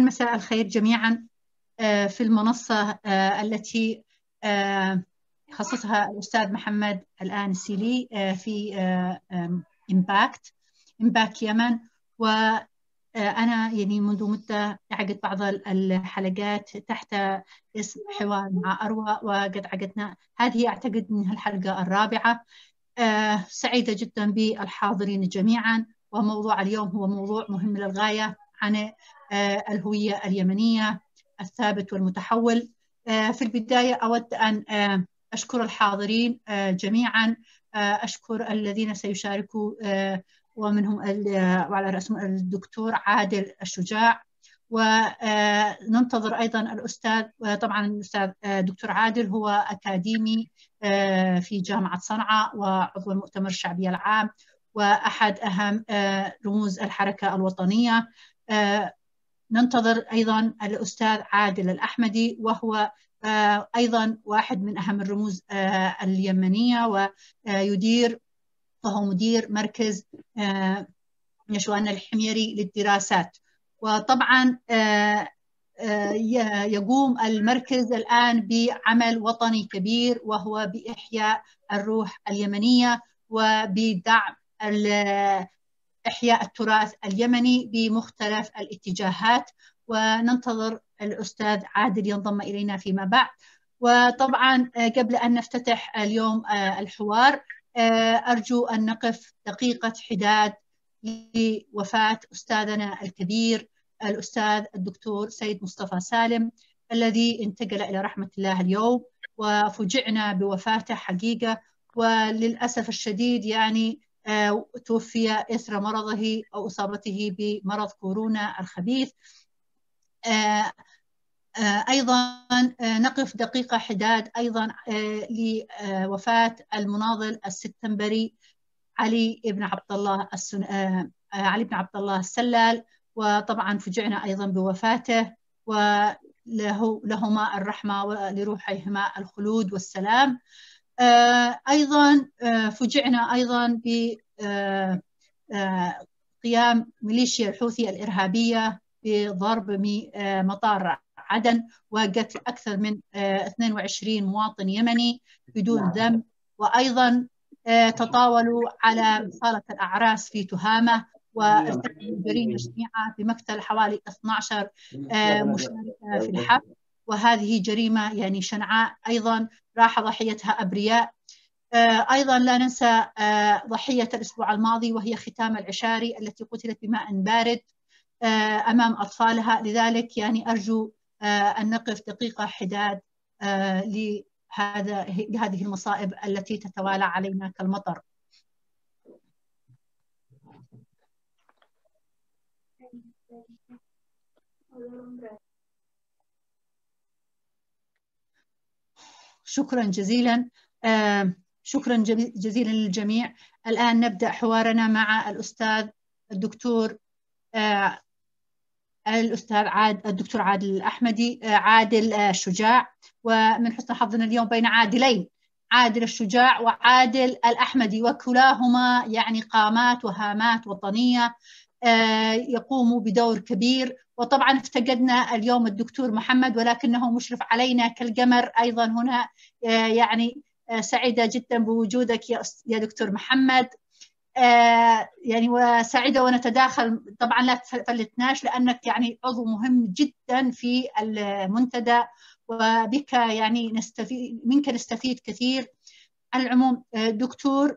مساء الخير جميعا. في المنصة التي خصصها الأستاذ محمد الآن السيلي في إمباكت يمن. وأنا يعني منذ مدة أعقد بعض الحلقات تحت اسم حوار مع أروى، وقد عقدنا هذه أعتقد أنها الحلقة الرابعة. سعيدة جدا بالحاضرين جميعا، وموضوع اليوم هو موضوع مهم للغاية عن الهوية اليمنية، الثابت والمتحول. في البداية أود أن أشكر الحاضرين جميعا، أشكر الذين سيشاركوا ومنهم وعلى رأسهم الدكتور عادل الشجاع، وننتظر أيضا الأستاذ. طبعا الأستاذ دكتور عادل هو أكاديمي في جامعة صنعاء وعضو المؤتمر الشعبي العام وأحد أهم رموز الحركة الوطنية. ننتظر أيضا الأستاذ عادل الأحمدي، وهو أيضا واحد من أهم الرموز اليمنية، وهو مدير مركز نشوان الحميري للدراسات. وطبعا يقوم المركز الآن بعمل وطني كبير، وهو بإحياء الروح اليمنية وبدعم إحياء التراث اليمني بمختلف الاتجاهات. وننتظر الأستاذ عادل ينضم إلينا فيما بعد. وطبعا قبل أن نفتتح اليوم الحوار، أرجو أن نقف دقيقة حداد لوفاة أستاذنا الكبير الأستاذ الدكتور سيد مصطفى سالم، الذي انتقل إلى رحمة الله اليوم، وفجعنا بوفاته حقيقة. وللأسف الشديد يعني توفي إثر مرضه أو إصابته بمرض كورونا الخبيث. أيضا نقف دقيقة حداد أيضا لوفاة المناضل السبتمبري علي بن عبد الله السلال، وطبعا فجعنا أيضا بوفاته، ولهما الرحمة ولروحيهما الخلود والسلام. أيضا فجعنا أيضا بقيام ميليشيا الحوثي الإرهابية بضرب مطار عدن وقتل أكثر من 22 مواطن يمني بدون ذنب. وأيضا تطاولوا على صالة الأعراس في تهامة وارتكبوا جريمة شنيعة بمقتل حوالي 12 مشاركة في الحفل، وهذه جريمة يعني شنعاء أيضا راح ضحيتها أبرياء. أيضا لا ننسى ضحية الأسبوع الماضي، وهي ختام العشاري التي قتلت بماء بارد أمام أطفالها. لذلك يعني أرجو أن نقف دقيقة حداد لهذه المصائب التي تتوالى علينا كالمطر. شكرا جزيلا. شكرا جزيلا للجميع. الآن نبدأ حوارنا مع الأستاذ الدكتور الدكتور عادل الأحمدي، عادل الشجاع. ومن حسن حظنا اليوم بين عادلين، عادل الشجاع وعادل الأحمدي، وكلاهما يعني قامات وهامات وطنية يقوموا بدور كبير. وطبعا افتقدنا اليوم الدكتور محمد، ولكنه مشرف علينا كالقمر أيضا هنا. يعني سعيدة جدا بوجودك يا دكتور محمد. يعني وسعيدة ونتداخل. طبعا لا تفلتناش لأنك يعني عضو مهم جدا في المنتدى، وبك يعني منك نستفيد كثير. على العموم دكتور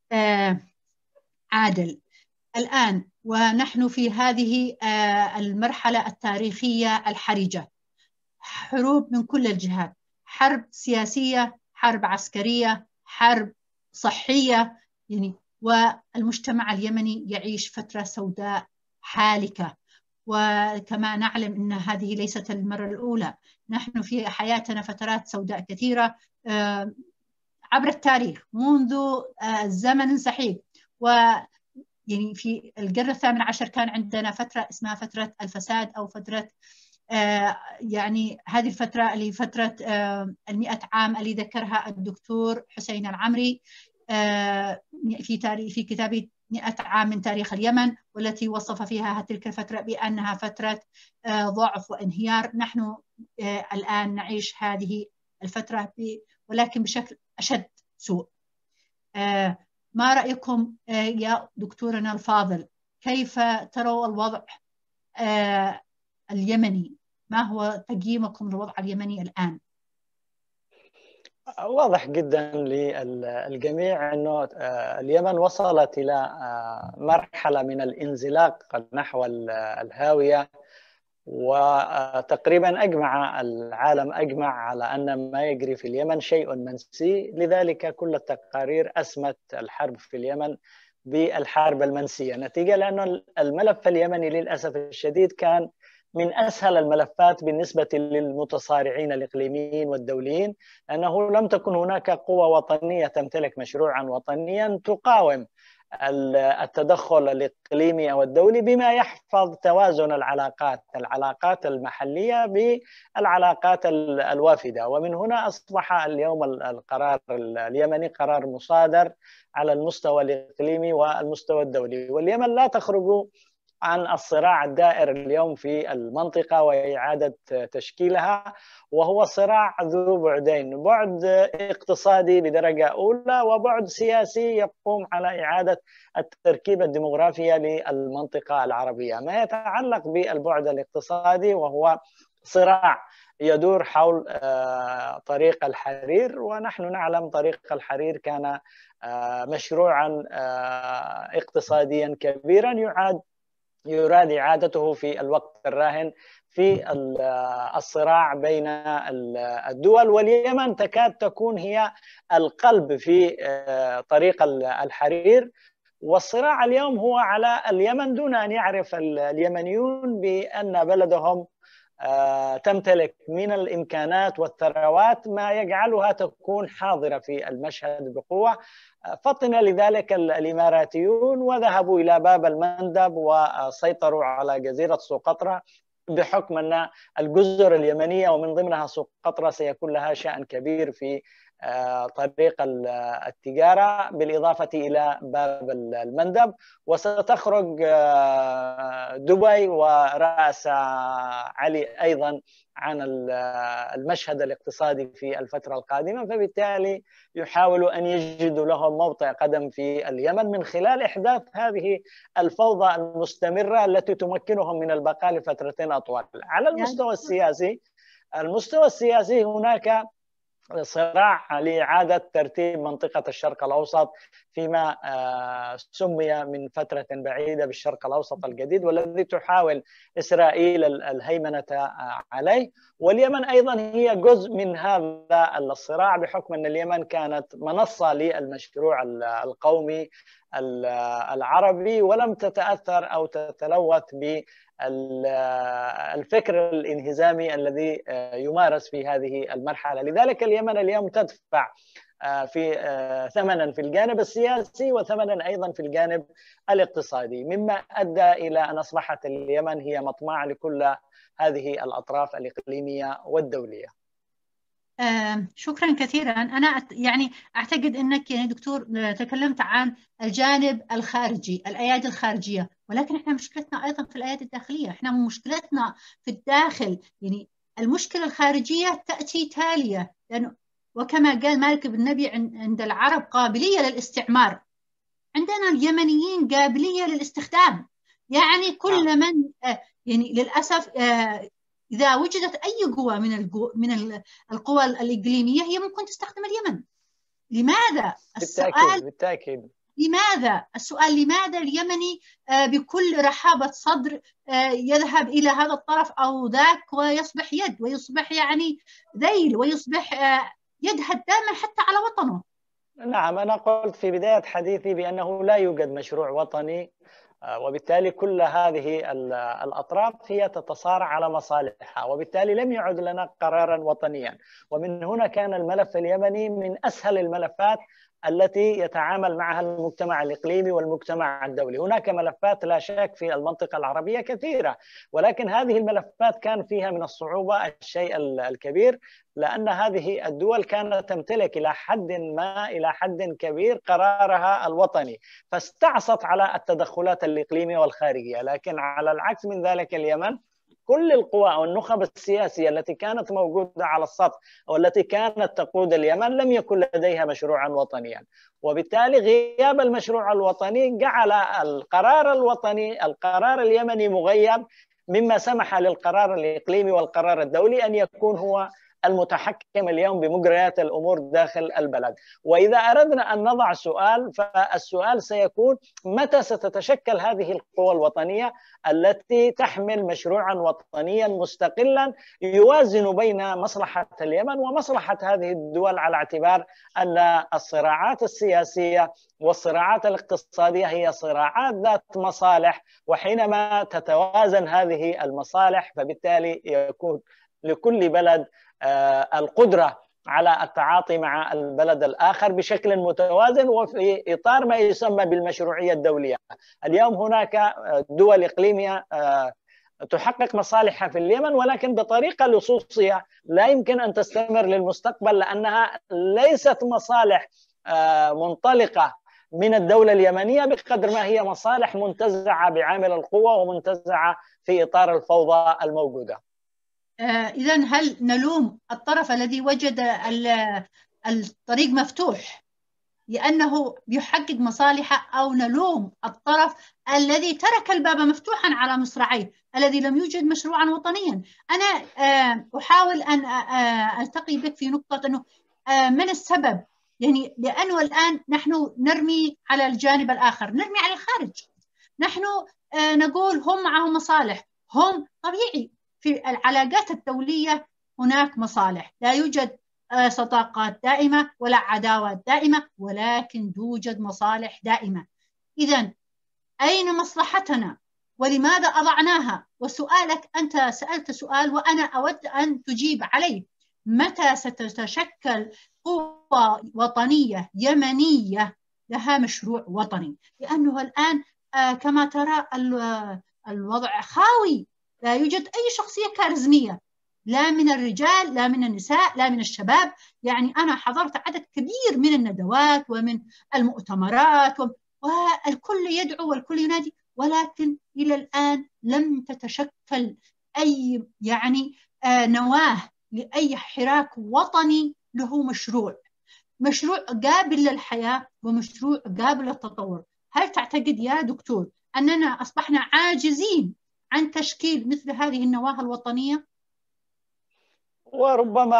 عادل، الآن ونحن في هذه المرحلة التاريخية الحرجة، حروب من كل الجهات، حرب سياسية، حرب عسكرية، حرب صحية يعني، والمجتمع اليمني يعيش فترة سوداء حالكة. وكما نعلم أن هذه ليست المرة الأولى، نحن في حياتنا فترات سوداء كثيرة عبر التاريخ منذ زمن سحيق. يعني في القرن الثامن عشر كان عندنا فترة اسمها فترة الفساد أو فترة يعني هذه الفترة اللي فترة 100 عام اللي ذكرها الدكتور حسين العمري في كتابه 100 عام من تاريخ اليمن، والتي وصف فيها تلك الفترة بأنها فترة ضعف وانهيار. نحن الآن نعيش هذه الفترة ولكن بشكل أشد سوء. ما رأيكم يا دكتورنا الفاضل؟ كيف تروا الوضع اليمني؟ ما هو تقييمكم للوضع اليمني الآن؟ واضح جدا للجميع أنه اليمن وصلت إلى مرحلة من الانزلاق نحو الهاوية، وتقريبا أجمع العالم على أن ما يجري في اليمن شيء منسي. لذلك كل التقارير أسمت الحرب في اليمن بالحرب المنسية، نتيجة لأن الملف اليمني للأسف الشديد كان من أسهل الملفات بالنسبة للمتصارعين الإقليميين والدوليين، لأنه لم تكن هناك قوة وطنية تمتلك مشروعا وطنيا تقاوم التدخل الإقليمي أو الدولي بما يحفظ توازن العلاقات المحلية بالعلاقات الوافدة. ومن هنا أصبح اليوم القرار اليمني قرار مصادر على المستوى الإقليمي والمستوى الدولي، واليمن لا تخرج عن الصراع الدائر اليوم في المنطقة وإعادة تشكيلها، وهو صراع ذو بعدين، بعد اقتصادي بدرجة أولى وبعد سياسي يقوم على إعادة التركيبة الديمغرافية للمنطقة العربية. ما يتعلق بالبعد الاقتصادي وهو صراع يدور حول طريق الحرير، ونحن نعلم طريق الحرير كان مشروعا اقتصاديا كبيرا يراد إعادته في الوقت الراهن في الصراع بين الدول، واليمن تكاد تكون هي القلب في طريق الحرير. والصراع اليوم هو على اليمن دون أن يعرف اليمنيون بأن بلدهم تمتلك من الإمكانات والثروات ما يجعلها تكون حاضرة في المشهد بقوة. فطن لذلك الإماراتيون وذهبوا إلى باب المندب وسيطروا على جزيرة سقطرى، بحكم أن الجزر اليمنية ومن ضمنها سقطرى سيكون لها شأن كبير في طريق التجارة، بالإضافة إلى باب المندب. وستخرج دبي ورأس علي أيضا عن المشهد الاقتصادي في الفترة القادمة، فبالتالي يحاولوا أن يجدوا لهم موطئ قدم في اليمن من خلال إحداث هذه الفوضى المستمرة التي تمكنهم من البقاء لفترتين أطول. على المستوى السياسي هناك صراع لإعادة ترتيب منطقة الشرق الأوسط فيما سمي من فترة بعيدة بالشرق الأوسط الجديد، والذي تحاول إسرائيل الهيمنة عليه. واليمن أيضا هي جزء من هذا الصراع، بحكم أن اليمن كانت منصة للمشروع القومي العربي، ولم تتأثر أو تتلوث بالفكر الانهزامي الذي يمارس في هذه المرحلة. لذلك اليمن اليوم تدفع في ثمنا في الجانب السياسي وثمنا أيضا في الجانب الاقتصادي، مما أدى إلى أن أصبحت اليمن هي مطمع لكل هذه الأطراف الإقليمية والدولية. شكرا كثيرا. أنا يعني أعتقد أنك يعني دكتور تكلمت عن الجانب الخارجي، الأيادي الخارجية، ولكن إحنا مشكلتنا أيضا في الأيادي الداخلية. إحنا مشكلتنا في الداخل، يعني المشكلة الخارجية تأتي تالية، لأنه وكما قال مالك بن نبي عند العرب قابلية للاستعمار، عندنا اليمنيين قابلية للاستخدام. يعني كل من يعني للأسف إذا وجدت أي قوة من القوى الإقليمية هي ممكن تستخدم اليمن. لماذا؟ بالتأكيد. السؤال لماذا اليمني بكل رحابة صدر يذهب إلى هذا الطرف أو ذاك ويصبح يد، ويصبح يعني ذيل، ويصبح يدهد دائما حتى على وطنه؟ نعم، أنا قلت في بداية حديثي بأنه لا يوجد مشروع وطني، وبالتالي كل هذه الأطراف هي تتصارع على مصالحها، وبالتالي لم يعد لنا قرارا وطنيا. ومن هنا كان الملف اليمني من أسهل الملفات التي يتعامل معها المجتمع الإقليمي والمجتمع الدولي. هناك ملفات لا شك في المنطقة العربية كثيرة، ولكن هذه الملفات كان فيها من الصعوبة الشيء الكبير، لأن هذه الدول كانت تمتلك إلى حد كبير قرارها الوطني، فاستعصت على التدخلات الإقليمية والخارجية. لكن على العكس من ذلك، اليمن كل القوى أو النخب السياسية التي كانت موجودة على السطح والتي كانت تقود اليمن لم يكن لديها مشروعا وطنيا، وبالتالي غياب المشروع الوطني جعل القرار اليمني مغيب، مما سمح للقرار الإقليمي والقرار الدولي أن يكون هو المتحكم اليوم بمجريات الأمور داخل البلد. وإذا أردنا أن نضع سؤال، فالسؤال سيكون: متى ستتشكل هذه القوى الوطنية التي تحمل مشروعا وطنيا مستقلا يوازن بين مصلحة اليمن ومصلحة هذه الدول، على اعتبار أن الصراعات السياسية والصراعات الاقتصادية هي صراعات ذات مصالح، وحينما تتوازن هذه المصالح فبالتالي يكون لكل بلد القدرة على التعاطي مع البلد الآخر بشكل متوازن وفي إطار ما يسمى بالمشروعية الدولية. اليوم هناك دول إقليمية تحقق مصالحها في اليمن، ولكن بطريقة لصوصية لا يمكن أن تستمر للمستقبل، لأنها ليست مصالح منطلقة من الدولة اليمنية بقدر ما هي مصالح منتزعة بعامل القوة ومنتزعة في إطار الفوضى الموجودة. إذن هل نلوم الطرف الذي وجد الطريق مفتوح لأنه يحقق مصالحه، أو نلوم الطرف الذي ترك الباب مفتوحا على مصراعيه، الذي لم يوجد مشروعا وطنيا؟ أنا أحاول أن ألتقي بك في نقطة أنه من السبب، يعني لأنه الآن نحن نرمي على الجانب الآخر، نرمي على الخارج. نحن نقول هم معهم مصالح، هم طبيعي في العلاقات الدولية هناك مصالح، لا يوجد صداقات دائمة ولا عداوات دائمة، ولكن توجد مصالح دائمة. إذن أين مصلحتنا ولماذا أضعناها؟ وسؤالك أنت سألت سؤال وأنا أود أن تجيب عليه: متى ستتشكل قوة وطنية يمنية لها مشروع وطني؟ لأنه الآن كما ترى الوضع خاوي، لا يوجد أي شخصية كاريزمية، لا من الرجال لا من النساء لا من الشباب. يعني أنا حضرت عدد كبير من الندوات ومن المؤتمرات والكل يدعو والكل ينادي، ولكن إلى الآن لم تتشكل أي نواة لأي حراك وطني له مشروع قابل للحياة ومشروع قابل للتطور. هل تعتقد يا دكتور أننا أصبحنا عاجزين عن تشكيل مثل هذه النواة الوطنية؟ وربما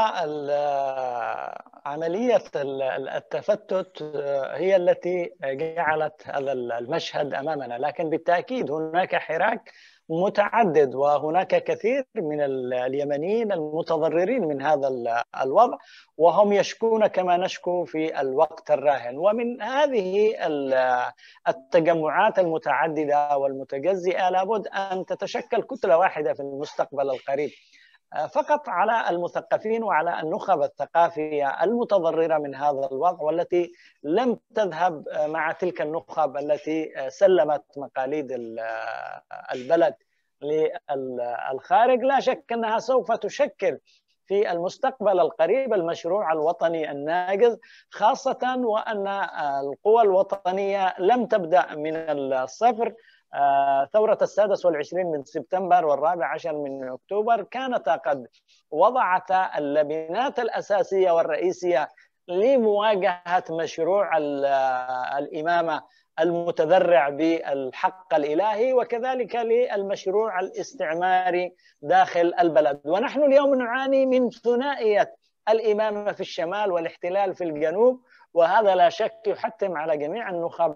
عملية التفتت هي التي جعلت هذا المشهد أمامنا، لكن بالتأكيد هناك حراك متعدد، وهناك كثير من اليمنيين المتضررين من هذا الوضع، وهم يشكون كما نشكو في الوقت الراهن. ومن هذه التجمعات المتعددة والمتجزئة لابد أن تتشكل كتلة واحدة في المستقبل القريب، فقط على المثقفين وعلى النخب الثقافية المتضررة من هذا الوضع، والتي لم تذهب مع تلك النخب التي سلمت مقاليد البلد للخارج. لا شك أنها سوف تشكل في المستقبل القريب المشروع الوطني الناجز، خاصة وأن القوى الوطنية لم تبدأ من الصفر. ثورة 26 من سبتمبر و14 من أكتوبر كانتا قد وضعتا اللبنات الأساسية والرئيسية لمواجهة مشروع الإمامة المتذرع بالحق الإلهي، وكذلك للمشروع الاستعماري داخل البلد. ونحن اليوم نعاني من ثنائية الإمامة في الشمال والاحتلال في الجنوب، وهذا لا شك يحتم على جميع النخب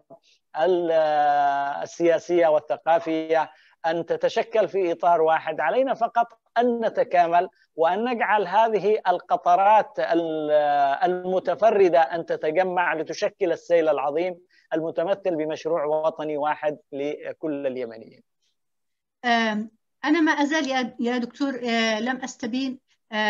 السياسية والثقافية أن تتشكل في إطار واحد. علينا فقط أن نتكامل وأن نجعل هذه القطرات المتفردة أن تتجمع لتشكل السيل العظيم المتمثل بمشروع وطني واحد لكل اليمنيين. أنا ما أزال يا دكتور لم أستبين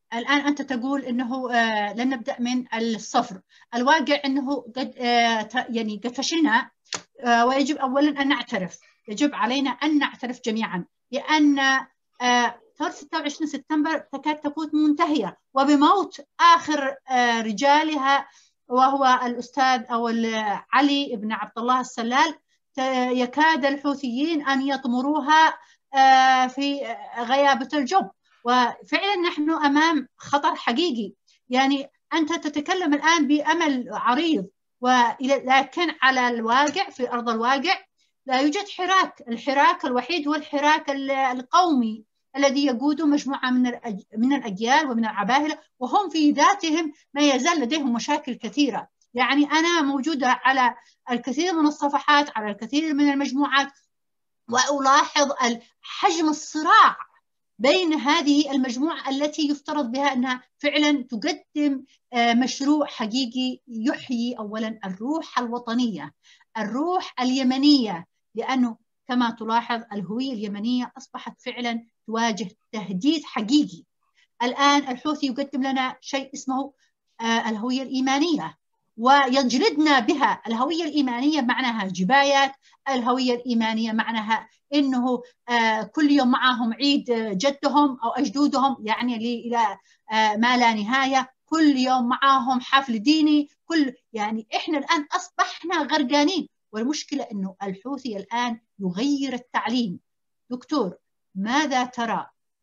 الآن أنت تقول أنه لن نبدأ من الصفر. الواقع أنه قد يعني قد فشلنا، ويجب أولا أن نعترف، يجب علينا أن نعترف جميعا، لأن ثورة 26 سبتمبر تكاد تكون منتهية، وبموت آخر رجالها وهو الأستاذ أو علي بن عبد الله السلال يكاد الحوثيين أن يطمروها في غيابة الجب. وفعلا نحن أمام خطر حقيقي. يعني أنت تتكلم الآن بأمل عريض، ولكن على الواقع، في أرض الواقع لا يوجد حراك. الحراك الوحيد هو الحراك القومي الذي يقوده مجموعة من الأجيال ومن العباهلة، وهم في ذاتهم ما يزال لديهم مشاكل كثيرة. يعني أنا موجودة على الكثير من الصفحات، على الكثير من المجموعات، وألاحظ حجم الصراع بين هذه المجموعة التي يفترض بها أنها فعلا تقدم مشروع حقيقي يحيي أولا الروح الوطنية، الروح اليمنية، لأنه كما تلاحظ الهوية اليمنية أصبحت فعلا تواجه تهديد حقيقي. الآن الحوثي يقدم لنا شيء اسمه الهوية الإيمانية، ويجلدنا بها. الهوية الإيمانية معناها جبايات، الهوية الإيمانية معناها إنه كل يوم معهم عيد جدهم أو أجدودهم، يعني إلى ما لا نهاية، كل يوم معهم حفل ديني، يعني إحنا الآن أصبحنا غرقانين. والمشكلة إنه الحوثي الآن يغير التعليم. دكتور، ماذا ترى؟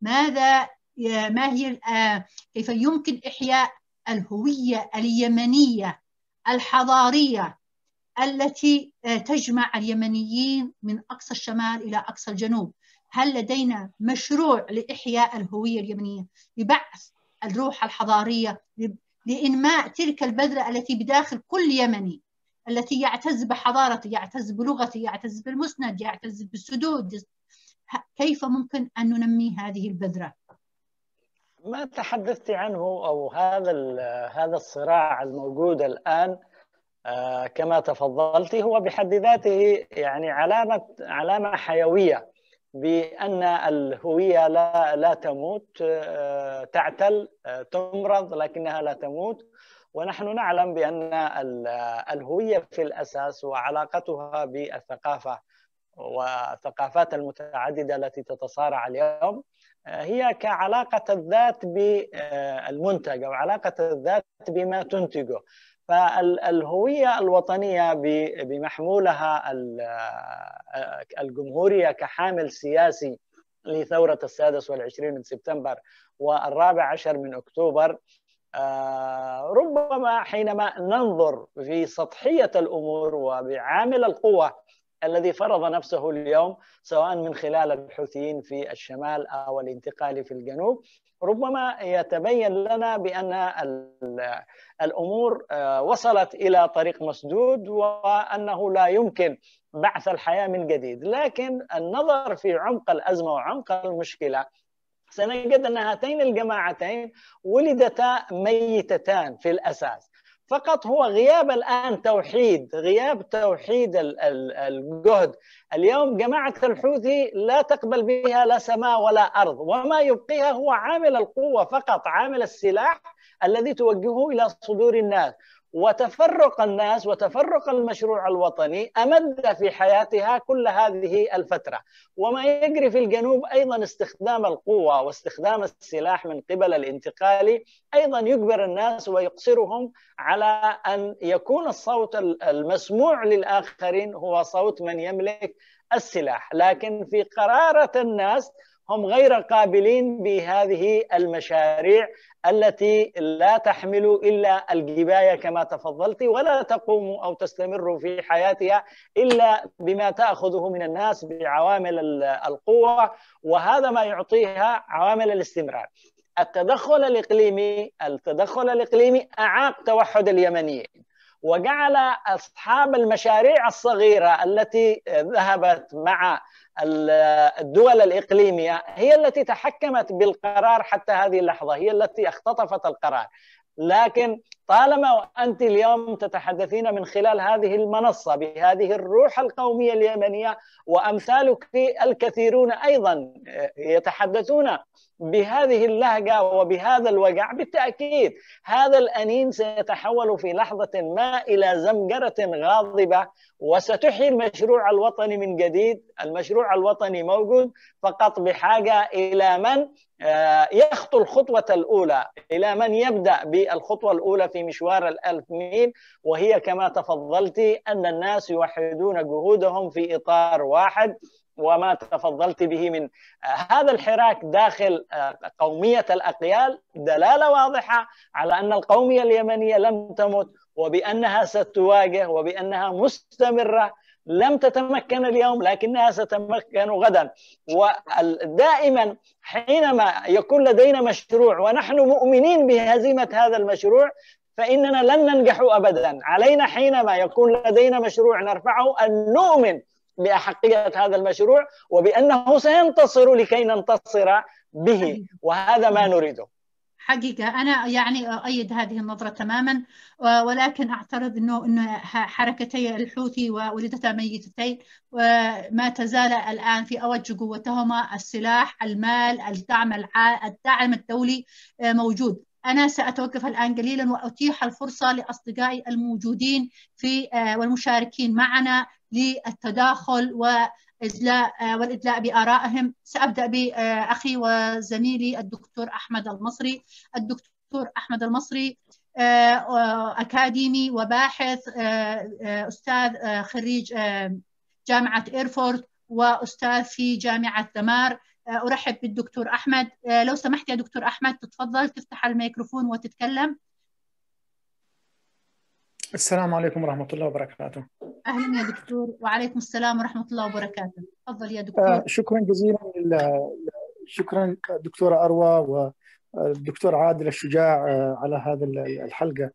ما هي كيف يمكن إحياء الهوية اليمنية الحضارية التي تجمع اليمنيين من أقصى الشمال إلى أقصى الجنوب؟ هل لدينا مشروع لإحياء الهوية اليمنية، لبعث الروح الحضارية، لإنماء تلك البذرة التي بداخل كل يمني، التي يعتز بحضارته، يعتز بلغته، يعتز بالمسند، يعتز بالسدود؟ كيف ممكن أن ننمي هذه البذرة؟ ما تحدثت عنه أو هذا الصراع الموجود الآن كما تفضلت هو بحد ذاته يعني علامة حيوية بأن الهوية لا تموت، تعتل، تمرض لكنها لا تموت. ونحن نعلم بأن الهوية في الأساس وعلاقتها بالثقافة والثقافات المتعددة التي تتصارع اليوم هي كعلاقة الذات بالمنتج أو علاقة الذات بما تنتجه. فالهوية الوطنية بمحمولها الجمهورية كحامل سياسي لثورة 26 من سبتمبر و14 من أكتوبر، ربما حينما ننظر في سطحية الأمور وبعامل القوة الذي فرض نفسه اليوم سواء من خلال الحوثيين في الشمال أو الانتقالي في الجنوب، ربما يتبين لنا بأن الأمور وصلت إلى طريق مسدود وأنه لا يمكن بعث الحياة من جديد. لكن النظر في عمق الأزمة وعمق المشكلة سنجد أن هاتين الجماعتين ولدتا ميتتان في الأساس، فقط هو غياب الآن غياب توحيد الجهد. اليوم جماعة الحوثي لا تقبل بها لا سماء ولا أرض، وما يبقيها هو عامل القوة فقط، عامل السلاح الذي توجهه إلى صدور الناس. وتفرق الناس وتفرق المشروع الوطني أمد في حياتها كل هذه الفترة. وما يجري في الجنوب أيضا استخدام القوة واستخدام السلاح من قبل الانتقالي أيضا يجبر الناس ويقصرهم على أن يكون الصوت المسموع للآخرين هو صوت من يملك السلاح. لكن في قرارة الناس هم غير قابلين بهذه المشاريع التي لا تحمل إلا الجباية كما تفضلت، ولا تقوم أو تستمر في حياتها إلا بما تأخذه من الناس بعوامل القوة، وهذا ما يعطيها عوامل الاستمرار. التدخل الإقليمي أعاق توحد اليمنيين وجعل أصحاب المشاريع الصغيرة التي ذهبت مع الدول الإقليمية هي التي تحكمت بالقرار حتى هذه اللحظة، هي التي اختطفت القرار. لكن طالما أنت اليوم تتحدثين من خلال هذه المنصة بهذه الروح القومية اليمنية، وأمثالك الكثيرون أيضا يتحدثون بهذه اللهجة وبهذا الوجع، بالتأكيد هذا الأنين سيتحول في لحظة ما إلى زمجرة غاضبة، وستحيي المشروع الوطني من جديد. المشروع الوطني موجود، فقط بحاجة إلى من يخطو الخطوة الأولى، إلى من يبدأ بالخطوة الأولى في مشوار 1000 ميل، وهي كما تفضلت أن الناس يوحدون جهودهم في إطار واحد. وما تفضلت به من هذا الحراك داخل قومية الأقيال دلالة واضحة على أن القومية اليمنية لم تمت، وبأنها ستواجه، وبأنها مستمرة. لم تتمكن اليوم لكنها ستتمكن غدا. ودائما حينما يكون لدينا مشروع ونحن مؤمنين بهزيمة هذا المشروع، فإننا لن ننجح أبدا. علينا حينما يكون لدينا مشروع نرفعه أن نؤمن بأحقية هذا المشروع، وبأنه سينتصر لكي ننتصر به، وهذا ما نريده. حقيقة أنا يعني أؤيد هذه النظرة تماما، ولكن أعترض إنه حركتي الحوثي وولدتا ميتتين ما تزال الآن في أوج قوتهما. السلاح، المال، الدعم الدولي موجود. أنا سأتوقف الآن قليلا وأتيح الفرصة لأصدقائي الموجودين والمشاركين معنا للتداخل والإدلاء بآرائهم. سأبدأ بأخي وزميلي الدكتور أحمد المصري. الدكتور أحمد المصري أكاديمي وباحث، أستاذ خريج جامعة إيرفورت وأستاذ في جامعة دمار. أرحب بالدكتور أحمد. لو سمحت يا دكتور أحمد تتفضل تفتح الميكروفون وتتكلم. السلام عليكم ورحمة الله وبركاته. أهلا يا دكتور. وعليكم السلام ورحمة الله وبركاته. تفضل يا دكتور. شكرا جزيلا. شكرا دكتورة أروى والدكتور عادل الشجاع على هذه الحلقة.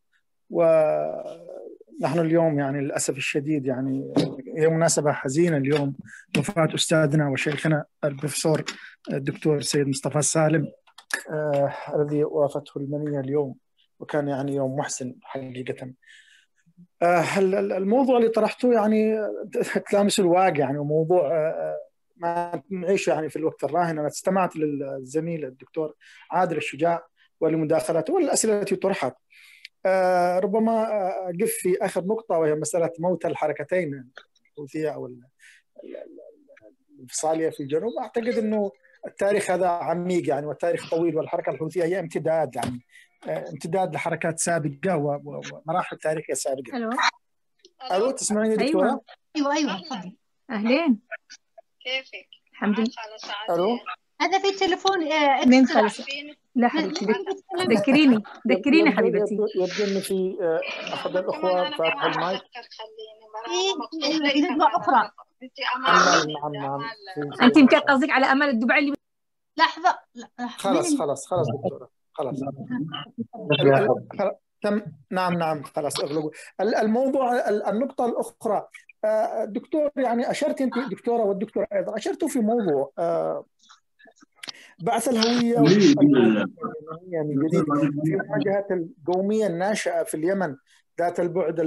ونحن اليوم يعني للأسف الشديد يعني هي مناسبة حزينة اليوم، وفاة أستاذنا وشيخنا البروفيسور الدكتور سيد مصطفى السالم الذي وافته المنية اليوم، وكان يعني يوم محزن حقيقة. الموضوع اللي طرحته يعني تلامس الواقع يعني، وموضوع ما نعيشه يعني في الوقت الراهن. أنا استمعت للزميل الدكتور عادل الشجاع ولمداخلته والأسئلة التي طرحت. ربما أقف في آخر نقطة، وهي مسألة موت الحركتين الحوثية أو الانفصالية في الجنوب. أعتقد أنه التاريخ هذا عميق يعني، والتاريخ طويل، والحركة الحوثية هي امتداد يعني امتداد لحركات سابقة ومراحل تاريخية سابقة. ألو تسمعيني دكتورة؟ أيوة تفضل. أهلين، كيفك؟ الحمد لله. ألو هذا في تليفون من خلص؟ لا حبيبتي ذكريني حبيبتي. يبدو أن في أحد الأخوة فاتح المايك. ندوة أخرى. نعم. أنت يمكن قصدك على أمل الدبي اللي لحظة. خلاص دكتورة خلاص. نعم خلاص اغلقوا الموضوع. النقطة الأخرى دكتور يعني أشرت أنت دكتورة والدكتور أيضا أشرتوا في موضوع بعث الهوية من جديد في مواجهة القومية الناشئة في اليمن ذات البعد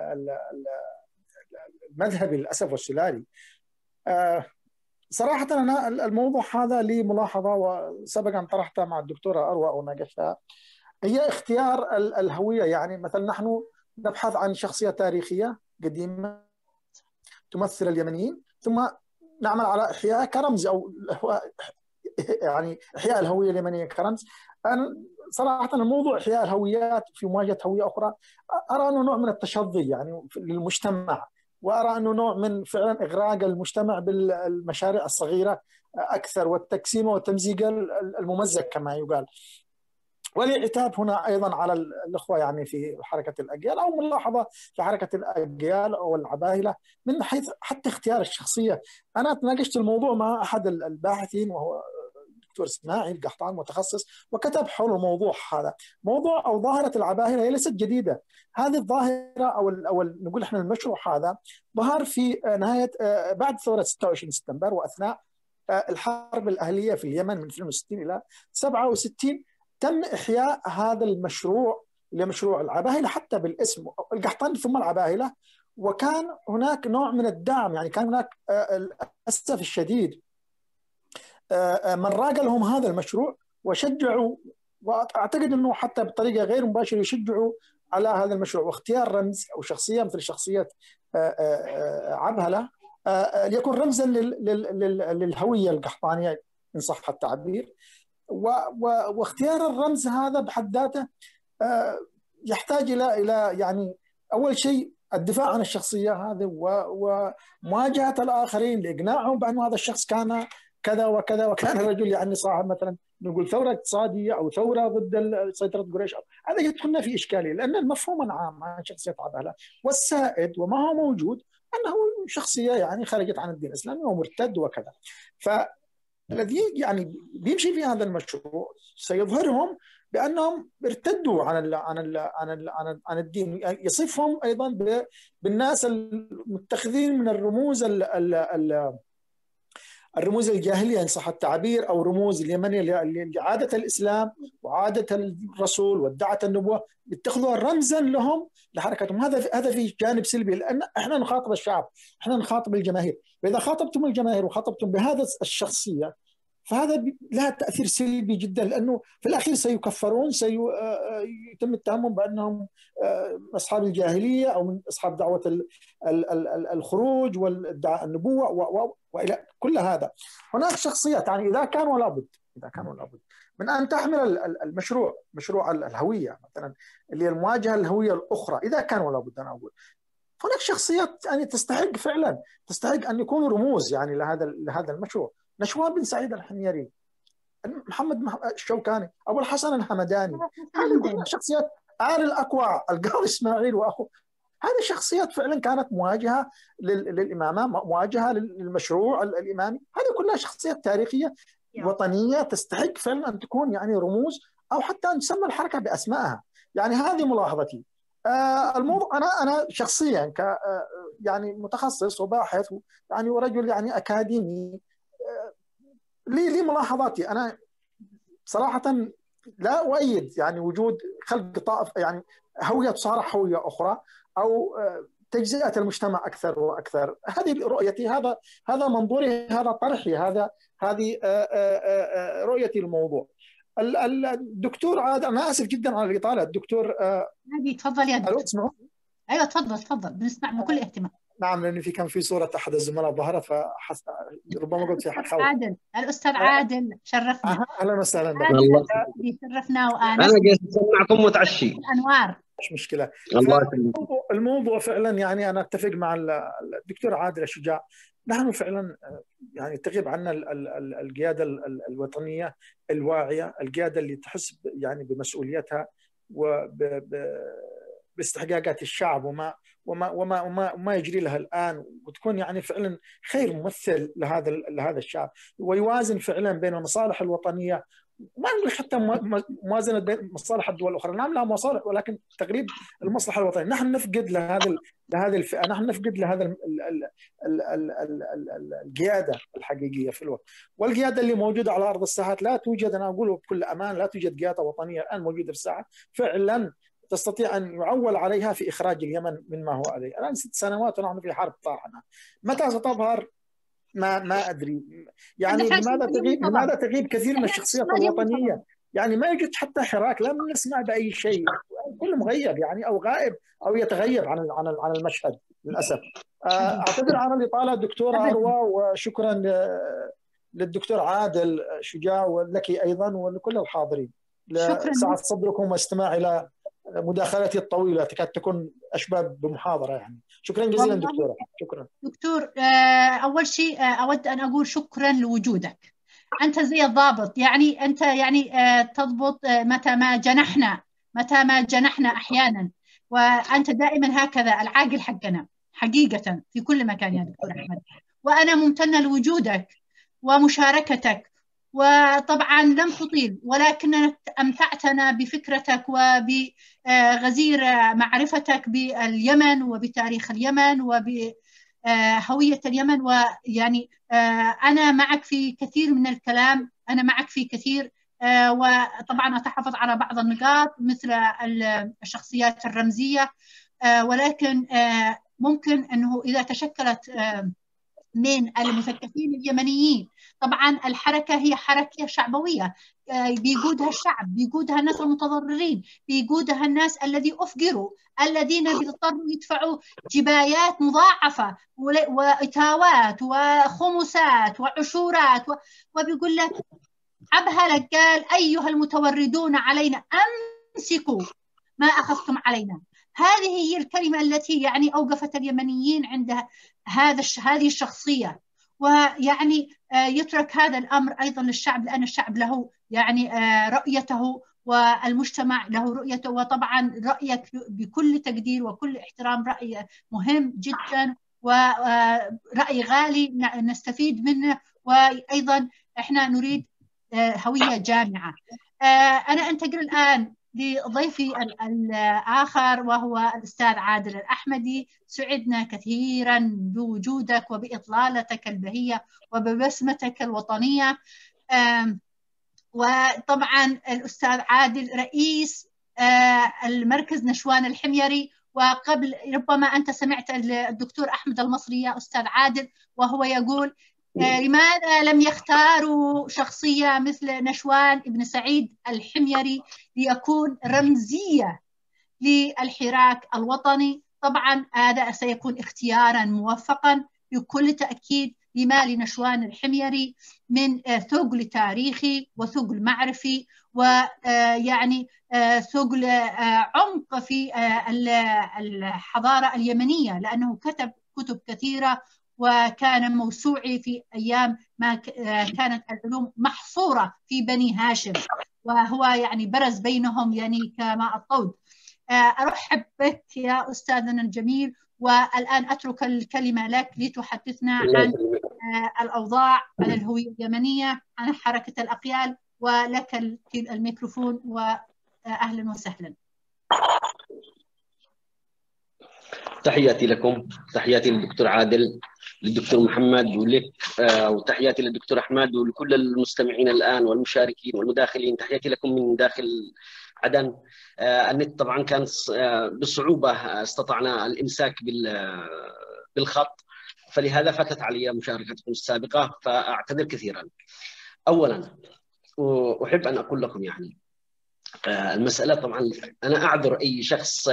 المذهبي للأسف والسلالي. صراحة أنا الموضوع هذا لي ملاحظة وسبقا طرحتها مع الدكتورة أروى أو ناقشتها، هي اختيار الهوية. يعني مثلا نحن نبحث عن شخصية تاريخية قديمة تمثل اليمنيين، ثم نعمل على إحياء كرمز، أو يعني إحياء الهوية اليمنية كرمز. أنا صراحة الموضوع إحياء الهويات في مواجهة هوية أخرى أرى أنه نوع من التشظي يعني للمجتمع، وأرى أنه نوع من فعلا إغراق المجتمع بالمشاريع الصغيرة أكثر، والتقسيم والتمزيق الممزق كما يقال. والعتاب هنا أيضا على الأخوة يعني في حركة الأجيال، أو ملاحظة في حركة الأجيال أو العباهلة من حيث حتى اختيار الشخصية. أنا تناقشت الموضوع مع أحد الباحثين وهو الدكتور إسماعيل قحطان متخصص، وكتب حول الموضوع هذا. موضوع أو ظاهرة العباهلة هي ليست جديدة. هذه الظاهرة أو نقول إحنا المشروع هذا ظهر في نهاية بعد ثورة 26 سبتمبر وأثناء الحرب الأهلية في اليمن من 62 إلى 67. تم إحياء هذا المشروع لمشروع العباهلة حتى بالاسم، القحطاني ثم العباهلة. وكان هناك نوع من الدعم، يعني كان هناك للأسف الشديد من راق لهم هذا المشروع وشجعوا، واعتقد انه حتى بطريقه غير مباشره يشجعوا على هذا المشروع، واختيار رمز او شخصيه مثل شخصيه عبهله ليكون رمزا للهويه القحطانيه ان صح التعبير. واختيار الرمز هذا بحد ذاته يحتاج الى يعني اول شيء الدفاع عن الشخصيه هذه ومواجهه الاخرين لاقناعهم بان هذا الشخص كان كذا وكذا، وكان رجل يعني صاحب مثلا نقول ثوره اقتصاديه او ثوره ضد سيطره قريش. هذا يدخلنا في اشكاليه، لان المفهوم العام عن شخصيه عبهله والسائد وما هو موجود انه شخصيه يعني خرجت عن الدين الاسلامي ومرتد وكذا. فالذي يعني بيمشي في هذا المشروع سيظهرهم بانهم ارتدوا عن الدين، يصفهم ايضا بالناس المتخذين من الرموز الجاهليه ان صح التعبير، او رموز اليمنيه لعاده الاسلام وعاده الرسول وادعه النبوه، يتخذوها رمزا لهم لحركتهم. هذا في جانب سلبي، لان احنا نخاطب الشعب، احنا نخاطب الجماهير، واذا خاطبتم الجماهير وخاطبتم بهذا الشخصيه فهذا لها تاثير سلبي جدا، لانه في الاخير سيكفرون، سيتم اتهامهم بانهم اصحاب الجاهليه او من اصحاب دعوه الخروج والادعاء النبوه والى كل هذا. هناك شخصيات يعني اذا كان ولا بد من ان تحمل مشروع الهويه مثلا اللي هي المواجهه للهويه الاخرى، اذا كان ولا بد انا اقول هناك شخصيات يعني تستحق ان يكونوا رموز يعني لهذا المشروع. نشوان بن سعيد الحميري، محمد الشوكاني، ابو الحسن الحمداني، هذه شخصيات، آل الأكوع، القاضي اسماعيل واخوه، هذه شخصيات فعلا كانت مواجهه للامامه، مواجهه للمشروع الامامي. هذه كلها شخصيات تاريخيه وطنيه تستحق فعلا ان تكون يعني رموز، او حتى ان تسمى الحركه باسمائها. يعني هذه ملاحظتي. الموضوع انا شخصيا ك يعني متخصص وباحث يعني ورجل يعني اكاديمي، لي ملاحظاتي. انا صراحه لا اؤيد يعني وجود خلق طائف يعني هويه تصارح هويه اخرى، او تجزئه المجتمع اكثر واكثر. هذه رؤيتي، هذا منظوري، هذا طرحي، هذه رؤيتي للموضوع. الدكتور عاد، انا اسف جدا على الاطاله. الدكتور عادي، تفضل يا دكتور. اسمعوا. ايوه تفضل بنسمع بكل اهتمام. نعم، لان كان في صوره احد الزملاء ظهرت ربما قلت في حق خوف. عادل، الاستاذ عادل شرفنا. اهلا وسهلا. الله شرفنا وانا جالس اسمعكم متعشي. انوار، مش مشكله. الله الموضوع فعلا يعني انا اتفق مع الدكتور عادل الشجاع. نحن فعلا يعني تغيب عنا القياده الوطنيه الواعيه، القياده اللي تحس يعني بمسؤوليتها باستحقاقات الشعب وما يجري لها الان، وتكون يعني فعلا خير ممثل لهذا الشعب، ويوازن فعلا بين المصالح الوطنيه، ما نقول حتى موازنه بين مصالح الدول الاخرى، نعم لها مصالح، ولكن تغليب المصلحه الوطنيه. نحن نفقد لهذه الفئه، نحن نفقد لهذا القياده الحقيقيه في الوقت. والقياده اللي موجوده على ارض الساحات لا توجد، انا اقول بكل امان، لا توجد قياده وطنيه الان موجوده في الساحه فعلا تستطيع ان يعول عليها في اخراج اليمن مما هو عليه. الان 6 سنوات ونحن في حرب طاحنه، متى ستظهر؟ ما ادري. يعني لماذا تغيب كثير من الشخصيات الوطنيه؟ يعني ما يوجد حتى حراك، لا نسمع باي شيء، كل مغيب يعني او غائب او يتغيب عن المشهد للاسف. اعتذر عن الاطاله دكتوره اروى، وشكرا للدكتور عادل شجاع ولك ايضا ولكل الحاضرين. سعد صدركم واستماع الى مداخلتي الطويله تكاد تكون اشبه بمحاضره يعني. شكرا جزيلا دكتوره. شكرا دكتور. اول شيء اود ان اقول شكرا لوجودك. انت زي الضابط، يعني انت يعني تضبط متى ما جنحنا احيانا، وانت دائما هكذا العاقل حقنا حقيقه في كل مكان يا دكتور احمد. وانا ممتنه لوجودك ومشاركتك، وطبعا لم تطيل ولكنك أمتعتنا بفكرتك وبغزير معرفتك باليمن وبتاريخ اليمن وبهوية اليمن. ويعني أنا معك في كثير من الكلام، أنا معك في كثير وطبعا أتحفظ على بعض النقاط مثل الشخصيات الرمزية، ولكن ممكن أنه إذا تشكلت من المثقفين اليمنيين، طبعا الحركة هي حركة شعبوية بيقودها الشعب، بيقودها الناس المتضررين، بيقودها الناس الذي أفقروا، الذين بيضطروا يدفعوا جبايات مضاعفة وإتاوات وخمسات وعشورات وبيقول لك عبها قال أيها المتوردون علينا أمسكوا ما أخذتم علينا. هذه هي الكلمة التي يعني أوقفت اليمنيين عند هذه الشخصية. ويعني يترك هذا الأمر أيضا للشعب، لأن الشعب له يعني رؤيته والمجتمع له رؤيته، وطبعا رأيك بكل تقدير وكل احترام رأي مهم جدا ورأي غالي نستفيد منه، وأيضا احنا نريد هوية جامعة. أنا أنتقل الآن لضيفي الآخر وهو الأستاذ عادل الأحمدي. سعدنا كثيرا بوجودك وبإطلالتك البهية وببسمتك الوطنية. وطبعا الأستاذ عادل رئيس المركز نشوان الحميري، وقبل ربما أنت سمعت الدكتور أحمد المصري يا أستاذ عادل وهو يقول لماذا لم يختاروا شخصية مثل نشوان ابن سعيد الحميري ليكون رمزية للحراك الوطني. طبعا هذا سيكون اختيارا موفقا بكل تأكيد، لما لنشوان الحميري من ثقل تاريخي وثقل معرفي ويعني ثقل عمق في الحضارة اليمنية، لأنه كتب كتب كثيرة وكان موسوعي في أيام ما كانت العلوم محصورة في بني هاشم، وهو يعني برز بينهم يعني كماء الطود. أرحب بك يا أستاذنا الجميل، والآن أترك الكلمة لك لتحدثنا عن الأوضاع، عن الهوية اليمنية، عن حركة الأقيال، ولك الميكروفون وأهلا وسهلا. تحياتي لكم، تحياتي للدكتور عادل، للدكتور محمد ولك، وتحياتي للدكتور أحمد ولكل المستمعين الآن والمشاركين والمداخلين. تحياتي لكم من داخل عدن. النت طبعا كان بصعوبة استطعنا الإمساك بالخط، فلهذا فاتت علي مشاركتكم السابقة، فأعتذر كثيرا. أولا أحب أن أقول لكم يعني المسألة، طبعا أنا أعذر أي شخص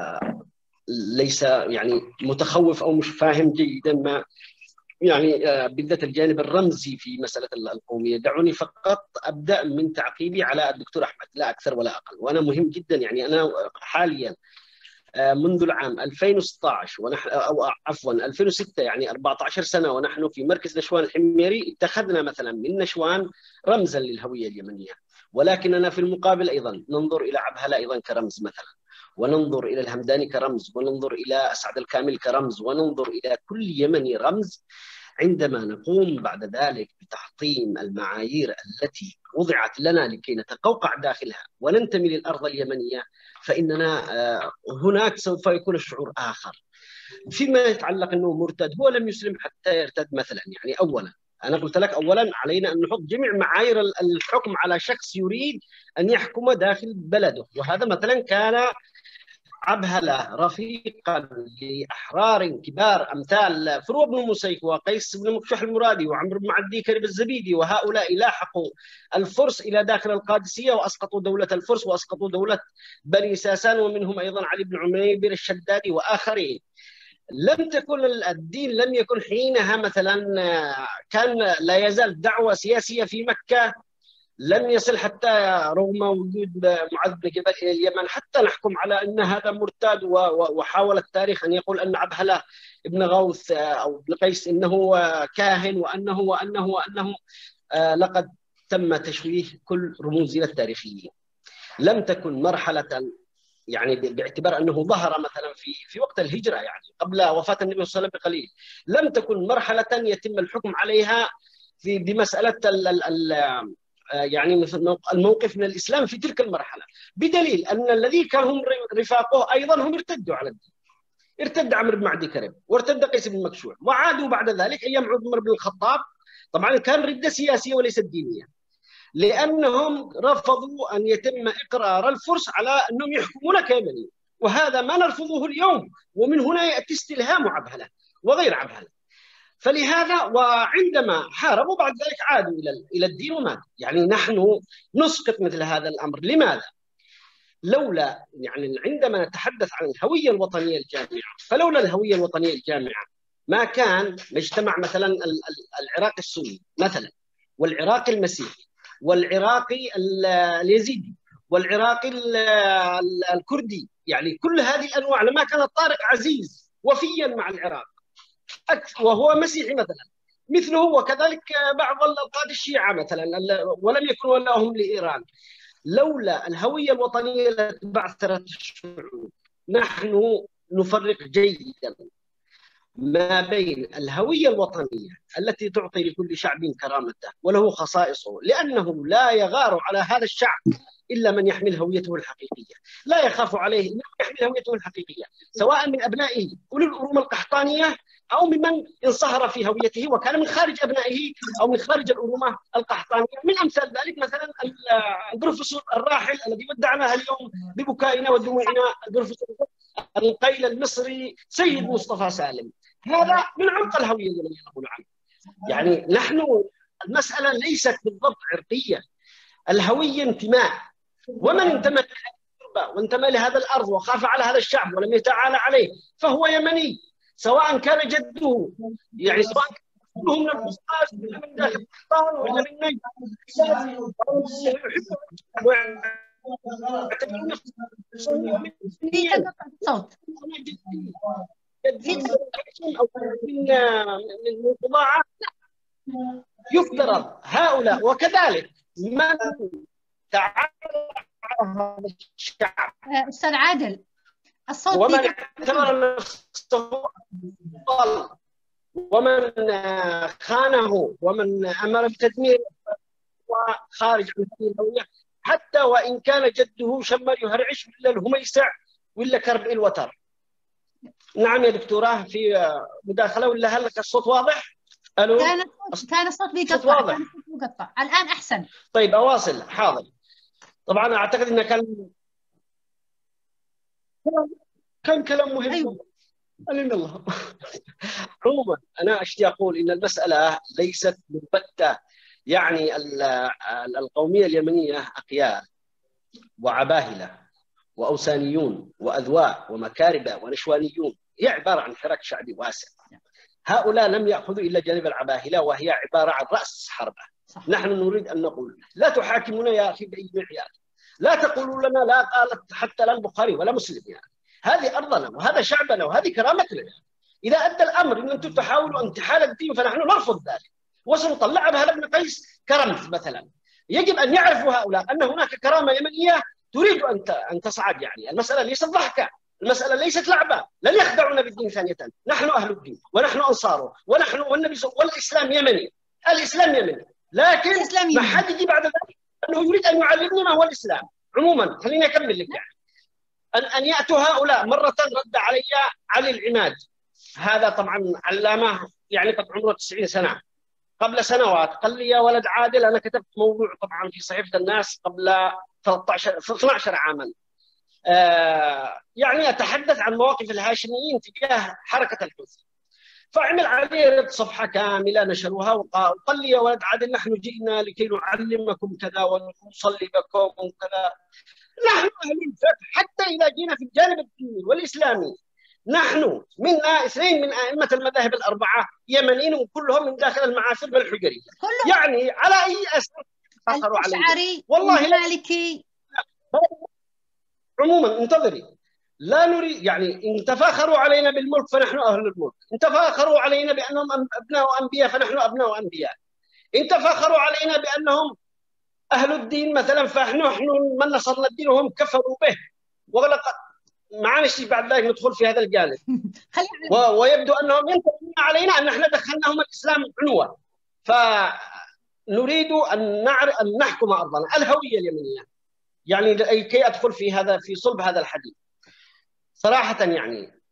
ليس يعني متخوف أو مش فاهم جيدا ما يعني بالذات الجانب الرمزي في مسألة القومية. دعوني فقط أبدأ من تعقيبي على الدكتور أحمد، لا أكثر ولا أقل. وأنا مهم جدا يعني أنا حاليا منذ العام 2016 ونحن أو عفوا 2006 يعني 14 سنة ونحن في مركز نشوان الحميري، اتخذنا مثلا من نشوان رمزا للهوية اليمنية، ولكننا في المقابل أيضا ننظر إلى عبهلة أيضا كرمز مثلا، وننظر إلى الهمداني كرمز، وننظر إلى أسعد الكامل كرمز، وننظر إلى كل يمني رمز. عندما نقوم بعد ذلك بتحطيم المعايير التي وضعت لنا لكي نتقوقع داخلها وننتمي للأرض اليمنية، فإننا هناك سوف يكون الشعور آخر. فيما يتعلق أنه مرتد، هو لم يسلم حتى يرتد مثلا. يعني أولا أنا قلت لك أولا علينا أن نحط جميع معايير الحكم على شخص يريد أن يحكم داخل بلده، وهذا مثلا كان عبهلة رفيقا لأحرار كبار أمثال فروة بن مسيك وقيس بن مكشوح المرادي وعمرو بن معدي كرب الزبيدي، وهؤلاء لاحقوا الفرس إلى داخل القادسية وأسقطوا دولة الفرس وأسقطوا دولة بني ساسان، ومنهم أيضا علي بن عمير الشدادي وآخرين. لم تكن الدين لم يكن حينها مثلا، كان لا يزال دعوة سياسية في مكة، لم يصل حتى رغم وجود معاذ بن جبل إلى اليمن حتى نحكم على أن هذا مرتد. وحاول التاريخ أن يقول أن عبهلة ابن غوث أو ابن قيس إنه كاهن وأنه لقد تم تشويه كل رموزنا التاريخيين. لم تكن مرحلة يعني باعتبار أنه ظهر مثلا في وقت الهجرة يعني قبل وفاة النبي صلى الله عليه وسلم بقليل، لم تكن مرحلة يتم الحكم عليها بمسألة يعني الموقف من الإسلام في تلك المرحلة، بدليل أن الذي كان هم رفاقه أيضا هم ارتدوا على الدين. ارتد عمرو بن معدي كرب وارتد قيس بن مكشوح، وعادوا بعد ذلك أيام عمر بن الخطاب. طبعا كان ردة سياسية وليست دينية. لأنهم رفضوا أن يتم إقرار الفرس على أنهم يحكمون كيمنيين، وهذا ما نرفضه اليوم، ومن هنا يأتي استلهام عبهلة وغير عبهلة. فلهذا وعندما حاربوا بعد ذلك عادوا إلى الدين وماتوا. يعني نحن نسقط مثل هذا الأمر. لماذا؟ لولا يعني عندما نتحدث عن الهوية الوطنية الجامعة، فلولا الهوية الوطنية الجامعة ما كان نجتمع مثلا العراق السني مثلا، والعراقي المسيحي، والعراقي اليزيدي، والعراقي الكردي، يعني كل هذه الأنواع. لما كان طارق عزيز وفيا مع العراق وهو مسيحي مثلا مثله، وكذلك بعض القادة الشيعة مثلا ولم يكونوا ولاهم لإيران. لولا الهوية الوطنية التي بعثرت الشعوب، نحن نفرق جيدا ما بين الهوية الوطنية التي تعطي لكل شعب كرامته وله خصائصه، لأنه لا يغار على هذا الشعب إلا من يحمل هويته الحقيقية، لا يخاف عليه من يحمل هويته الحقيقية، سواء من أبنائه أولي الأرومة القحطانية أو ممن انصهر في هويته وكان من خارج أبنائه أو من خارج الأرومة القحطانية. من أمثال ذلك مثلا البروفيسور الراحل الذي ودعناه اليوم ببكائنا ودموعنا، البروفيسور القيل المصري سيد مصطفى سالم. هذا من عمق الهوية التي نقول عنه. يعني نحن المسألة ليست بالضبط عرقية، الهوية انتماء، ومن انتمى وانتمى لهذا الأرض وخاف على هذا الشعب ولم يتعالى عليه فهو يمني، سواء كان جده يعني سواء كان من الفسطاط ولا من داخل القحطان ولا من نجد صوت من قضاعة يفترض هؤلاء، وكذلك من تعالى على هذا الشعب أستاذ عادل الصوت ومن اعتبر نفسه ضال ومن خانه ومن أمر بتدميره وخارج عن هذه الهوية، حتى وإن كان جده شمر يهرعش ولا الهميسع ولا كرب الوتر. نعم يا دكتوراه، في مداخلة ولا هل لك الصوت واضح؟ ألو؟ كان الصوت بيقطع، كان الصوت مقطع، الآن أحسن. طيب أواصل، حاضر. طبعا أعتقد أنه كان كلام مهم. أيوة. ألين الله. عموما أنا أشتي أقول إن المسألة ليست بالبتة، يعني القومية اليمنية أقيار وعباهلة وأوسانيون وأذواء ومكاربة ونشوانيون، هي عبارة عن حراك شعبي واسع. هؤلاء لم يأخذوا إلا جانب العباهلة، وهي عبارة عن رأس حربة. نحن نريد أن نقول لا تحاكمونا يا أخي بأي معيار، لا تقولوا لنا لا قالت حتى لا البخاري ولا مسلم، يعني هذه أرضنا وهذا شعبنا وهذه كرامتنا. إذا أدى الأمر أن أنتم تحاولوا انتحال الدين فنحن نرفض ذلك، وسنطلع بهذا بن قيس كرمت مثلا. يجب أن يعرفوا هؤلاء أن هناك كرامة يمنية تريد أن تصعد. يعني المسألة ليست ضحكة، المسألة ليست لعبة، لن يخدعونا بالدين ثانية. نحن أهل الدين ونحن أنصاره ونحن والنبي والإسلام يمني، الإسلام يمني، لكن ما حد يجي بعد ذلك أنه يريد أن يعلمني ما هو الإسلام. عموما خليني أكمل لك. يعني أن يأتوا هؤلاء مرة رد علي علي العماد، هذا طبعا علامة يعني قد عمره 90 سنة، قبل سنوات قال لي يا ولد عادل أنا كتبت موضوع طبعا في صحيفة الناس قبل 12 عاما، يعني أتحدث عن مواقف الهاشميين تجاه حركة الحوثي، فعمل عليه رد صفحة كاملة نشروها وقال لي يا ولد عادل نحن جئنا لكي نعلمكم كذا ونصلي بكم وكذا. نحن أهل الفتح، حتى إذا جينا في الجانب الديني والإسلامي نحن منا 2 من أئمة المذاهب الأربعة يمنيين وكلهم من داخل المعافر بالحجرية. يعني على أي أساس تفاخروا علينا؟ والله المالكي. عموما انتظري، لا نريد يعني إن تفاخروا علينا بالملك فنحن أهل الملك، إن تفاخروا علينا بأنهم أبناء أنبياء فنحن أبناء أنبياء، إن تفاخروا علينا بأنهم أهل الدين مثلا فنحن من نصرنا الدين وهم كفروا به وغلقت معنا شيء. بعد ذلك ندخل في هذا الجانب ويبدو أنهم ينتقدون علينا أن نحن دخلناهم الإسلام عنوة، فنريد أن نحكم أرضنا. الهوية اليمنية يعني كي أدخل في صلب هذا الحديث صراحة، يعني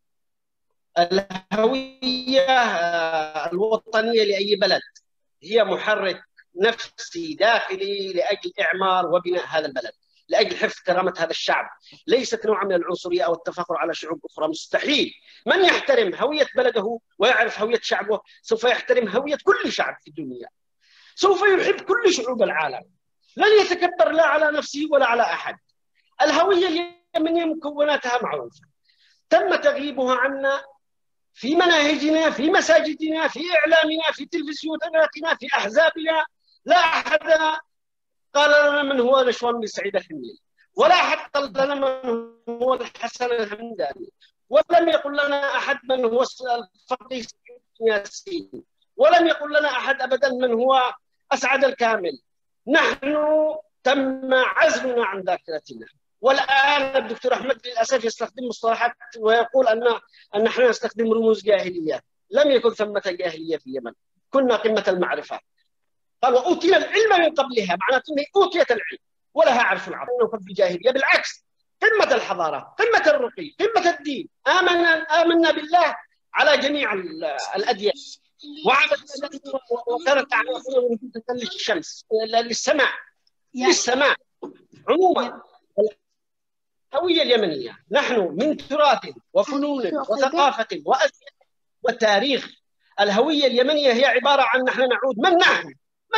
الهوية الوطنية لأي بلد هي محرك نفسي داخلي لأجل إعمار وبناء هذا البلد، لأجل حفظ كرامة هذا الشعب، ليست نوع من العنصرية أو التفاخر على شعوب أخرى. مستحيل. من يحترم هوية بلده ويعرف هوية شعبه سوف يحترم هوية كل شعب في الدنيا، سوف يحب كل شعوب العالم، لن يتكبر لا على نفسه ولا على أحد. الهوية اليمنية مكوناتها معروفة، تم تغييبها عنا في مناهجنا، في مساجدنا، في إعلامنا، في تلفزيوناتنا، في أحزابنا. لا أحد قال لنا من هو نشوان بن سعيد الحميري، ولا أحد قال لنا من هو الحسن الهمداني، ولم يقل لنا أحد من هو الفقيه ياسين، ولم يقل لنا أحد أبدا من هو أسعد الكامل. نحن تم عزلنا عن ذاكرتنا. والآن الدكتور أحمد للأسف يستخدم مصطلحات ويقول أن نحن نستخدم رموز جاهلية. لم يكن ثمة جاهلية في اليمن، كنا قمة المعرفة. قال وأوتينا العلم من قبلها، معناته أنها أوتيت العلم ولها عرف العظيم. وكان في جاهلية، بالعكس، قمة الحضارة، قمة الرقي، قمة الدين. آمنا بالله على جميع الأديان، وعبدنا وكانت أعمالنا من تتكلم الشمس للسماء للسماء. عموما الهوية اليمنية، نحن من تراث وفنون وثقافة وتاريخ. الهوية اليمنية هي عبارة عن نحن نعود من نحن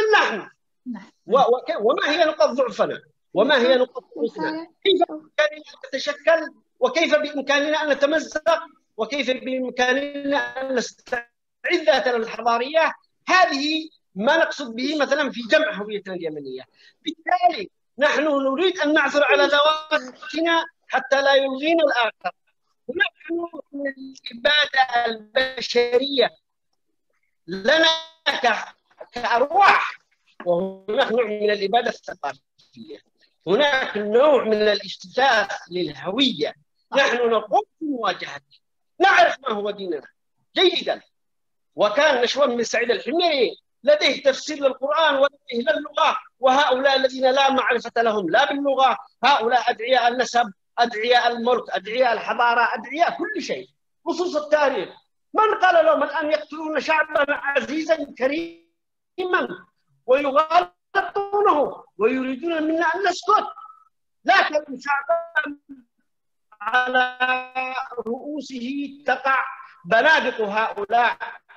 وما هي نقاط ضعفنا وما هي نقاط قوتنا، كيف بإمكاننا أن نتشكل، وكيف بإمكاننا أن نتمزق، وكيف بإمكاننا أن نستعيد ذاتنا الحضارية. هذه ما نقصد به مثلا في جمع هويتنا اليمنية. بالتالي نحن نريد أن نعثر على ذواتنا حتى لا يلغينا الآخر. هناك نوع من الإبادة البشرية لنا كأرواح، وهناك نوع من الإبادة الثقافية، هناك نوع من الاجتثاث للهوية. نحن نقوم بمواجهته، نعرف ما هو ديننا جيدا. وكان نشوان بن سعيد الحميري لديه تفسير للقرآن ولديه للغة، وهؤلاء الذين لا معرفة لهم لا باللغة، هؤلاء أدعياء النسب، أدعياء الملك، أدعياء الحضارة، أدعياء كل شيء. نصوص التاريخ، من قال لهم الآن يقتلون شعبا عزيزا كريما ويغالطونه ويريدون منا أن نسكت؟ لكن شعبا على رؤوسه تقع بنادق هؤلاء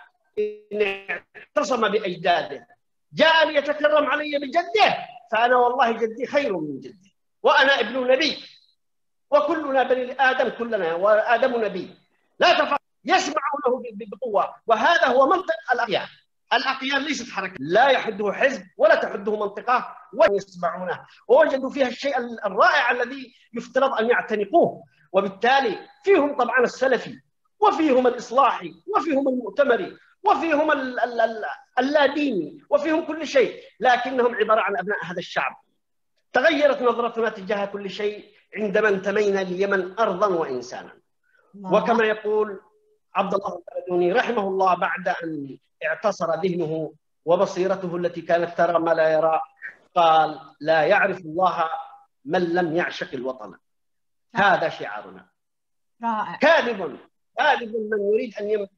إن اعتصم بأجداده. جاء ليتكرم علي بجده، فأنا والله جدي خير من جدي، وأنا ابن نبي، وكلنا بني آدم، كلنا وآدم نبي، لا تفرق. يسمعونه بقوة، وهذا هو منطق الأقيان. الأقيان ليست حركة، لا يحده حزب ولا تحده منطقة، ويسمعونه ووجدوا فيها الشيء الرائع الذي يفترض أن يعتنقوه. وبالتالي فيهم طبعا السلفي، وفيهم الإصلاحي، وفيهم المؤتمري، وفيهم اللاديني، وفيهم كل شيء، لكنهم عبارة عن أبناء هذا الشعب. تغيرت نظرتنا تجاه كل شيء عندما انتمينا لليمن أرضا وإنسانا. وكما يقول عبد الله البلدوني رحمه الله بعد أن اعتصر ذهنه وبصيرته التي كانت ترى ما لا يرى، قال لا يعرف الله من لم يعشق الوطن. هذا شعارنا. كاذب من يريد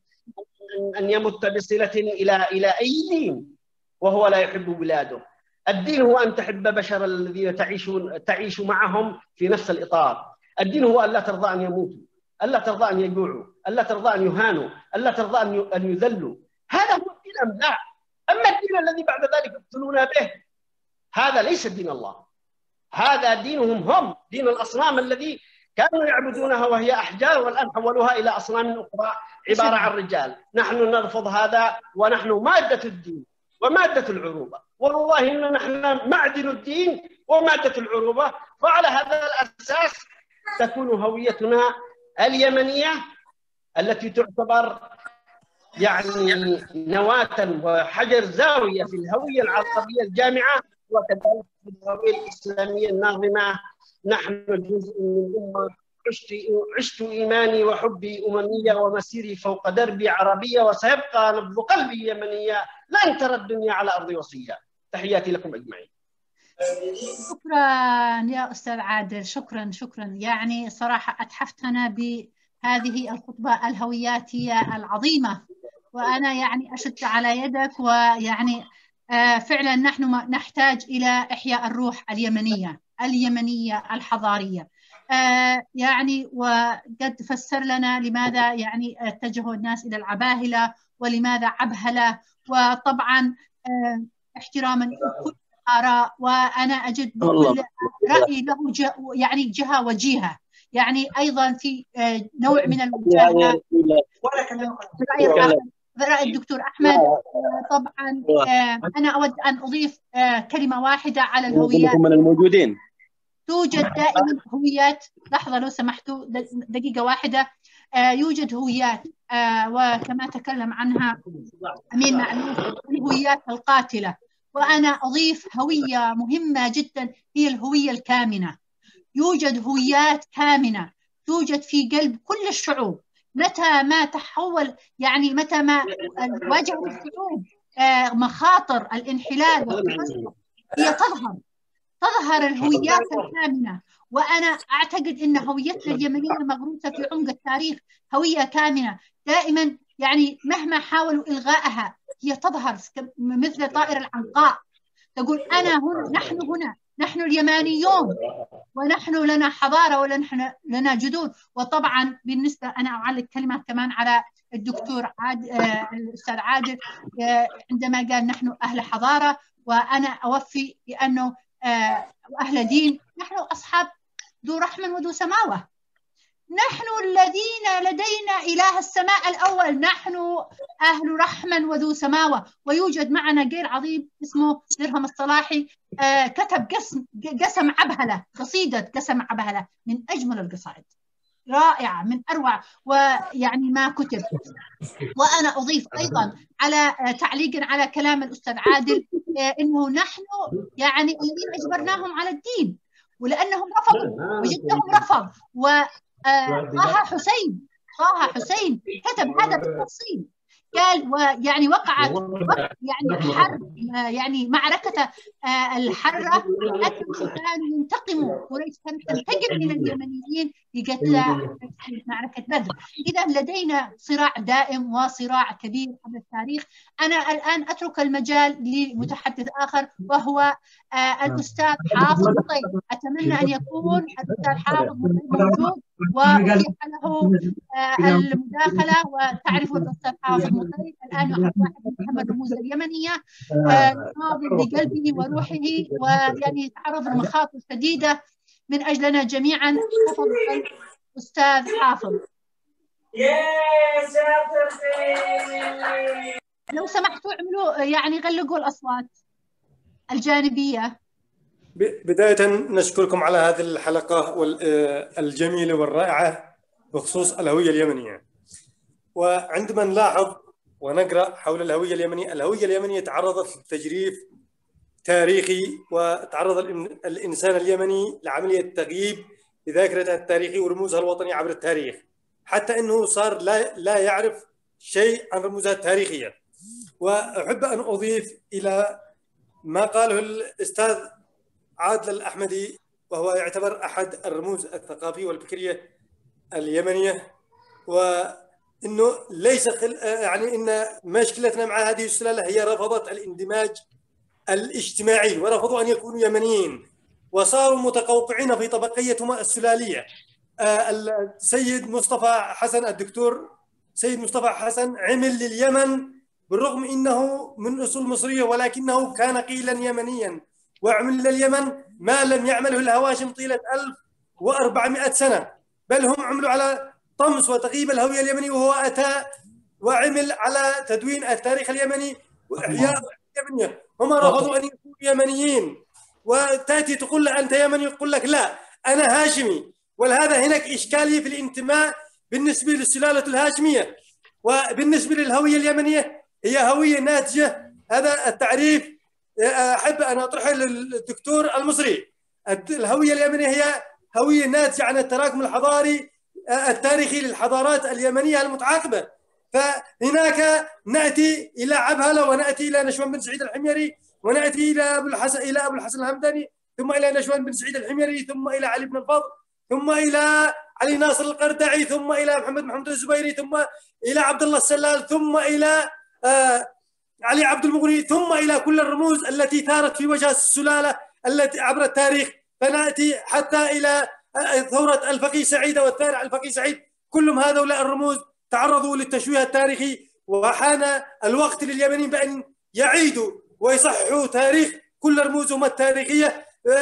أن يمت بصلة إلى أي دين وهو لا يحب بلاده. الدين هو أن تحب بشر الذين تعيش معهم في نفس الإطار. الدين هو أن لا ترضى أن يموتوا، ألا ترضى أن يجوعوا، ألا ترضى أن يهانوا، ألا ترضى أن يذلوا. هذا هو الدين أم لا؟ أما الدين الذي بعد ذلك يقتلون به، هذا ليس دين الله، هذا دينهم هم، دين الأصنام الذي كانوا يعبدونها وهي أحجار، والآن حولوها إلى أصنام أخرى عبارة عن رجال. نحن نرفض هذا، ونحن مادة الدين ومادة العروبة، والله إن نحن معدن الدين ومادة العروبة. فعلى هذا الأساس تكون هويتنا اليمنية التي تعتبر يعني نواة وحجر زاوية في الهوية العربية الجامعة، وكذلك في الهوية الإسلامية الناظمة. نحن جزء من الأمة، عشت إيماني وحبي أممية، ومسيري فوق دربي عربية، وسيبقى نبض قلبي يمنية، لن ترى الدنيا على أرض وصية. تحياتي لكم أجمعين. شكرا يا أستاذ عادل، شكرا. يعني صراحة أتحفتنا بهذه الخطبة الهوياتية العظيمة، وأنا يعني أشد على يدك، ويعني فعلا نحن نحتاج إلى إحياء الروح اليمنية الحضارية. يعني وقد فسر لنا لماذا يعني اتجهوا الناس إلى العباهلة ولماذا عبهلة، وطبعا احتراما لكل الآراء، وأنا أجد لكل رأي له يعني جهة وجهة، يعني أيضا في نوع من المجادلة برأي الدكتور أحمد. طبعا أنا أود أن أضيف كلمة واحدة على الهويات. من الموجودين توجد دائما هويات، لحظة لو سمحتوا دقيقة واحدة. يوجد هويات وكما تكلم عنها أمين معلوف الهويات القاتلة، وأنا أضيف هوية مهمة جدا هي الهوية الكامنة. يوجد هويات كامنة توجد في قلب كل الشعوب، متى ما تحول يعني متى ما واجهت الشعوب مخاطر الانحلال والتمزق هي تظهر الهويات الكامنة. وأنا أعتقد أن هويتنا اليمنية مغروسة في عمق التاريخ، هوية كامنة دائما، يعني مهما حاولوا إلغائها هي تظهر مثل طائر العنقاء، تقول أنا هنا، نحن اليمانيون، ونحن لنا حضارة ونحن لنا جذور. وطبعا بالنسبة أنا أعلق كلمة كمان على الدكتور الأستاذ عادل عندما قال نحن أهل حضارة، وأنا أوفي بأنه أهل دين. نحن أصحاب ذو رحم وذو سماوة، نحن الذين لدينا إله السماء الأول، نحن أهل رحم وذو سماوة. ويوجد معنا غير عظيم اسمه درهم الصلاحي كتب قسم عبهلة، قصيدة قسم عبهلة من أجمل القصائد، رائعة من أروع ويعني ما كتب. وأنا أضيف أيضا على تعليقا على كلام الأستاذ عادل إنه نحن يعني الذين أجبرناهم على الدين، ولأنهم رفضوا وجدهم رفض. طه حسين كتب هذا بالتفصيل، قال ويعني وقعت يعني حرب، يعني معركة الحرة، أنهم كانوا ينتقموا، قريش كانت تنتقم من اليمنيين لقتل في معركة بدر. إذا لدينا صراع دائم وصراع كبير قبل التاريخ. أنا الآن أترك المجال لمتحدث آخر وهو الأستاذ حافظ مطيب. أتمنى أن يكون الأستاذ حافظ مطيب موجود وأتيح له المداخلة. وتعرفوا الأستاذ حافظ مطيب الآن يحب واحد من أهم الرموز اليمنية، ناضل بقلبه وروحه، ويعني تعرض لمخاطر شديدة من أجلنا جميعا. تفضل أستاذ حافظ. لو سمحتوا اعملوا يعني غلقوا الأصوات الجانبية. بداية نشكركم على هذه الحلقة الجميلة والرائعة بخصوص الهوية اليمنية. وعندما نلاحظ ونقرأ حول الهوية اليمنية تعرضت لتجريف تاريخي، وتعرض الإنسان اليمني لعملية تغييب لذاكرته التاريخي ورموزها الوطنية عبر التاريخ، حتى أنه صار لا يعرف شيء عن رموزها التاريخية. وأحب أن أضيف إلى ما قاله الأستاذ عادل الأحمدي، وهو يعتبر أحد الرموز الثقافية والفكرية اليمنية، وإنه ليس يعني إن مشكلتنا مع هذه السلالة هي رفضت الاندماج الاجتماعي، ورفضوا أن يكونوا يمنيين، وصاروا متقوقعين في طبقيتهم السلالية. السيد مصطفى حسن، الدكتور سيد مصطفى حسن، عمل لليمن بالرغم إنه من أصول مصرية، ولكنه كان قيلا يمنيا، وعمل لليمن ما لم يعمله الهواشم طيلة 1400 سنة، بل هم عملوا على طمس وتغييب الهوية اليمنية، وهو أتى وعمل على تدوين التاريخ اليمني وإحياء اليمنية. هم رفضوا أن يكونوا يمنيين، وتأتي تقول له أنت يمني، يقول لك لا أنا هاشمي. ولهذا هناك إشكالية في الانتماء بالنسبة للسلالة الهاشمية. وبالنسبة للهوية اليمنية هي هوية ناتجة، هذا التعريف أحب أن أطرحه للدكتور المصري. الهوية اليمنية هي هوية ناتجة عن التراكم الحضاري التاريخي للحضارات اليمنية المتعاقبة. فهناك نأتي إلى عبهلة، ونأتي إلى نشوان بن سعيد الحميري، ونأتي إلى أبو الحسن الهمداني، ثم إلى نشوان بن سعيد الحميري، ثم إلى علي بن الفضل، ثم إلى علي ناصر القردعي، ثم إلى محمد الزبيري، ثم إلى عبد الله السلال، ثم إلى علي عبد المغني، ثم إلى كل الرموز التي ثارت في وجه السلالة التي عبر التاريخ، فنأتي حتى إلى ثورة الفقيه سعيد والثائر على الفقيه سعيد. كلهم هؤلاء الرموز تعرضوا للتشويه التاريخي، وحان الوقت لليمنيين بأن يعيدوا ويصححوا تاريخ كل رموزهم التاريخية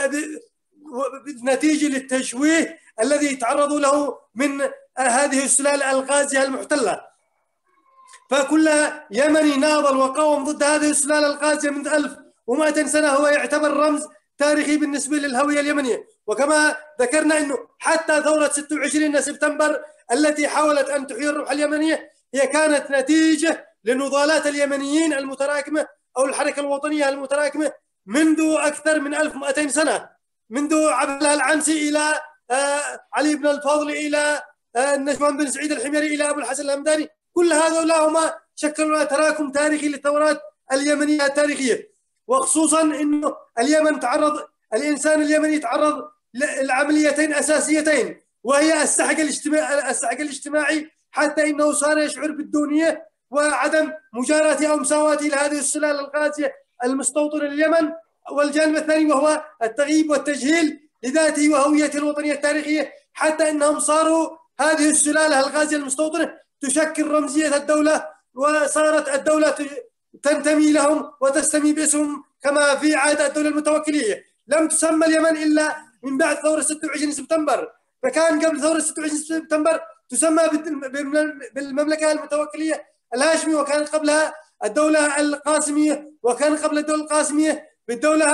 نتيجة للتشويه الذي تعرضوا له من هذه السلالة الغازية المحتلة. فكل يمني ناضل وقاوم ضد هذه السلالة الغازية منذ 1200 سنة هو يعتبر رمز تاريخي بالنسبة للهوية اليمنية. وكما ذكرنا أنه حتى ثورة 26 سبتمبر التي حاولت أن تحيي الروح اليمنية هي كانت نتيجة لنضالات اليمنيين المتراكمة أو الحركة الوطنية المتراكمة منذ أكثر من 1200 سنة، منذ عبد الله العنسي إلى علي بن الفضل إلى النجوان بن سعيد الحميري إلى أبو الحسن الهمداني. كل هؤلاء هم شكلوا تراكم تاريخي للثورات اليمنية التاريخية. وخصوصا أنه الإنسان اليمني تعرض لعمليتين أساسيتين، وهي السحق الاجتماعي حتى إنه صار يشعر بالدونية وعدم مجاراته أو مساواته لهذه السلالة الغازية المستوطنة لليمن. والجانب الثاني وهو التغييب والتجهيل لذاته وهويته الوطنية التاريخية، حتى إنهم صاروا هذه السلالة الغازية المستوطنة تشكل رمزية الدولة، وصارت الدولة تنتمي لهم وتستمي باسمهم كما في عادة الدولة المتوكلية. لم تسمى اليمن إلا من بعد ثورة 26 سبتمبر، فكان قبل ثورة 26 سبتمبر تسمى بالمملكة المتوكلية الهاشمي، وكانت قبلها الدولة القاسمية، وكان قبل الدولة القاسمية بالدولة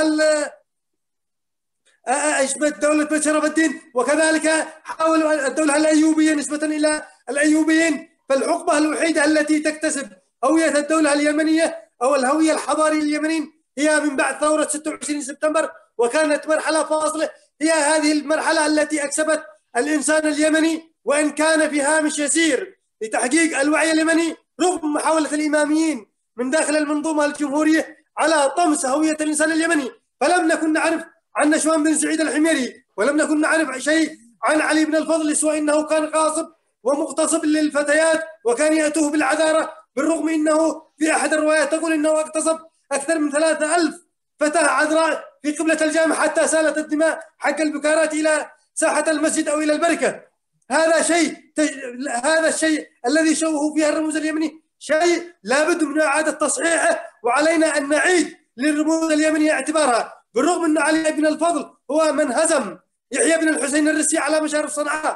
دولة شرف الدين، وكذلك حاول الدولة الأيوبية نسبة إلى الأيوبيين. فالحقبة الوحيدة التي تكتسب هوية الدولة اليمنية أو الهوية الحضارية لليمنيين هي من بعد ثورة 26 سبتمبر، وكانت مرحلة فاصلة هي هذه المرحلة التي أكسبت الإنسان اليمني، وإن كان في هامش يسير لتحقيق الوعي اليمني رغم محاولة الإماميين من داخل المنظومة الجمهورية على طمس هوية الإنسان اليمني. فلم نكن نعرف عن نشوان بن سعيد الحميري، ولم نكن نعرف شيء عن علي بن الفضل سوى أنه كان غاصب ومغتصب للفتيات وكان يأتوه بالعذارة، بالرغم أنه في أحد الروايات تقول أنه اغتصب أكثر من 3000 فتاة عذراء في قبلة الجامع حتى سالت الدماء حق البكارات إلى ساحة المسجد أو إلى البركة. هذا الشيء الذي شوهوا فيها الرموز اليمني شيء لابد من إعادة تصحيحه، وعلينا أن نعيد للرموز اليمنية اعتبارها. بالرغم أن علي بن الفضل هو من هزم يحيى بن الحسين الرسي على مشارف صنعاء،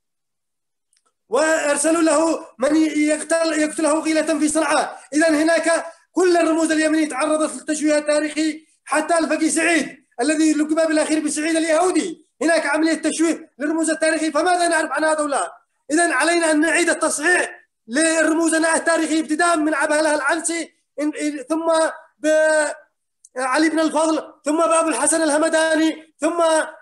وأرسلوا له من يقتله غيلة في صنعاء. إذا هناك كل الرموز اليمنية تعرضت للتشويه التاريخي، حتى الفقيه سعيد الذي لقب بالأخير بسعيد اليهودي هناك عملية تشويه للرموز التاريخي. فماذا نعرف عن هؤلاء؟ إذا علينا أن نعيد التصحيح للرموز التاريخية ابتداء من عبد العنسي، ثم بعلي بن الفضل، ثم بأبو الحسن الهمداني، ثم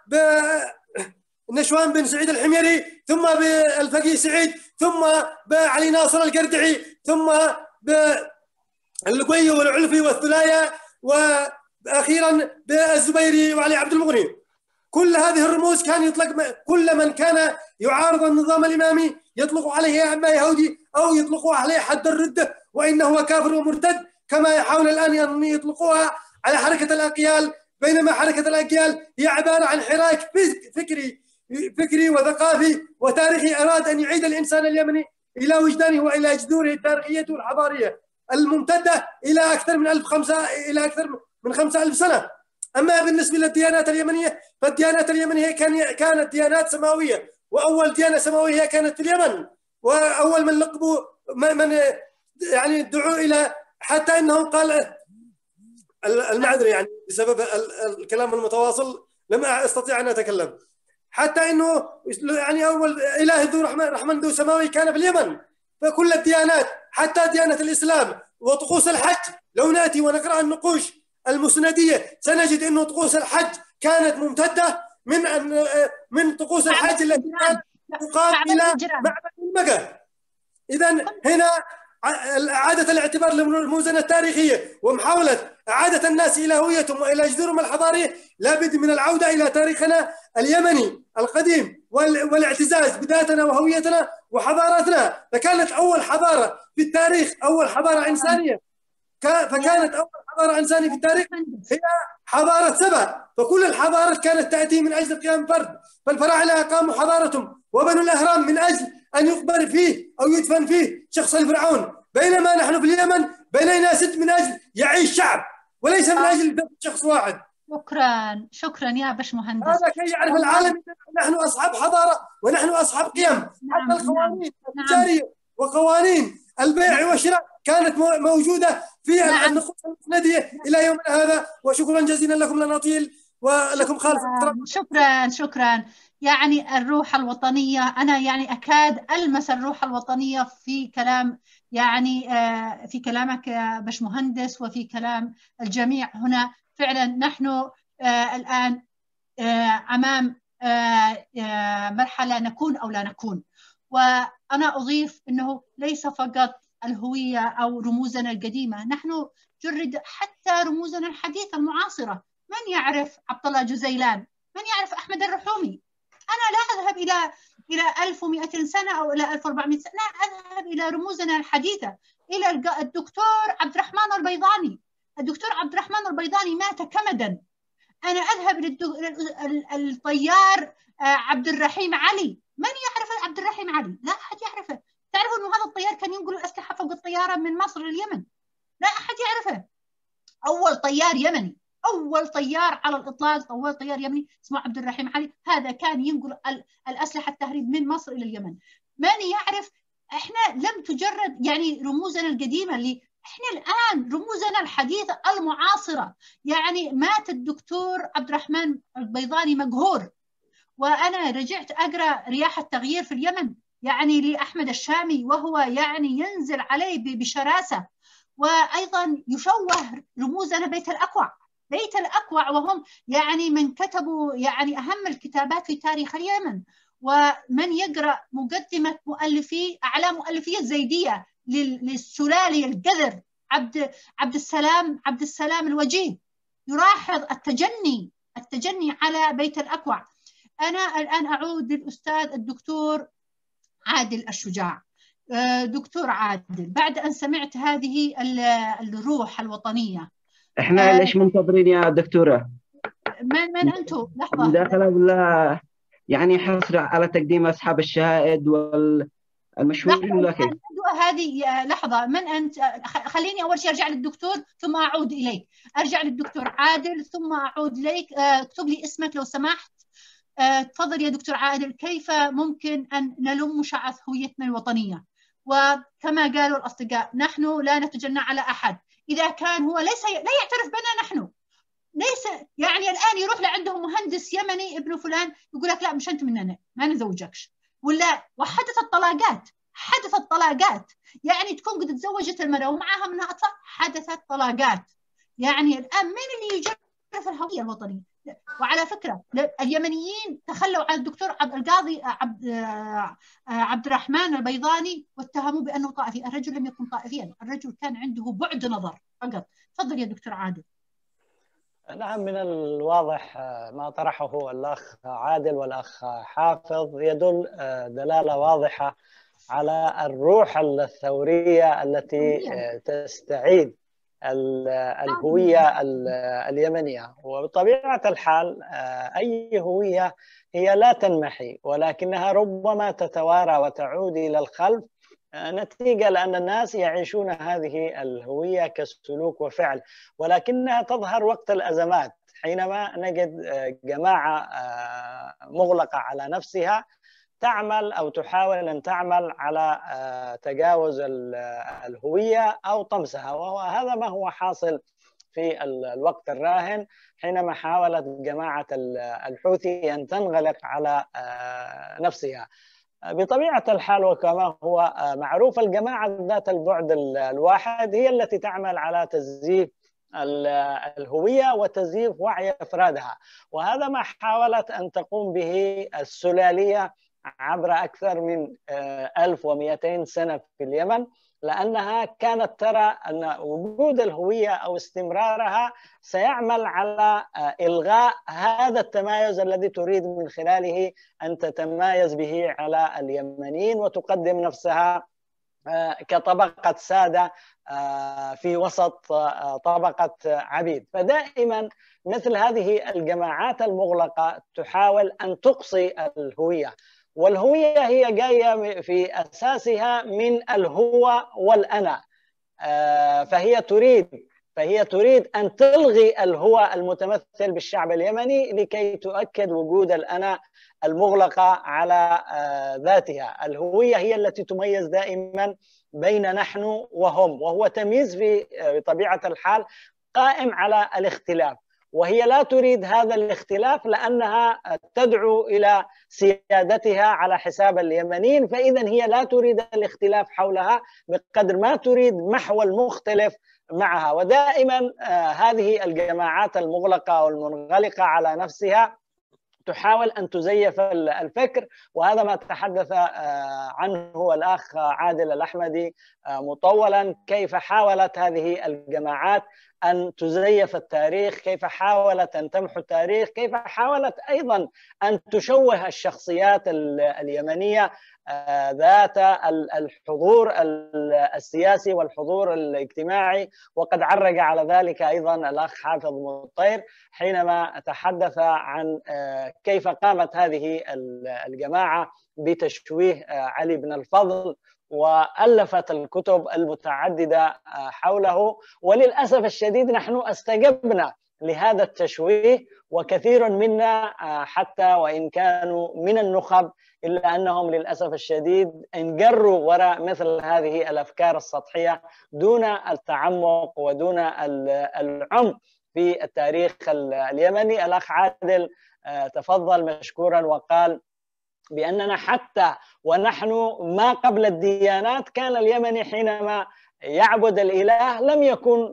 بنشوان بن سعيد الحميري، ثم بالفقيه سعيد، ثم بعلي ناصر القردعي، ثم باللقوي والعلفي والثلايا، وأخيرا بالزبيري وعلي عبد المغني. كل هذه الرموز كان يطلق كل من كان يعارض النظام الإمامي يطلق عليه يا عما يهودي أو يطلقوا عليه حد الردة وإنه هو كافر ومرتد، كما يحاول الآن أن يطلقوها على حركة الأقيال، بينما حركة الأقيال هي عبارة عن حراك فكري وثقافي وتاريخي أراد أن يعيد الإنسان اليمني إلى وجدانه وإلى جذوره التاريخية والحضارية الممتدة إلى أكثر من 5000 سنة. أما بالنسبة للديانات اليمنية فالديانات اليمنية كانت ديانات سماوية، وأول ديانة سماوية كانت في اليمن، وأول من لقبوا من يعني دعوا إلى، حتى أنهم قال المعذرة يعني بسبب الكلام المتواصل لم أستطيع أن أتكلم، حتى أنه يعني أول إله ذو رحمن ذو سماوي كان في اليمن. فكل الديانات حتى ديانة الإسلام وطقوس الحج، لو نأتي ونقرأ النقوش المسندية سنجد أنه طقوس الحج كانت ممتدة من طقوس الحج التي كانت تقام إلى معبد المكة. إذا هنا إعادة الاعتبار للموازنة التاريخية ومحاولة إعادة الناس إلى هويتهم وإلى جذورهم الحضارية لابد من العودة إلى تاريخنا اليمني القديم والاعتزاز بذاتنا وهويتنا وحضاراتنا. فكانت أول حضارة في التاريخ، أول حضارة إنسانية فكانت أول حضارة إنسانية في التاريخ هي حضارة سبأ، فكل الحضارات كانت تأتي من أجل قيام فرد، فالفراعنة أقاموا حضارتهم وبنوا الأهرام من أجل أن يقبر فيه أو يدفن فيه شخص الفرعون، بينما نحن في اليمن بنينا سد من أجل يعيش شعب وليس من أجل شخص واحد. شكرا يا باشمهندس. هذا كي يعرف العالم نحن أصحاب حضارة ونحن أصحاب قيم. حتى القوانين التجارية وقوانين البيع والشراء كانت موجودة في النقوش المسندية إلى يومنا هذا. وشكرا جزيلا لكم، لن أطيل ولكم خالص. شكرا. يعني الروح الوطنية، أنا يعني أكاد ألمس الروح الوطنية في كلام، يعني في كلامك يا باشمهندس وفي كلام الجميع هنا. فعلا نحن الآن أمام مرحلة نكون أو لا نكون. وأنا أضيف أنه ليس فقط الهوية أو رموزنا القديمة، نحن جرد حتى رموزنا الحديثة المعاصرة. من يعرف عبد الله جزيلان؟ من يعرف أحمد الرحومي؟ أنا لا أذهب إلى 1200 سنة أو إلى 1400 سنة، أذهب إلى رموزنا الحديثة، إلى الدكتور عبد الرحمن البيضاني. الدكتور عبد الرحمن البيضاني مات كمدا. أنا أذهب للطيار عبد الرحيم علي. من يعرف عبد الرحيم علي؟ لا أحد يعرفه. تعرفوا أنه هذا الطيار كان ينقل الأسلحة فوق الطيارة من مصر لليمن؟ لا أحد يعرفه. أول طيار يمني، أول طيار على الإطلاق، أول طيار يمني اسمه عبد الرحيم علي، هذا كان ينقل الأسلحة التهريب من مصر إلى اليمن. من يعرف؟ إحنا لم تجرد يعني رموزنا القديمة اللي إحنا الآن رموزنا الحديثة المعاصرة. يعني مات الدكتور عبد الرحمن البيضاني مقهور. وأنا رجعت أقرأ رياح التغيير في اليمن يعني لأحمد الشامي، وهو يعني ينزل عليه بشراسة. وأيضا يشوه رموزنا بيت الأكوع، وهم يعني من كتبوا يعني أهم الكتابات في تاريخ اليمن. ومن يقرأ مقدمة أعلام مؤلفية زيدية للسلالي القذر عبد السلام الوجيه، يلاحظ التجني على بيت الأكوع. أنا الآن أعود للأستاذ الدكتور عادل الشجاع. دكتور عادل، بعد أن سمعت هذه الروح الوطنية، احنا ليش منتظرين يا دكتورة؟ من أنتم؟ لحظة. مداخلة ولا يعني حصر على تقديم أصحاب الشهائد والمشهورين ولا كيف؟ هذه لحظة، من أنت؟ خليني أول شيء أرجع للدكتور ثم أعود إليك. أرجع للدكتور عادل ثم أعود إليك. اكتب لي اسمك لو سمحت. تفضل يا دكتور عادل. كيف ممكن أن نلم شعث هويتنا الوطنية؟ وكما قالوا الأصدقاء، نحن لا نتجنى على أحد. إذا كان هو لا يعترف بنا نحن، ليس يعني الآن يروح لعندهم مهندس يمني ابن فلان يقول لك لا مش أنت مننا، ما نزوجكش. وحدثت طلاقات. يعني تكون قد تزوجت المرأة ومعها منها أطفال، حدثت طلاقات. يعني الآن من اللي يجرف الهوية الوطنية؟ وعلى فكرة اليمنيين تخلوا عن الدكتور القاضي عبد الرحمن البيضاني واتهموه بأنه طائفي. الرجل لم يكن طائفيا، الرجل كان عنده بعد نظر فقط. تفضل يا دكتور عادل. نعم، من الواضح ما طرحه الأخ عادل والأخ حافظ يدل دلالة واضحة على الروح الثورية التي تستعيد الهوية اليمنية. وبطبيعة الحال أي هوية هي لا تنمحي، ولكنها ربما تتوارى وتعود إلى الخلف نتيجة لأن الناس يعيشون هذه الهوية كسلوك وفعل، ولكنها تظهر وقت الأزمات حينما نجد جماعة مغلقة على نفسها تعمل أو تحاول أن تعمل على تجاوز الهوية أو طمسها. وهذا ما هو حاصل في الوقت الراهن حينما حاولت جماعة الحوثي أن تنغلق على نفسها. بطبيعة الحال وكما هو معروف، الجماعة ذات البعد الواحد هي التي تعمل على تزييف الهوية وتزييف وعي أفرادها، وهذا ما حاولت أن تقوم به السلالية عبر أكثر من 1200 سنة في اليمن، لأنها كانت ترى أن وجود الهوية أو استمرارها سيعمل على إلغاء هذا التمايز الذي تريد من خلاله أن تتمايز به على اليمنيين وتقدم نفسها كطبقة سادة في وسط طبقة عبيد. فدائما مثل هذه الجماعات المغلقة تحاول أن تقصي الهوية، والهوية هي جاية في أساسها من الهو والأنا. فهي تريد أن تلغي الهو المتمثل بالشعب اليمني لكي تؤكد وجود الأنا المغلقة على ذاتها. الهوية هي التي تميز دائما بين نحن وهم، وهو تمييز بطبيعة الحال قائم على الاختلاف، وهي لا تريد هذا الاختلاف لأنها تدعو إلى سيادتها على حساب اليمنيين. فإذا هي لا تريد الاختلاف حولها بقدر ما تريد محو المختلف معها. ودائما هذه الجماعات المغلقة والمنغلقة على نفسها تحاول أن تزيف الفكر، وهذا ما تحدث عنه الأخ عادل الأحمدي مطولا، كيف حاولت هذه الجماعات أن تزيف التاريخ، كيف حاولت أن تمحو التاريخ، كيف حاولت أيضا أن تشوه الشخصيات اليمنية ذات الحضور السياسي والحضور الاجتماعي. وقد عرج على ذلك أيضا الأخ حافظ مطير حينما تحدث عن كيف قامت هذه الجماعة بتشويه علي بن الفضل، وألفت الكتب المتعددة حوله. وللأسف الشديد نحن استجبنا لهذا التشويه، وكثير منا حتى وإن كانوا من النخب إلا أنهم للأسف الشديد انجروا وراء مثل هذه الأفكار السطحية دون التعمق ودون العمق في التاريخ اليمني. الأخ عادل تفضل مشكورا وقال بأننا حتى ونحن ما قبل الديانات كان اليمني حينما يعبد الإله لم يكن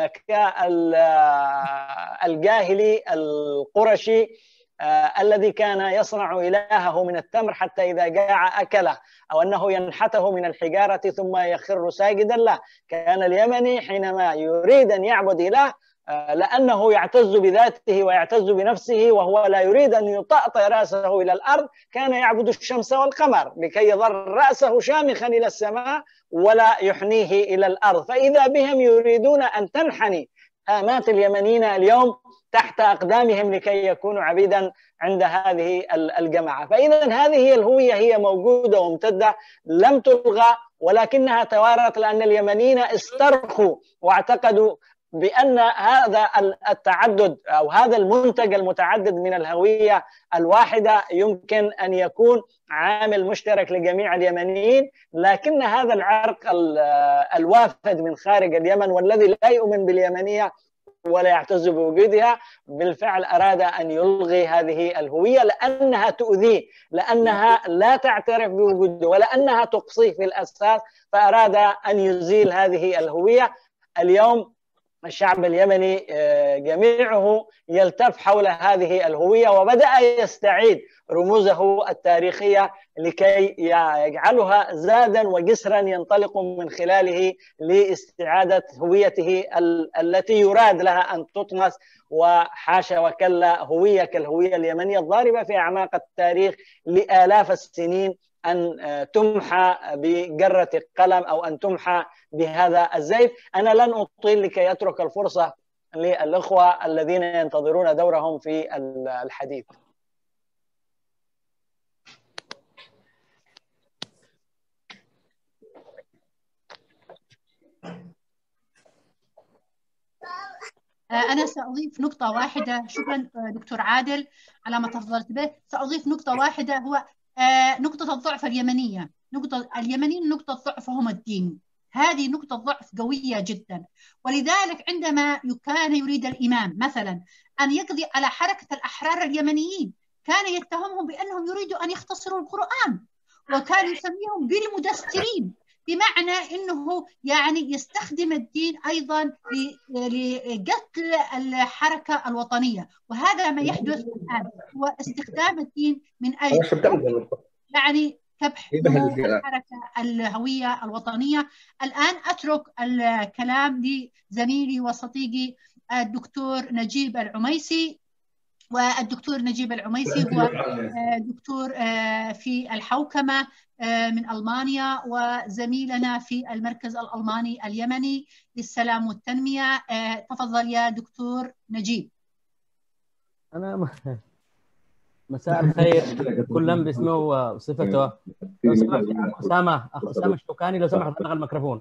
كالجاهلي القرشي الذي كان يصنع إلهه من التمر حتى إذا جاع أكله، أو أنه ينحته من الحجارة ثم يخر ساجدا. لا، كان اليمني حينما يريد أن يعبد إله لأنه يعتز بذاته ويعتز بنفسه وهو لا يريد أن يطأطئ رأسه إلى الأرض، كان يعبد الشمس والقمر لكي يظل رأسه شامخا إلى السماء ولا يحنيه إلى الأرض. فإذا بهم يريدون أن تنحني هامات اليمنيين اليوم تحت أقدامهم لكي يكونوا عبيدا عند هذه الجماعة. فإذا هذه الهوية هي موجودة وممتدة لم تلغى، ولكنها توارت لأن اليمنيين استرخوا واعتقدوا بأن هذا التعدد أو هذا المنتج المتعدد من الهوية الواحدة يمكن أن يكون عامل مشترك لجميع اليمنيين، لكن هذا العرق الوافد من خارج اليمن والذي لا يؤمن باليمنية ولا يعتز بوجودها بالفعل أراد أن يلغي هذه الهوية لأنها تؤذيه، لأنها لا تعترف بوجوده، ولأنها تقصيه في الأساس، فأراد أن يزيل هذه الهوية. اليوم الشعب اليمني جميعه يلتف حول هذه الهوية وبدأ يستعيد رموزه التاريخية لكي يجعلها زادا وجسرا ينطلق من خلاله لاستعادة هويته التي يراد لها أن تطمس، وحاشا وكلا هوية كالهوية اليمنية الضاربة في أعماق التاريخ لآلاف السنين أن تمحى بجرة قلم أو أن تمحى بهذا الزيف. أنا لن أطيل لكي أترك الفرصة للأخوة الذين ينتظرون دورهم في الحديث. أنا سأضيف نقطة واحدة. شكرا دكتور عادل على ما تفضلت به. سأضيف نقطة واحدة، هو نقطة الضعف اليمنية. اليمنيين نقطة ضعفهم الدين، هذه نقطة ضعف قوية جدا. ولذلك عندما كان يريد الإمام مثلا أن يقضي على حركة الأحرار اليمنيين كان يتهمهم بأنهم يريدوا أن يختصروا القرآن، وكان يسميهم بالمدسترين، بمعنى أنه يعني يستخدم الدين أيضا لقتل الحركة الوطنية. وهذا ما يحدث الآن، هو استخدام الدين من أجل يعني كبح الحركة الهوية الوطنية. الآن أترك الكلام لزميلي وصديقي الدكتور نجيب العميسي والدكتور نجيب العميسي هو دكتور في الحوكمة من ألمانيا، وزميلنا في المركز الألماني اليمني للسلام والتنمية. تفضل يا دكتور نجيب. أنا مساء الخير كلا باسمه وصفته. لو سمحت أخ أسامة الشوكاني، لو سمحت بلغ الميكروفون.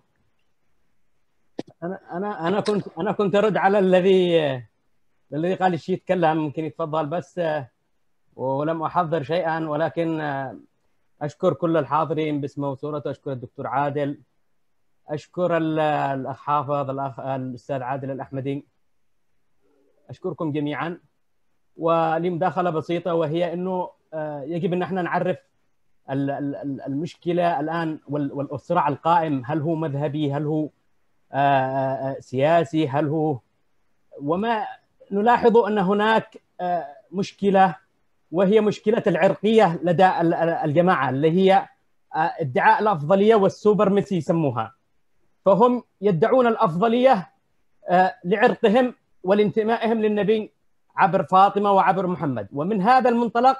أنا كنت أرد على الذي قال الشيء يتكلم، ممكن يتفضل بس، ولم أحضر شيئا، ولكن أشكر كل الحاضرين باسمه وصورته. أشكر الدكتور عادل، أشكر الأخ حافظ، الأستاذ عادل الأحمدي، أشكركم جميعا. ولي مداخلة بسيطة، وهي أنه يجب أن احنا نعرف المشكلة الآن والصراع القائم، هل هو مذهبي، هل هو سياسي، هل هو، وما نلاحظ أن هناك مشكلة، وهي مشكلة العرقية لدى الجماعة، اللي هي ادعاء الأفضلية والسوبرمسي يسموها. فهم يدعون الأفضلية لعرقهم ولانتمائهم للنبي عبر فاطمة وعبر محمد، ومن هذا المنطلق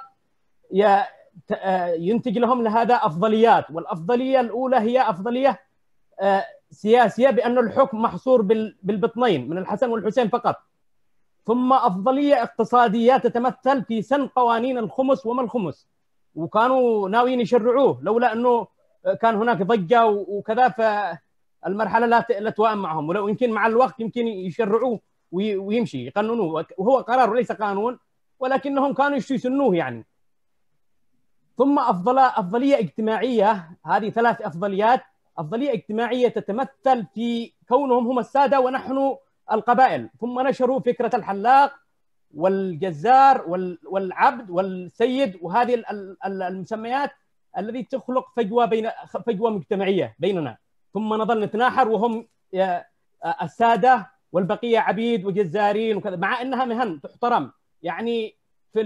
ينتج لهم لهذا أفضليات. والأفضلية الأولى هي أفضلية سياسية، بأن الحكم محصور بالبطنين من الحسن والحسين فقط. ثم أفضلية اقتصادية تتمثل في سن قوانين الخمس وما الخمس، وكانوا ناويين يشرعوه، لولا أنه كان هناك ضجة وكذا، فالمرحلة لا توائم معهم، ولو يمكن مع الوقت يمكن يشرعوه ويمشي يقننوه، وهو قرار وليس قانون، ولكنهم كانوا يسنوه يعني. ثم أفضلية اجتماعية، هذه 3 أفضليات. أفضلية اجتماعية تتمثل في كونهم هم السادة ونحن القبائل. ثم نشروا فكرة الحلاق والجزار والعبد والسيد، وهذه المسميات التي تخلق فجوة مجتمعية بيننا. ثم نظل نتناحر، وهم السادة والبقية عبيد وجزارين وكذا، مع أنها مهن تحترم يعني.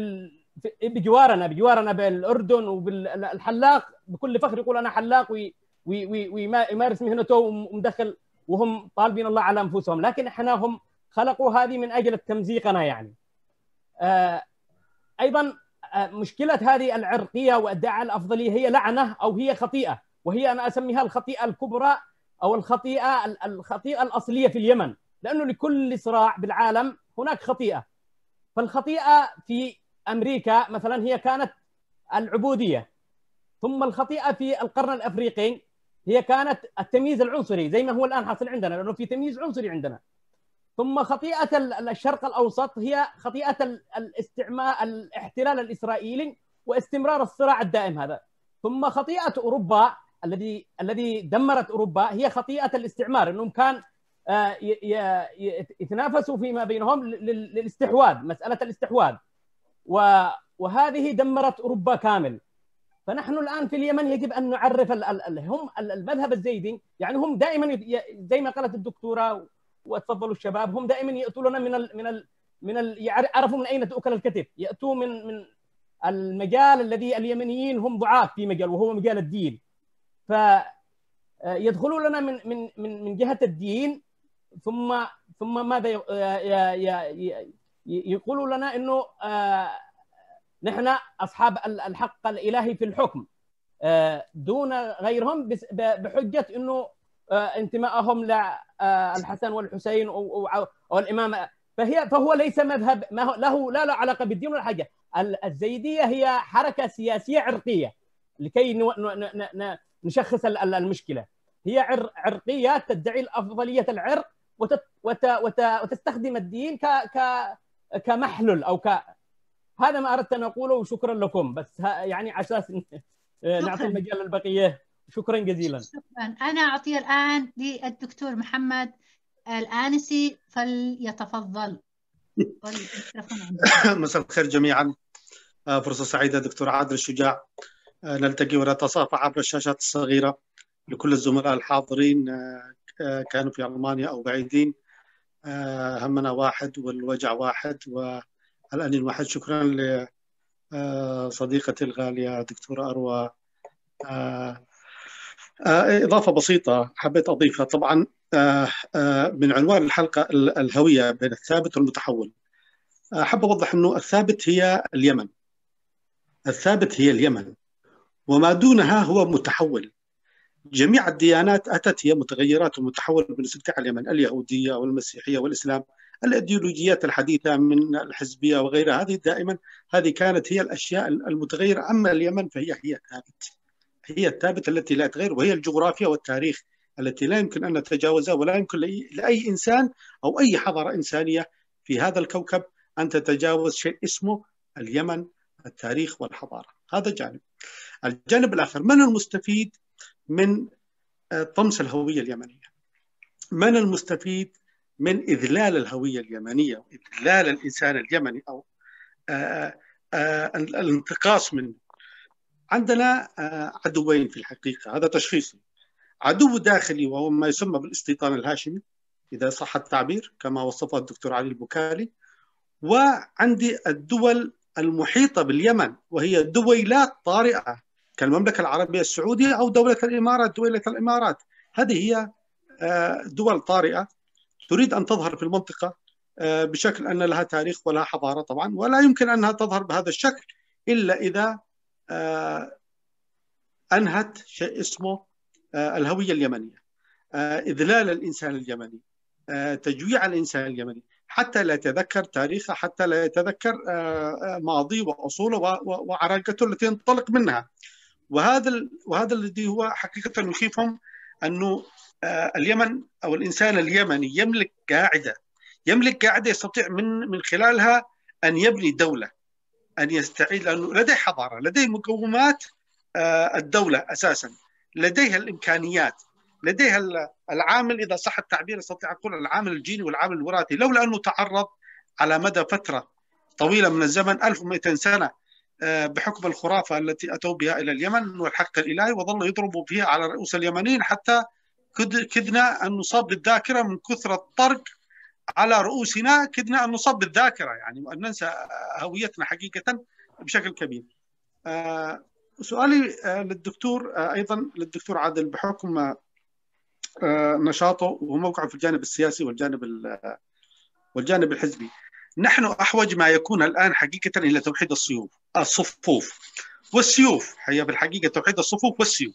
بجوارنا بالأردن، وبالحلاق بكل فخر يقول أنا حلاق ويمارس مهنته ومدخل، وهم طالبين الله على أنفسهم، لكن إحنا هم خلقوا هذه من أجل تمزيقنا يعني. أيضا مشكلة هذه العرقية وادعاء الأفضلية هي لعنة أو هي خطيئة، وهي أنا أسميها الخطيئة الكبرى أو الخطيئة الأصلية في اليمن، لأنه لكل صراع بالعالم هناك خطيئة. فالخطيئة في أمريكا مثلا هي كانت العبودية، ثم الخطيئة في القرن الأفريقي هي كانت التمييز العنصري، زي ما هو الآن حاصل عندنا، لأنه في تمييز عنصري عندنا. ثم خطيئة الشرق الأوسط هي خطيئة الاحتلال الإسرائيلي واستمرار الصراع الدائم هذا. ثم خطيئة أوروبا الذي دمرت أوروبا هي خطيئة الاستعمار، أنهم كان يتنافسوا فيما بينهم للاستحواذ، مسألة الاستحواذ، وهذه دمرت أوروبا كامل. فنحن الآن في اليمن يجب أن نعرف هم المذهب الزيدي، يعني هم دائما زي ما قالت الدكتورة وتفضلوا الشباب، هم دائما يأتون يعرفوا من أين تؤكل الكتف، يأتوا من المجال الذي اليمنيين هم ضعاف في مجال، وهو مجال الدين. فيدخلوا لنا من جهة الدين، ثم ماذا يقولوا لنا إنه نحن أصحاب الحق الإلهي في الحكم دون غيرهم، بحجة إنه انتمائهم للحسن والحسين أو الإمام. فهو ليس مذهب له لا علاقة بالدين ولا حاجة. الزيدية هي حركة سياسية عرقية، لكي نشخص المشكلة. هي عرقية تدعي الأفضلية العرق، وتستخدم الدين كمحلل أو هذا ما أردت أن أقوله، وشكرا لكم. بس يعني على أساس نعطي المجال للبقية. شكرا جزيلا. شكرا. أنا أعطي الآن للدكتور محمد الآنسي، فليتفضل. مساء الخير جميعا. فرصة سعيدة دكتور عادل الشجاع، نلتقي ونتصافح عبر الشاشات الصغيرة. لكل الزملاء الحاضرين كانوا في ألمانيا أو بعيدين، همنا واحد والوجع واحد والأنين واحد. شكرا لصديقتي الغالية دكتورة أروى. إضافة بسيطة حبيت أضيفها. طبعا من عنوان الحلقة الهوية بين الثابت والمتحول، أحب أوضح أنه الثابت هي اليمن. الثابت هي اليمن، وما دونها هو متحول. جميع الديانات أتت هي متغيرات ومتحول بالنسبة على اليمن، اليهودية والمسيحية والإسلام، الأيديولوجيات الحديثة من الحزبية وغيرها، هذه دائما هذه كانت هي الأشياء المتغيرة. أما اليمن فهي الثابت، هي الثابت التي لا تغير، وهي الجغرافيا والتاريخ التي لا يمكن أن نتجاوزها، ولا يمكن لأي إنسان أو أي حضارة إنسانية في هذا الكوكب أن تتجاوز شيء اسمه اليمن، التاريخ والحضارة. هذا جانب. الجانب الآخر، من المستفيد من طمس الهوية اليمنية؟ من المستفيد من إذلال الهوية اليمنية وإذلال الإنسان اليمني أو الانتقاص منه؟ عندنا عدوين في الحقيقة، هذا تشخيصي. عدو داخلي وهو ما يسمى بالاستيطان الهاشمي إذا صح التعبير كما وصفه الدكتور علي البكالي، وعندي الدول المحيطة باليمن وهي دويلات طارئة كالمملكة العربية السعودية أو دولة الإمارات، دويلة الإمارات. هذه هي دول طارئة تريد أن تظهر في المنطقة بشكل أن لها تاريخ ولها حضارة طبعا، ولا يمكن أنها تظهر بهذا الشكل إلا إذا أنهت شيء اسمه الهوية اليمنية، إذلال الإنسان اليمني، تجويع الإنسان اليمني حتى لا يتذكر تاريخه، حتى لا يتذكر ماضيه وأصوله وعراقته التي ينطلق منها. وهذا الذي هو حقيقة يخيفهم، أنه اليمن أو الإنسان اليمني يملك قاعدة يستطيع من خلالها أن يبني دولة، أن يستعيد، لأنه لديه حضارة، لديه مقومات الدولة أساسا، لديها الإمكانيات، لديها العامل، إذا صح التعبير استطيع أقول العامل الجيني والعامل الوراثي، لولا أنه تعرض على مدى فترة طويلة من الزمن 1200 سنة بحكم الخرافة التي أتوا بها إلى اليمن والحق الإلهي، وظلوا يضربوا فيها على رؤوس اليمنيين حتى كدنا أن نصاب بالذاكرة من كثرة الطرق على رؤوسنا، كدنا أن نصاب بالذاكرة يعني، وأن ننسى هويتنا حقيقة بشكل كبير. سؤالي للدكتور أيضا للدكتور عادل، بحكم نشاطه وموقعه في الجانب السياسي والجانب الحزبي، نحن أحوج ما يكون الآن حقيقة إلى توحيد الصفوف والسيوف، هي بالحقيقة توحيد الصفوف والسيوف.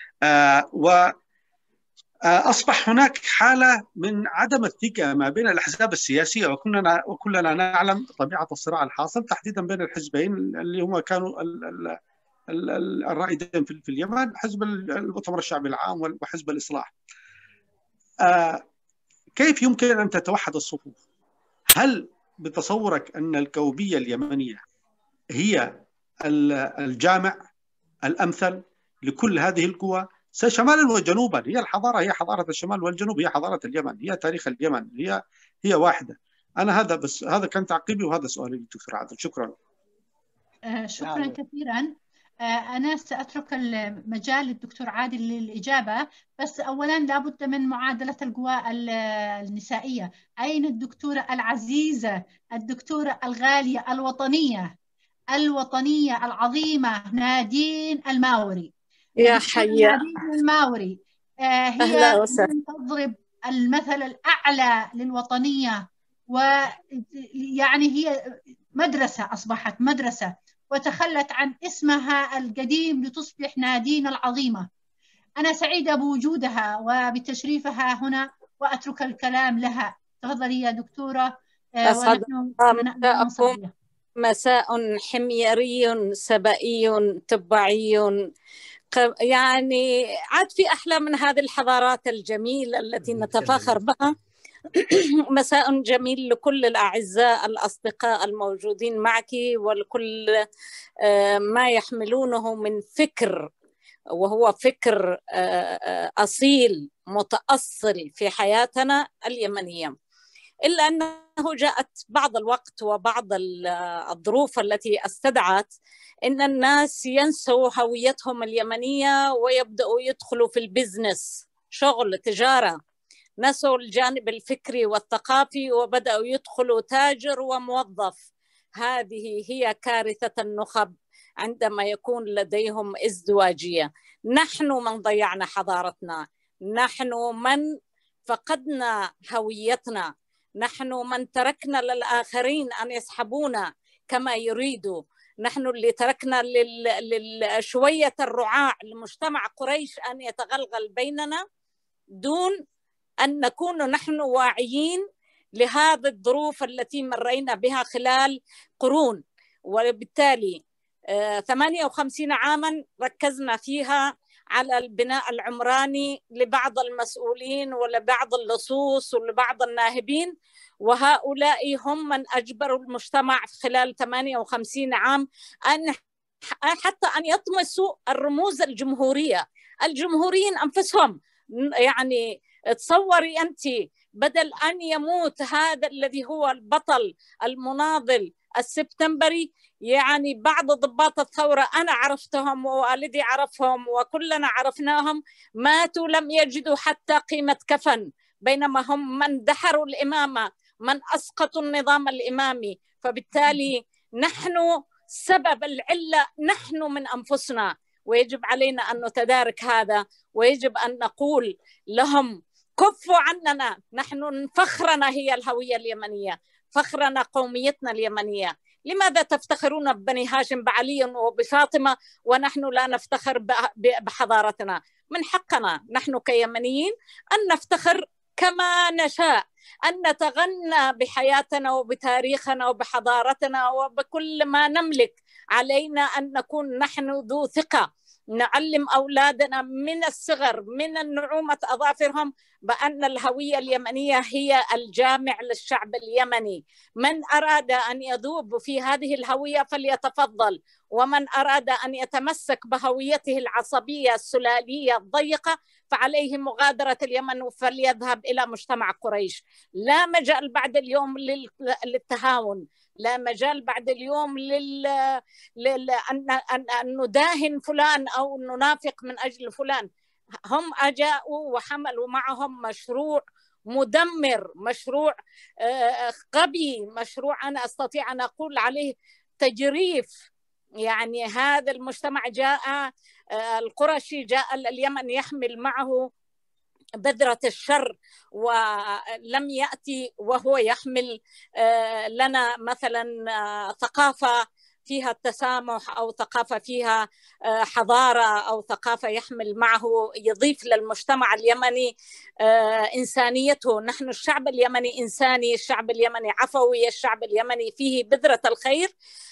وأصبح هناك حالة من عدم الثقة ما بين الأحزاب السياسية، وكلنا نعلم طبيعة الصراع الحاصل تحديدا بين الحزبين اللي هم كانوا الرائدين في اليمن، حزب المؤتمر الشعبي العام وحزب الإصلاح. كيف يمكن أن تتوحد الصفوف؟ هل بتصورك أن الكوبية اليمنية هي الجامع الأمثل لكل هذه القوى شمالا وجنوبا؟ هي الحضارة، هي حضارة الشمال والجنوب، هي حضارة اليمن، هي تاريخ اليمن، هي واحدة. أنا هذا كان تعقيبي، وهذا سؤالي للدكتور عادل. شكرا. شكرا كثيرا. أنا سأترك المجال للدكتور عادل للإجابة، بس أولا لابد من معادلة القوى النسائية. أين الدكتورة العزيزة، الدكتورة الغالية الوطنية العظيمة نادين الماوري؟ يا حيا نادين الماوري هي تضرب المثل الأعلى للوطنية، ويعني هي مدرسة، أصبحت مدرسة، وتخلت عن اسمها القديم لتصبح نادين العظيمة. أنا سعيدة بوجودها وبتشريفها هنا، وأترك الكلام لها. تفضلي يا دكتورة. أسعد مساءكم، مساء حميري سبائي تبعي، يعني عاد في أحلى من هذه الحضارات الجميلة التي نتفاخر بها. مساء جميل لكل الأعزاء الأصدقاء الموجودين معك، ولكل ما يحملونه من فكر، وهو فكر أصيل متأصل في حياتنا اليمنية. إلا أنه جاءت بعض الوقت وبعض الظروف التي استدعت إن الناس ينسوا هويتهم اليمنية ويبدأوا يدخلوا في البزنس، شغل، تجارة، نسوا الجانب الفكري والثقافي وبدأوا يدخلوا تاجر وموظف. هذه هي كارثة النخب عندما يكون لديهم ازدواجية. نحن من ضيعنا حضارتنا، نحن من فقدنا هويتنا، نحن من تركنا للآخرين أن يسحبونا كما يريدوا، نحن اللي تركنا شوية الرعاع لمجتمع قريش أن يتغلغل بيننا دون أن نكون نحن واعيين لهذه الظروف التي مرينا بها خلال قرون. وبالتالي 58 عاما ركزنا فيها على البناء العمراني لبعض المسؤولين ولبعض اللصوص ولبعض الناهبين، وهؤلاء هم من أجبروا المجتمع خلال 58 عام حتى أن يطمسوا الرموز الجمهورية. الجمهوريين أنفسهم، يعني تصوري أنت بدل أن يموت هذا الذي هو البطل المناضل السبتمبري، يعني بعض ضباط الثورة أنا عرفتهم ووالدي عرفهم وكلنا عرفناهم، ماتوا لم يجدوا حتى قيمة كفن، بينما هم من دحروا الإمامة، من أسقطوا النظام الإمامي. فبالتالي نحن سبب العلة نحن من أنفسنا، ويجب علينا أن نتدارك هذا، ويجب أن نقول لهم كفوا عننا. نحن فخرنا هي الهوية اليمنية، فخرنا قوميتنا اليمنية. لماذا تفتخرون ببني هاشم بعلي وبفاطمة ونحن لا نفتخر بحضارتنا؟ من حقنا نحن كيمنيين أن نفتخر كما نشاء، أن نتغنى بحياتنا وبتاريخنا وبحضارتنا وبكل ما نملك. علينا أن نكون نحن ذو ثقة، نعلم أولادنا من الصغر من النعومة أظافرهم بأن الهوية اليمنية هي الجامع للشعب اليمني. من أراد أن يذوب في هذه الهوية فليتفضل، ومن أراد أن يتمسك بهويته العصبية السلالية الضيقة فعليه مغادرة اليمن فليذهب إلى مجتمع قريش. لا مجال بعد اليوم للتهاون، لا مجال بعد اليوم أن نداهن فلان أو ننافق من أجل فلان. هم أجاءوا وحملوا معهم مشروع مدمر، مشروع غبي، مشروع أنا أستطيع أن أقول عليه تجريف. يعني هذا المجتمع جاء القرشي جاء اليمن يحمل معه بذرة الشر، ولم يأتي وهو يحمل لنا مثلا ثقافة فيها التسامح أو ثقافة فيها حضارة أو ثقافة يحمل معه يضيف للمجتمع اليمني إنسانيته. نحن الشعب اليمني إنساني، الشعب اليمني عفوي، الشعب اليمني فيه بذرة الخير.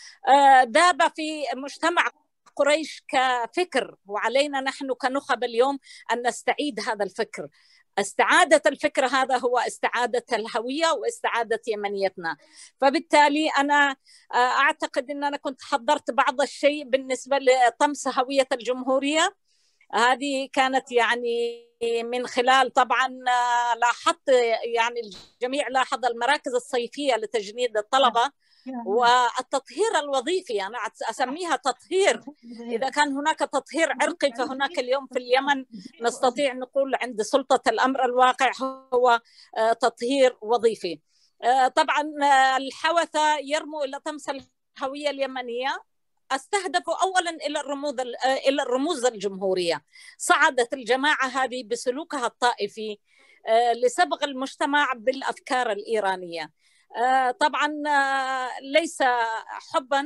ذاب في مجتمع قريش كفكر، وعلينا نحن كنخب اليوم أن نستعيد هذا الفكر. استعادة الفكر هذا هو استعادة الهوية واستعادة يمنيتنا. فبالتالي أنا أعتقد أن أنا كنت حضرت بعض الشيء بالنسبة لطمس هوية الجمهورية. هذه كانت يعني من خلال طبعا لاحظت، يعني الجميع لاحظ المراكز الصيفية لتجنيد الطلبة والتطهير الوظيفي. أنا أسميها تطهير. إذا كان هناك تطهير عرقي فهناك اليوم في اليمن نستطيع نقول عند سلطة الأمر الواقع هو تطهير وظيفي. طبعا الحوثة يرموا إلى طمس الهوية اليمنية، استهدفوا أولا إلى الرموز الجمهورية. صعدت الجماعة هذه بسلوكها الطائفي لصبغ المجتمع بالأفكار الإيرانية. طبعا ليس حبا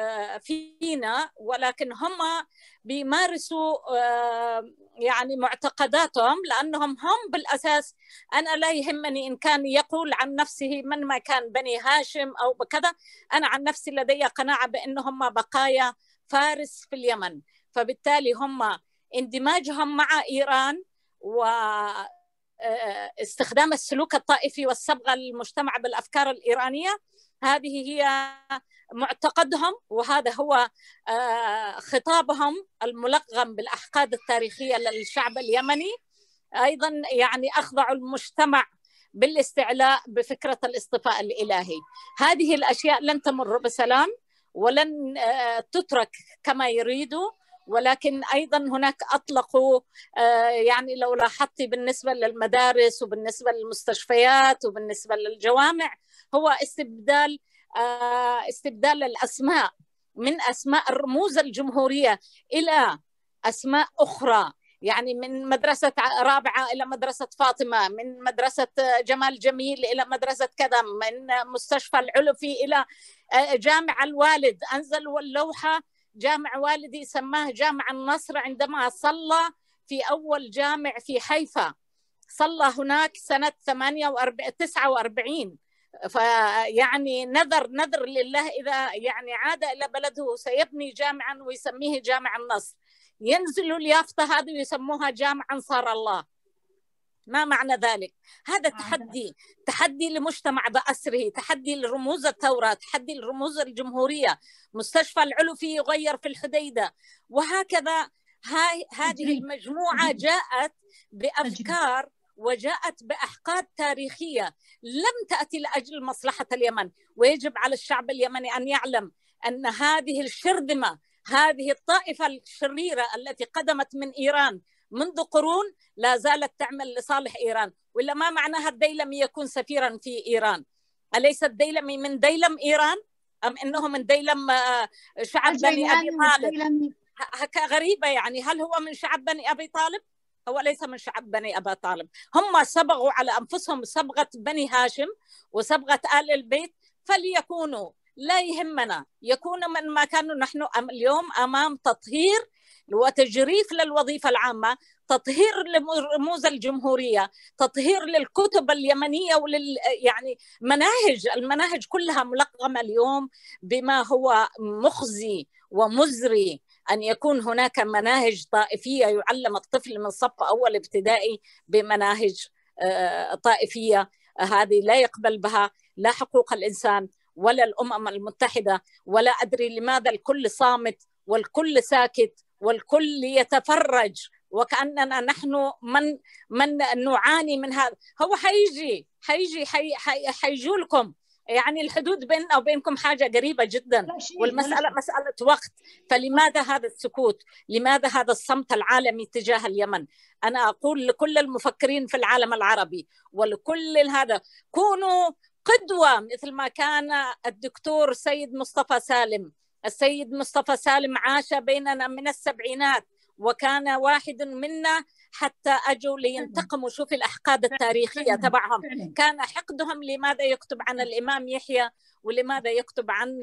فينا، ولكن هم بيمارسوا يعني معتقداتهم، لأنهم هم بالأساس. أنا لا يهمني إن كان يقول عن نفسه من ما كان بني هاشم أو بكذا، أنا عن نفسي لدي قناعة بأنهم بقايا فارس في اليمن. فبالتالي هم اندماجهم مع إيران واستخدام السلوك الطائفي والصبغة للمجتمع بالأفكار الإيرانية، هذه هي معتقدهم، وهذا هو خطابهم الملغم بالأحقاد التاريخية للشعب اليمني. أيضا يعني أخضعوا المجتمع بالاستعلاء بفكرة الاصطفاء الإلهي. هذه الأشياء لن تمر بسلام ولن تترك كما يريدوا، ولكن أيضا هناك أطلقوا يعني لو لاحظتي بالنسبة للمدارس وبالنسبة للمستشفيات وبالنسبة للجوامع هو استبدال الأسماء من أسماء الرموز الجمهورية إلى أسماء أخرى يعني من مدرسة رابعة إلى مدرسة فاطمة، من مدرسة جمال جميل إلى مدرسة كذا، من مستشفى العلفي إلى جامع الوالد. أنزلوا اللوحة جامع والدي سماه جامع النصر عندما صلى في أول جامع في حيفا، صلى هناك سنة 49. فيعني نذر لله إذا يعني عاد إلى بلده سيبني جامعا ويسميه جامع النصر. ينزلوا اليافطة هذه ويسموها جامع أنصار الله. ما معنى ذلك؟ هذا تحدي لمجتمع بأسره، تحدي لرموز الثورة، تحدي لرموز الجمهورية. مستشفى العلفي يغير في الحديدة، وهكذا. هذه المجموعة جاءت بأفكار وجاءت بأحقاد تاريخية لم تأتي لأجل مصلحة اليمن. ويجب على الشعب اليمني أن يعلم أن هذه الشرذمة، هذه الطائفة الشريرة التي قدمت من إيران منذ قرون لا زالت تعمل لصالح إيران. ولا ما معناها الديلمي يكون سفيرا في إيران؟ أليس الديلمي من ديلم إيران أم إنه من ديلم شعب بني أبي طالب؟ غريبة يعني. هل هو من شعب بني أبي طالب؟ هو ليس من شعب بني أبي طالب. هم صبغوا على أنفسهم صبغة بني هاشم وصبغة آل البيت، فليكونوا، لا يهمنا، يكونوا من ما كانوا. نحن اليوم أمام تطهير وتجريف للوظيفة العامة، تطهير لرموز الجمهورية، تطهير للكتب اليمنية يعني المناهج كلها ملغمة اليوم بما هو مخزي ومزري. أن يكون هناك مناهج طائفية يعلم الطفل من صف أول ابتدائي بمناهج طائفية، هذه لا يقبل بها لا حقوق الإنسان ولا الأمم المتحدة. ولا أدري لماذا الكل صامت والكل ساكت والكل يتفرج، وكأننا نحن من نعاني من هذا. هو حيجوا لكم، يعني الحدود بيننا وبينكم حاجة قريبة جدا، والمسألة مسألة وقت. فلماذا هذا السكوت؟ لماذا هذا الصمت العالمي تجاه اليمن؟ أنا أقول لكل المفكرين في العالم العربي ولكل هذا، كونوا قدوة مثل ما كان الدكتور سيد مصطفى سالم. السيد مصطفى سالم عاش بيننا من السبعينات، وكان واحد منا حتى أجوا لينتقموا. شوف الأحقاد التاريخية تبعهم، كان حقدهم لماذا يكتب عن الإمام يحيى ولماذا يكتب عن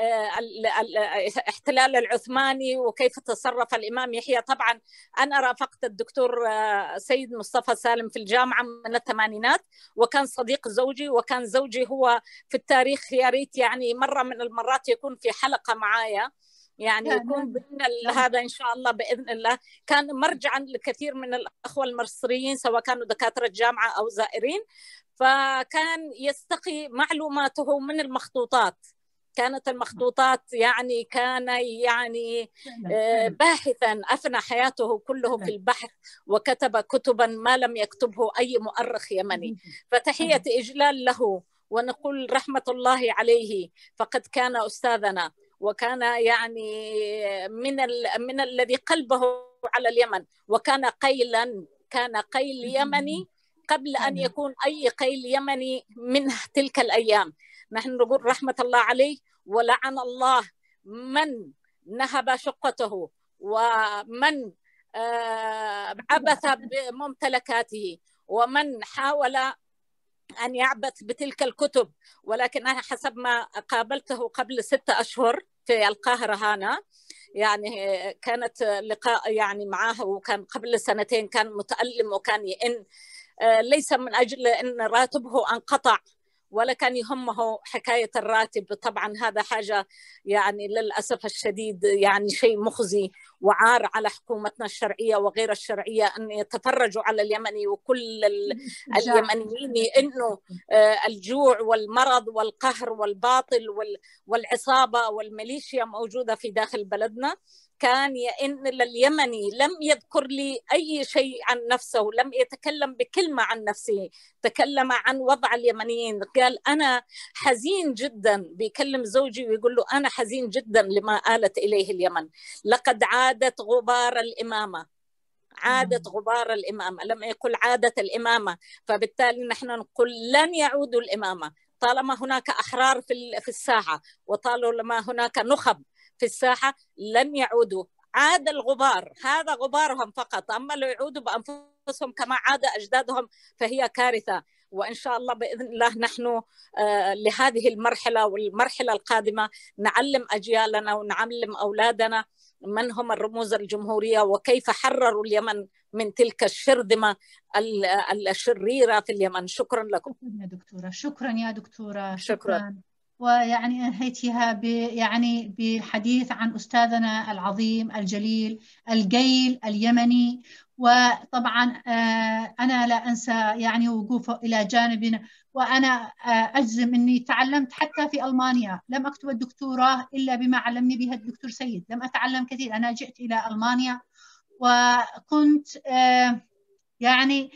الاحتلال العثماني وكيف تصرف الإمام يحيى. طبعا أنا رافقت الدكتور سيد مصطفى سالم في الجامعة من الثمانينات، وكان صديق زوجي، وكان زوجي هو في التاريخ يا ريت يعني مرة من المرات يكون في حلقة معايا، يعني يكون بإذن هذا إن شاء الله بإذن الله. كان مرجعا لكثير من الأخوة المصريين سواء كانوا دكاترة جامعة أو زائرين، فكان يستقي معلوماته من المخطوطات. كانت المخطوطات يعني كان يعني باحثا، أفنى حياته كله في البحث، وكتب كتبا ما لم يكتبه أي مؤرخ يمني. فتحية إجلال له، ونقول رحمة الله عليه، فقد كان أستاذنا، وكان يعني من الذي قلبه على اليمن، وكان قيلا، كان قيل يمني قبل أن يكون أي قيل يمني من تلك الأيام. نحن نقول رحمة الله عليه، ولعن الله من نهب شقته ومن عبث بممتلكاته ومن حاول أن يعبث بتلك الكتب. ولكن أنا حسب ما قابلته قبل 6 أشهر في القاهرة هنا، يعني كانت لقاء يعني معه، وكان قبل 2 كان متألم وكان يئن، ليس من أجل أن راتبه انقطع ولا كان يهمه حكاية الراتب. طبعا هذا حاجة يعني للأسف الشديد يعني شيء مخزي وعار على حكومتنا الشرعية وغير الشرعية أن يتفرجوا على اليمني وكل اليمنيين إنه الجوع والمرض والقهر والباطل والعصابة والميليشيا موجودة في داخل بلدنا. كان يئن لليمني، لم يذكر لي أي شيء عن نفسه، لم يتكلم بكلمة عن نفسه، تكلم عن وضع اليمنيين. قال أنا حزين جدا، بيكلم زوجي ويقول له أنا حزين جدا لما آلت إليه اليمن. لقد عادت غبار الإمامة، عادت غبار الإمامة، لم يقل عادت الإمامة. فبالتالي نحن نقول لن يعودوا الإمامة طالما هناك أحرار في الساحة، وطالما هناك نخب في الساحة لن يعودوا. عاد الغبار، هذا غبارهم فقط، أما لو يعودوا بأنفسهم كما عاد أجدادهم فهي كارثة. وإن شاء الله بإذن الله نحن لهذه المرحلة والمرحلة القادمة نعلم أجيالنا ونعلم أولادنا من هم الرموز الجمهورية وكيف حرروا اليمن من تلك الشرذمة الشريرة في اليمن. شكرا لكم يا دكتورة. شكرا يا دكتورة. شكرا. ويعني انهيتها يعني بالحديث عن أستاذنا العظيم الجليل الجيل اليمني. وطبعا أنا لا أنسى يعني وقوفه إلى جانبنا، وأنا أجزم أني تعلمت حتى في ألمانيا، لم أكتب الدكتوراه إلا بما علمني بها الدكتور سيد، لم أتعلم كثير. أنا جئت إلى ألمانيا وكنت يعني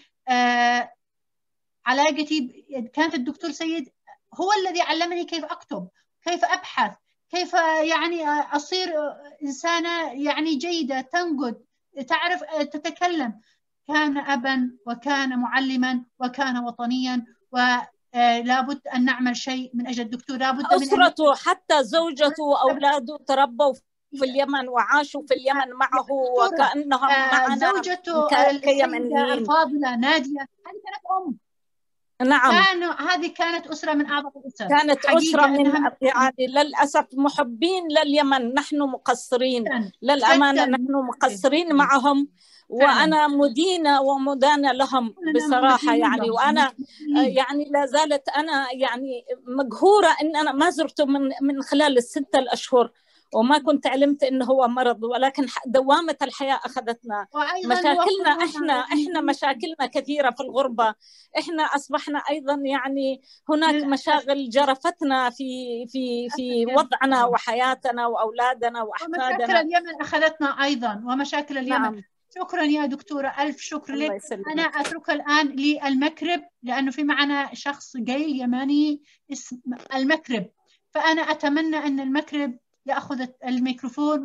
علاقتي كانت الدكتور سيد هو الذي علمني كيف أكتب، كيف أبحث، كيف يعني أصير إنسانة يعني جيدة، تنقد، تعرف تتكلم. كان أبا وكان معلما وكان وطنيا، ولابد أن نعمل شيء من أجل الدكتور. لابد من أسرته حتى زوجته وأولاده تربوا في اليمن وعاشوا في اليمن معه وكأنهم معنا زوجته كيمنيين. الفاضلة نادية هذه كانت أم. نعم، هذه كانت أسرة من أعظم الأسر. كانت أسرة من يعني للأسف محبين لليمن. نحن مقصرين للأمانة، نحن مقصرين معهم، وأنا مدينة ومدانة لهم بصراحة يعني. وأنا يعني لا زالت أنا يعني مقهورة إن أنا ما زرته من خلال ال6 أشهر، وما كنت علمت إنه هو مرض، ولكن دوامة الحياة أخذتنا. مشاكلنا إحنا مشاكلنا كثيرة في الغربة. إحنا أصبحنا أيضا يعني هناك مشاغل جرفتنا في وضعنا وحياتنا وأولادنا وأحفادنا. ومشاكل اليمن أخذتنا أيضا، ومشاكل اليمن. نعم. شكرا يا دكتورة، ألف شكر لك. أنا أترك الآن للمكرب، لأنه في معنا شخص جاي يماني اسم المكرب، فأنا أتمنى أن المكرب يأخذ الميكروفون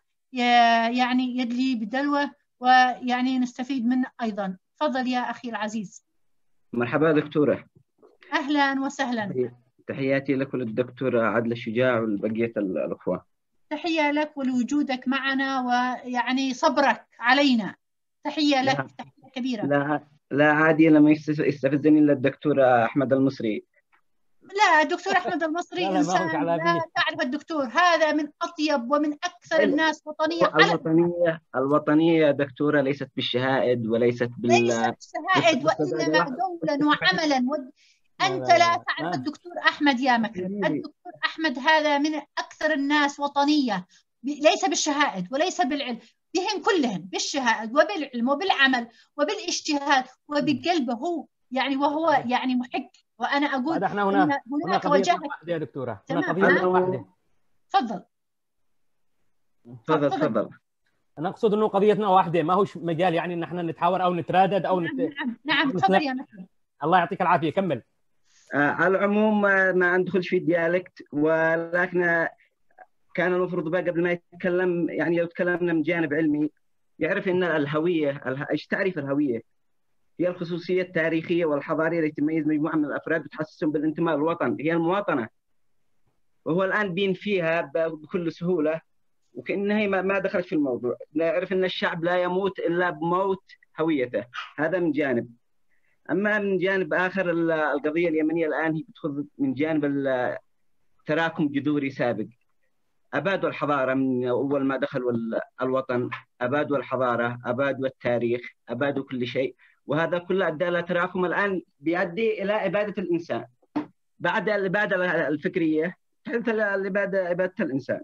ويعني يدلي بدلوه ويعني نستفيد منه أيضا. تفضل يا أخي العزيز. مرحبا دكتورة. أهلا وسهلا. تحياتي لك وللدكتورة عادل الشجاع والبقية الأخوة. تحية لك ولوجودك معنا ويعني صبرك علينا. تحية لك. تحية كبيرة. لا عادي، لما يستفزني إلا الدكتور أحمد المصري. لا، الدكتور أحمد المصري إنسان لا تعرف. الدكتور هذا من أطيب ومن أكثر الناس وطنية. الوطنية يا دكتورة ليست بالشهائد وليست ليست بالشهائد، وإنما دولا وعملا. أنت لا تعرف الدكتور أحمد يا مكرم. الدكتور أحمد هذا من أكثر الناس وطنية، ليس بالشهائد وليس بالعلم، بهم كلهم بالشهائد وبالعلم وبالعمل وبالاجتهاد وبقلبه هو يعني، وهو يعني محق. وأنا أقول هنا قضية واحدة يا دكتورة، هنا قضية واحدة. تفضل. أنا أقصد إنه قضيتنا واحدة، ما هوش مجال يعني إن إحنا نتحاور أو نترادد أو نعم. تفضل يا مكرم. الله يعطيك العافية، كمل. على العموم ما ندخلش في الديالكت، ولكن كان المفروض بقى قبل ما يتكلم يعني لو تكلمنا من جانب علمي يعرف ان الهويه، ايش تعريف الهويه؟ هي الخصوصيه التاريخيه والحضاريه التي تميز مجموعه من الافراد وتحسسهم بالانتماء للوطن، هي المواطنه. وهو الان بين فيها بكل سهوله وكانها ما دخلت في الموضوع. لا يعرف ان الشعب لا يموت الا بموت هويته، هذا من جانب. اما من جانب اخر القضيه اليمنيه الان هي بتدخل من جانب تراكم جذوري سابق. أبادوا الحضارة من أول ما دخلوا الوطن، أبادوا الحضارة، أبادوا التاريخ، أبادوا كل شيء، وهذا كله أدى إلى تراكم الآن بيؤدي إلى إبادة الإنسان. بعد الإبادة الفكرية تحدث إبادة الإنسان.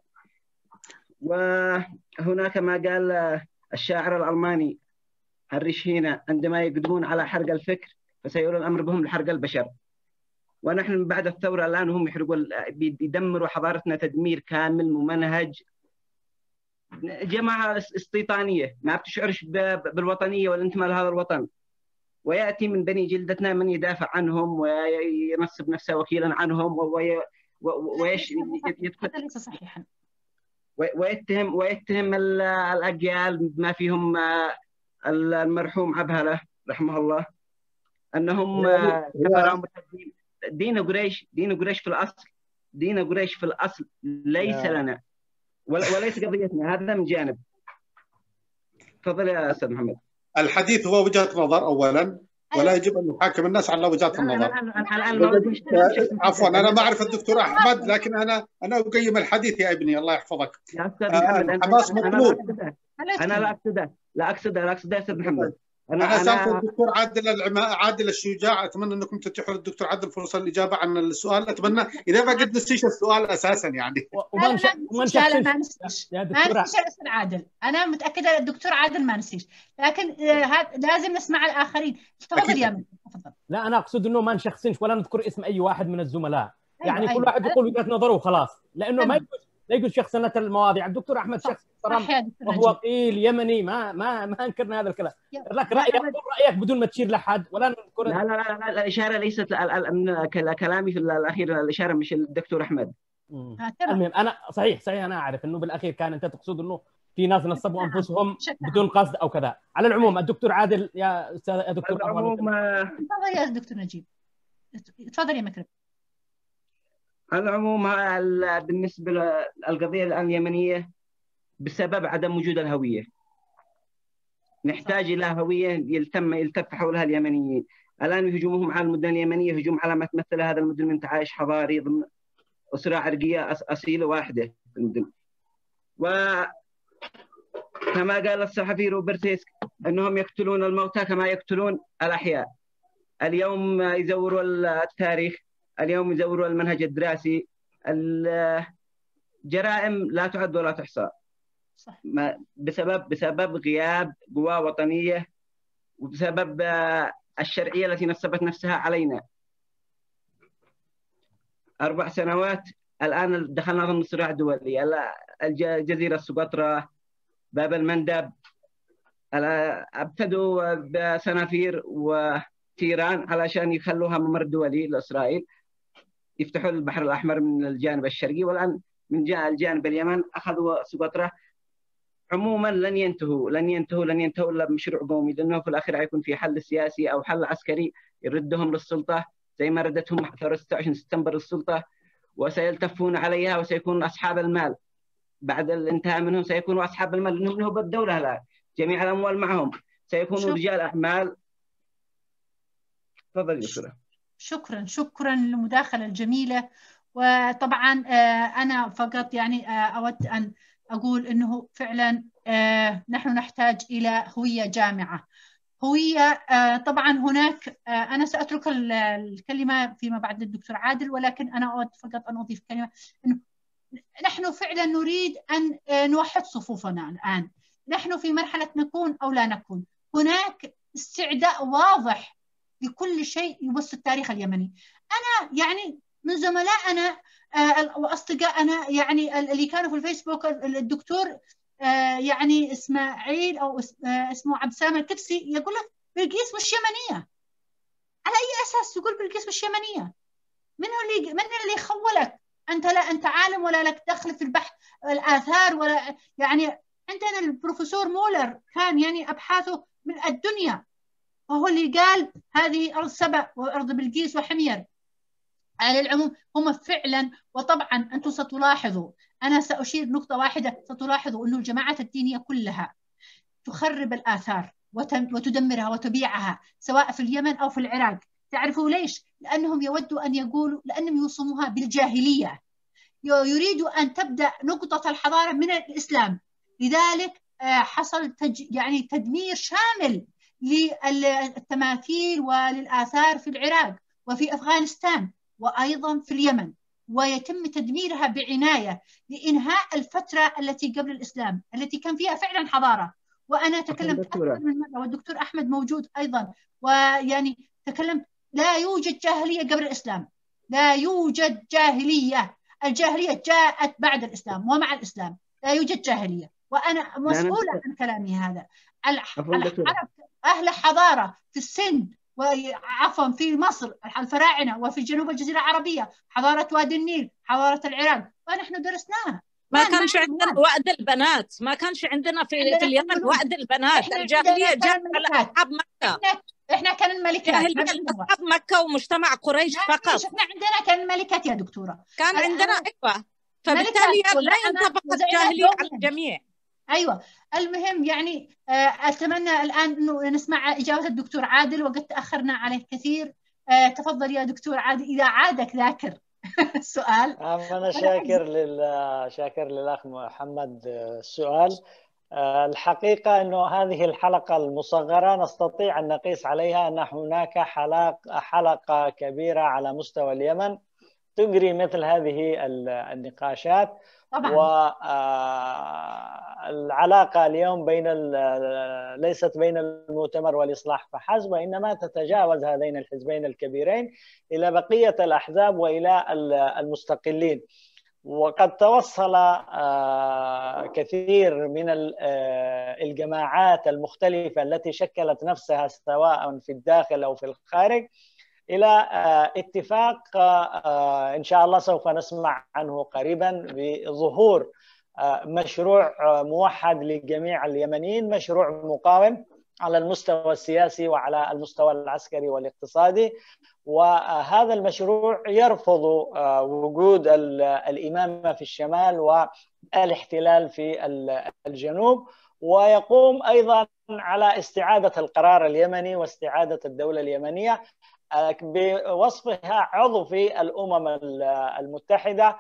وهناك ما قال الشاعر الألماني الريشهينة عندما يقدمون على حرق الفكر فسيؤول الأمر بهم لحرق البشر. ونحن من بعد الثورة الآن هم بيدمروا حضارتنا تدمير كامل ممنهج. جماعة استيطانية ما بتشعرش بالوطنية والانتماء لهذا الوطن، ويأتي من بني جلدتنا من يدافع عنهم وينصب نفسه وكيلا عنهم ويتهم الأجيال بما فيهم المرحوم عبهلة رحمه الله أنهم كفروا مرتدين. دين قريش في الأصل ليس لنا وليس قضيتنا. هذا من جانب. تفضل يا استاذ محمد. الحديث هو وجهة نظر اولا، ولا يجب ان نحاكم الناس على وجهات النظر. عفوا انا ما اعرف الدكتور احمد، لكن انا اقيم الحديث يا ابني الله يحفظك. يا استاذ محمد الحماس مطلوب. انا لا اقصدها يا استاذ محمد. انا سالت الدكتور عادل الشجاع، اتمنى انكم تتيحوا للدكتور عادل فرصه الاجابه عن السؤال. اتمنى اذا ما قد نسيش السؤال اساسا يعني. ما نسيش يا دكتور عادل، انا متاكده الدكتور عادل ما نسيش، لكن لازم نسمع الاخرين. تفضل يا من تفضل. لا انا اقصد انه ما نشخصنش ولا نذكر اسم اي واحد من الزملاء، يعني كل واحد يقول وجهه نظره وخلاص، لانه ما يجوز شخصنة المواضيع. الدكتور احمد شخص محترم وهو قيل يمني، ما انكرنا هذا الكلام، لك رايك بدون ما تشير لحد ولا نذكر. لا الاشاره ليست كلامي في الاخير، الاشاره مش الدكتور احمد. المهم انا صحيح انا اعرف انه بالاخير كان انت تقصد انه في ناس نصبوا انفسهم بدون قصد او كذا. على العموم الدكتور عادل يا استاذ يا دكتور تفضل يا دكتور نجيب، تفضل يا مكرم. على العموم بالنسبه للقضيه الان اليمنيه بسبب عدم وجود الهويه، نحتاج الى هويه يلتف حولها اليمنيين. الان هجومهم على المدن اليمنيه هجوم على ما تمثل هذا المدن من تعايش حضاري ضمن اسره عرقيه اصيله واحده في المدن. وكما قال الصحفي روبرت هيسك انهم يقتلون الموتى كما يقتلون الاحياء. اليوم يزوروا التاريخ، اليوم يزوروا المنهج الدراسي، الجرائم لا تعد ولا تحصى بسبب غياب قوى وطنيه، وبسبب الشرعيه التي نصبت نفسها علينا. 4 سنوات الان دخلنا ضمن صراع دولي. الجزيره سقطرى، باب المندب، ابتدوا بسنافير وتيران علشان يخلوها ممر دولي لاسرائيل، يفتحوا البحر الاحمر من الجانب الشرقي، والان من جاء الجانب اليمن اخذوا سقطرى. عموما لن ينتهوا الا بمشروع قومي، لانه في الاخير حيكون في حل سياسي او حل عسكري يردهم للسلطه زي ما ردتهم ثوره 26 سبتمبر السلطه، وسيلتفون عليها وسيكونوا اصحاب المال. بعد الانتهاء منهم سيكونوا اصحاب المال، لانهم نهب الدوله الان، جميع الاموال معهم، سيكونوا رجال اعمال. تفضل يا دكتوره. شكرا للمداخله الجميله. وطبعا انا فقط يعني اود ان اقول انه فعلا نحن نحتاج الى هويه جامعه، هويه. طبعا هناك انا ساترك الكلمه فيما بعد الدكتور عادل، ولكن انا اود فقط ان اضيف كلمه انه نحن فعلا نريد ان نوحد صفوفنا الان. نحن في مرحله نكون او لا نكون. هناك استعداء واضح لكل شيء يمس التاريخ اليمني. انا يعني من زملائنا واصدقائنا يعني اللي كانوا في الفيسبوك، الدكتور يعني اسماعيل او اسمه عبد السلام الكدسي يقول لك بلقيس مش يمنيه. على اي اساس تقول بلقيس مش يمنيه؟ من اللي خولك؟ انت لا انت عالم ولا لك دخل في البحث الاثار ولا يعني. عندنا البروفيسور مولر كان يعني ابحاثه من الدنيا، وهو اللي قال هذه ارض سبأ وارض بلقيس وحمير. على العموم هم فعلا، وطبعا انتم ستلاحظوا، انا ساشير نقطه واحده، ستلاحظوا انه الجماعات الدينيه كلها تخرب الاثار وتدمرها وتبيعها سواء في اليمن او في العراق. تعرفوا ليش؟ لانهم يودوا ان يقولوا، لانهم يوصموها بالجاهليه، يريدوا ان تبدا نقطه الحضاره من الاسلام. لذلك حصل يعني تدمير شامل للتماثيل وللآثار في العراق وفي أفغانستان وأيضا في اليمن، ويتم تدميرها بعناية لإنهاء الفترة التي قبل الإسلام التي كان فيها فعلا حضارة. وأنا تكلمت أكثر من مرة، والدكتور أحمد موجود أيضا، ويعني تكلمت لا يوجد جاهلية قبل الإسلام، لا يوجد جاهلية. الجاهلية جاءت بعد الإسلام ومع الإسلام، لا يوجد جاهلية. وأنا مسؤولة عن كلامي هذا. أهل حضارة في السند وعفوا في مصر الفراعنة، وفي جنوب الجزيرة العربية حضارة وادي النيل، حضارة العراق، ونحن درسناها. ما كانش عندنا وعد البنات، ما كانش عندنا في اليمن وعد البنات. الجاهلية جاءت على أصحاب مكة. احنا كان الملكات، أصحاب مكة ومجتمع قريش فقط. احنا عندنا كان الملكات يا دكتورة، كان عندنا أيوة. فبالتالي لا ينطبق الجاهلية على الجميع. أيوة. المهم يعني أتمنى الآن أنه نسمع إجابة الدكتور عادل، وقد تأخرنا عليه كثير. تفضل يا دكتور عادل إذا عادك ذاكر السؤال. أنا شاكر للأخ محمد السؤال. الحقيقة أنه هذه الحلقة المصغرة نستطيع أن نقيس عليها أن هناك حلقة كبيرة على مستوى اليمن تجري مثل هذه النقاشات طبعا. والعلاقة اليوم ليست بين المؤتمر والإصلاح فحسب، وإنما تتجاوز هذين الحزبين الكبيرين إلى بقية الأحزاب وإلى المستقلين. وقد توصل كثير من الجماعات المختلفة التي شكلت نفسها سواء في الداخل أو في الخارج إلى اتفاق إن شاء الله سوف نسمع عنه قريبا بظهور مشروع موحد لجميع اليمنيين، مشروع مقاوم على المستوى السياسي وعلى المستوى العسكري والاقتصادي. وهذا المشروع يرفض وجود الإمامة في الشمال والاحتلال في الجنوب، ويقوم أيضا على استعادة القرار اليمني واستعادة الدولة اليمنية بوصفها عضو في الأمم المتحدة،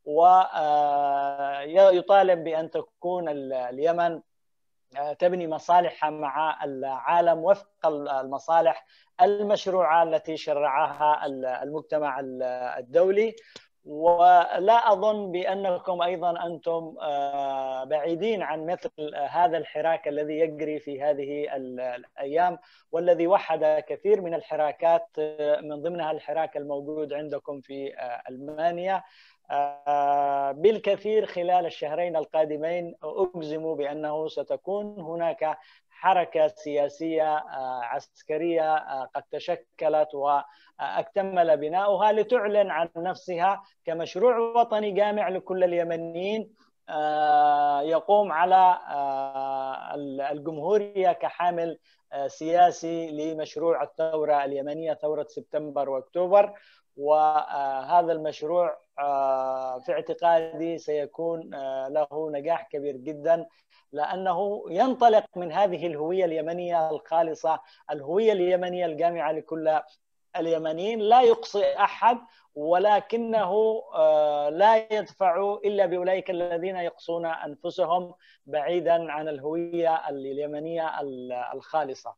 ويطالب بأن تكون اليمن تبني مصالحها مع العالم وفق المصالح المشروعة التي شرعها المجتمع الدولي. ولا أظن بأنكم أيضا أنتم بعيدين عن مثل هذا الحراك الذي يجري في هذه الأيام، والذي وحد كثير من الحراكات من ضمنها الحراك الموجود عندكم في ألمانيا. بالكثير خلال الشهرين القادمين أجزم بأنه ستكون هناك حركة سياسية عسكرية قد تشكلت واكتمل بناؤها لتعلن عن نفسها كمشروع وطني جامع لكل اليمنيين، يقوم على الجمهورية كحامل سياسي لمشروع الثورة اليمنية، ثورة سبتمبر وأكتوبر. وهذا المشروع في اعتقادي سيكون له نجاح كبير جدا، لأنه ينطلق من هذه الهوية اليمنية الخالصة، الهوية اليمنية الجامعة لكل اليمنيين. لا يقصي أحد، ولكنه لا يدفع إلا بأولئك الذين يقصون أنفسهم بعيدا عن الهوية اليمنية الخالصة.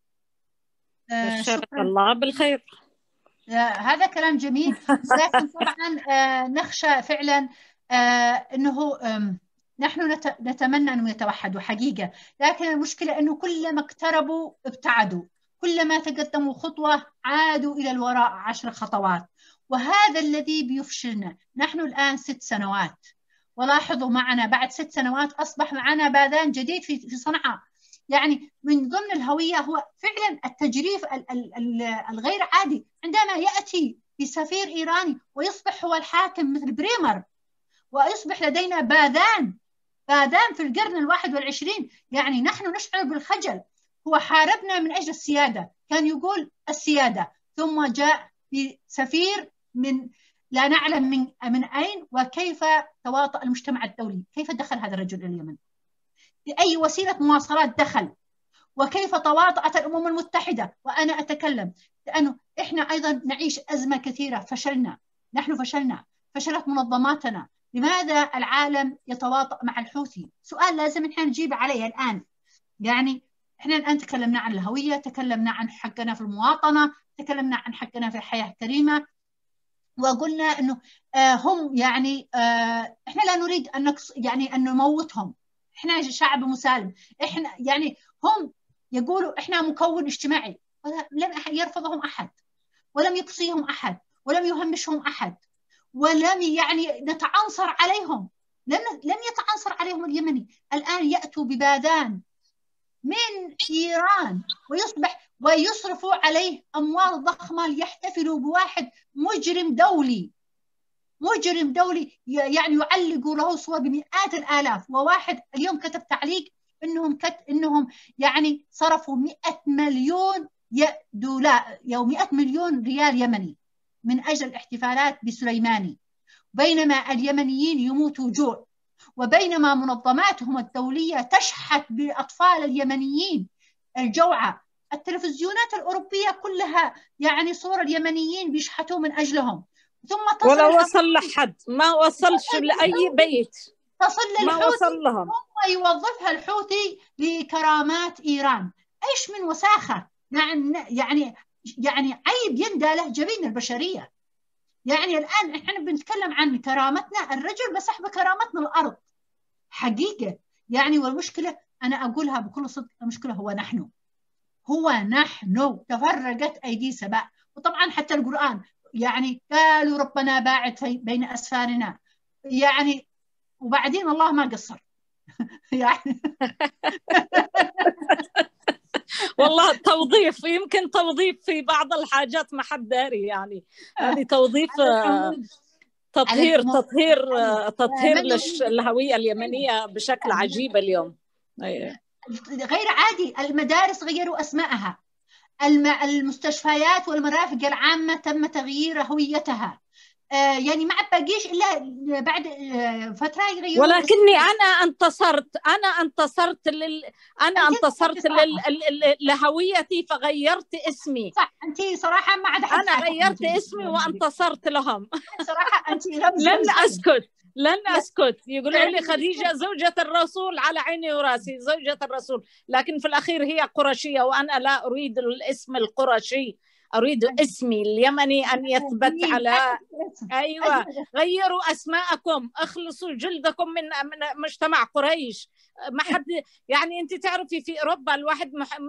شكرا الله بالخير. هذا كلام جميل، لكن طبعا نخشى فعلا أنه نحن نتمنى أن يتوحدوا حقيقة، لكن المشكلة أنه كلما اقتربوا ابتعدوا، كلما تقدموا خطوة عادوا إلى الوراء 10 خطوات، وهذا الذي بيفشلنا. نحن الآن 6 سنوات، ولاحظوا معنا بعد 6 سنوات أصبح معنا باذان جديد في صنعاء. يعني من ضمن الهوية هو فعلا التجريف الغير عادي، عندما يأتي بسفير إيراني ويصبح هو الحاكم مثل بريمر، ويصبح لدينا باذان في القرن 21. يعني نحن نشعر بالخجل. هو حاربنا من أجل السيادة، كان يقول السيادة، ثم جاء بسفير من لا نعلم من أين، وكيف تواطأ المجتمع الدولي، كيف دخل هذا الرجل إلى اليمن، بأي وسيلة مواصلات دخل، وكيف تواطأت الأمم المتحدة. وأنا أتكلم لأنه إحنا أيضا نعيش أزمة كثيرة، فشلنا، نحن فشلت منظماتنا. لماذا العالم يتواطأ مع الحوثي؟ سؤال لازم نحن نجيب عليه الآن. يعني إحنا الآن تكلمنا عن الهوية، تكلمنا عن حقنا في المواطنة، تكلمنا عن حقنا في الحياة كريمة، وقلنا إنه هم يعني إحنا لا نريد أن نموتهم، إحنا شعب مسالم، إحنا يعني هم يقولوا إحنا مكون اجتماعي، لم يرفضهم أحد، ولم يقصيهم أحد، ولم يهمشهم أحد، ولم يعني نتعنصر عليهم، لم يتعنصر عليهم اليمني. الآن يأتوا بباذان من إيران ويصرفوا عليه أموال ضخمة ليحتفلوا بواحد مجرم دولي يعني يعلقوا له صور بمئات الآلاف. وواحد اليوم كتب تعليق إنهم يعني صرفوا 100 مليون دولار أو 100 مليون ريال يمني من أجل الاحتفالات بسليماني، بينما اليمنيين يموتوا جوع. وبينما منظماتهم الدولية تشحت بأطفال اليمنيين الجوعى، التلفزيونات الأوروبية كلها يعني صور اليمنيين بيشحتوا من أجلهم، ثم تصل ولا وصل لحد، ما وصلش لأي بيت، تصل ما للحوثي وصل لهم، ثم يوظفها الحوثي لكرامات إيران. إيش من وساخة، يعني عيب يندى له جبين البشرية. يعني الآن إحنا بنتكلم عن كرامتنا، الرجل مسح بكرامتنا الأرض حقيقة يعني. والمشكلة أنا أقولها بكل صدق، المشكلة هو نحن تفرقت أيدي سباء. وطبعا حتى القرآن يعني قالوا ربنا باعد بين أسفارنا يعني، وبعدين الله ما قصر يعني. والله توظيف، يمكن توظيف في بعض الحاجات ما حد داري يعني. هذه توظيف تطهير للهوية اليمنية بشكل عجيب اليوم. غير عادي. المدارس غيروا أسماءها، المستشفيات والمرافق العامة تم تغيير هويتها، يعني ما بقيش إلا بعد فترة يغيروا. ولكني أنا انتصرت لهويتي فغيرت اسمي. صح، أنت صراحة ما عاد أنا غيرت اسمي وانتصرت لهم. صراحة أنت لن أسكت. يقولوا لي خديجة زوجة الرسول، على عيني وراسي زوجة الرسول، لكن في الأخير هي قرشية، وأنا لا أريد الاسم القرشي، أريد اسمي اليمني أن يثبت على. أيوة، غيروا أسماءكم، اخلصوا جلدكم من مجتمع قريش. ما حد يعني، أنت تعرفي في أوروبا الواحد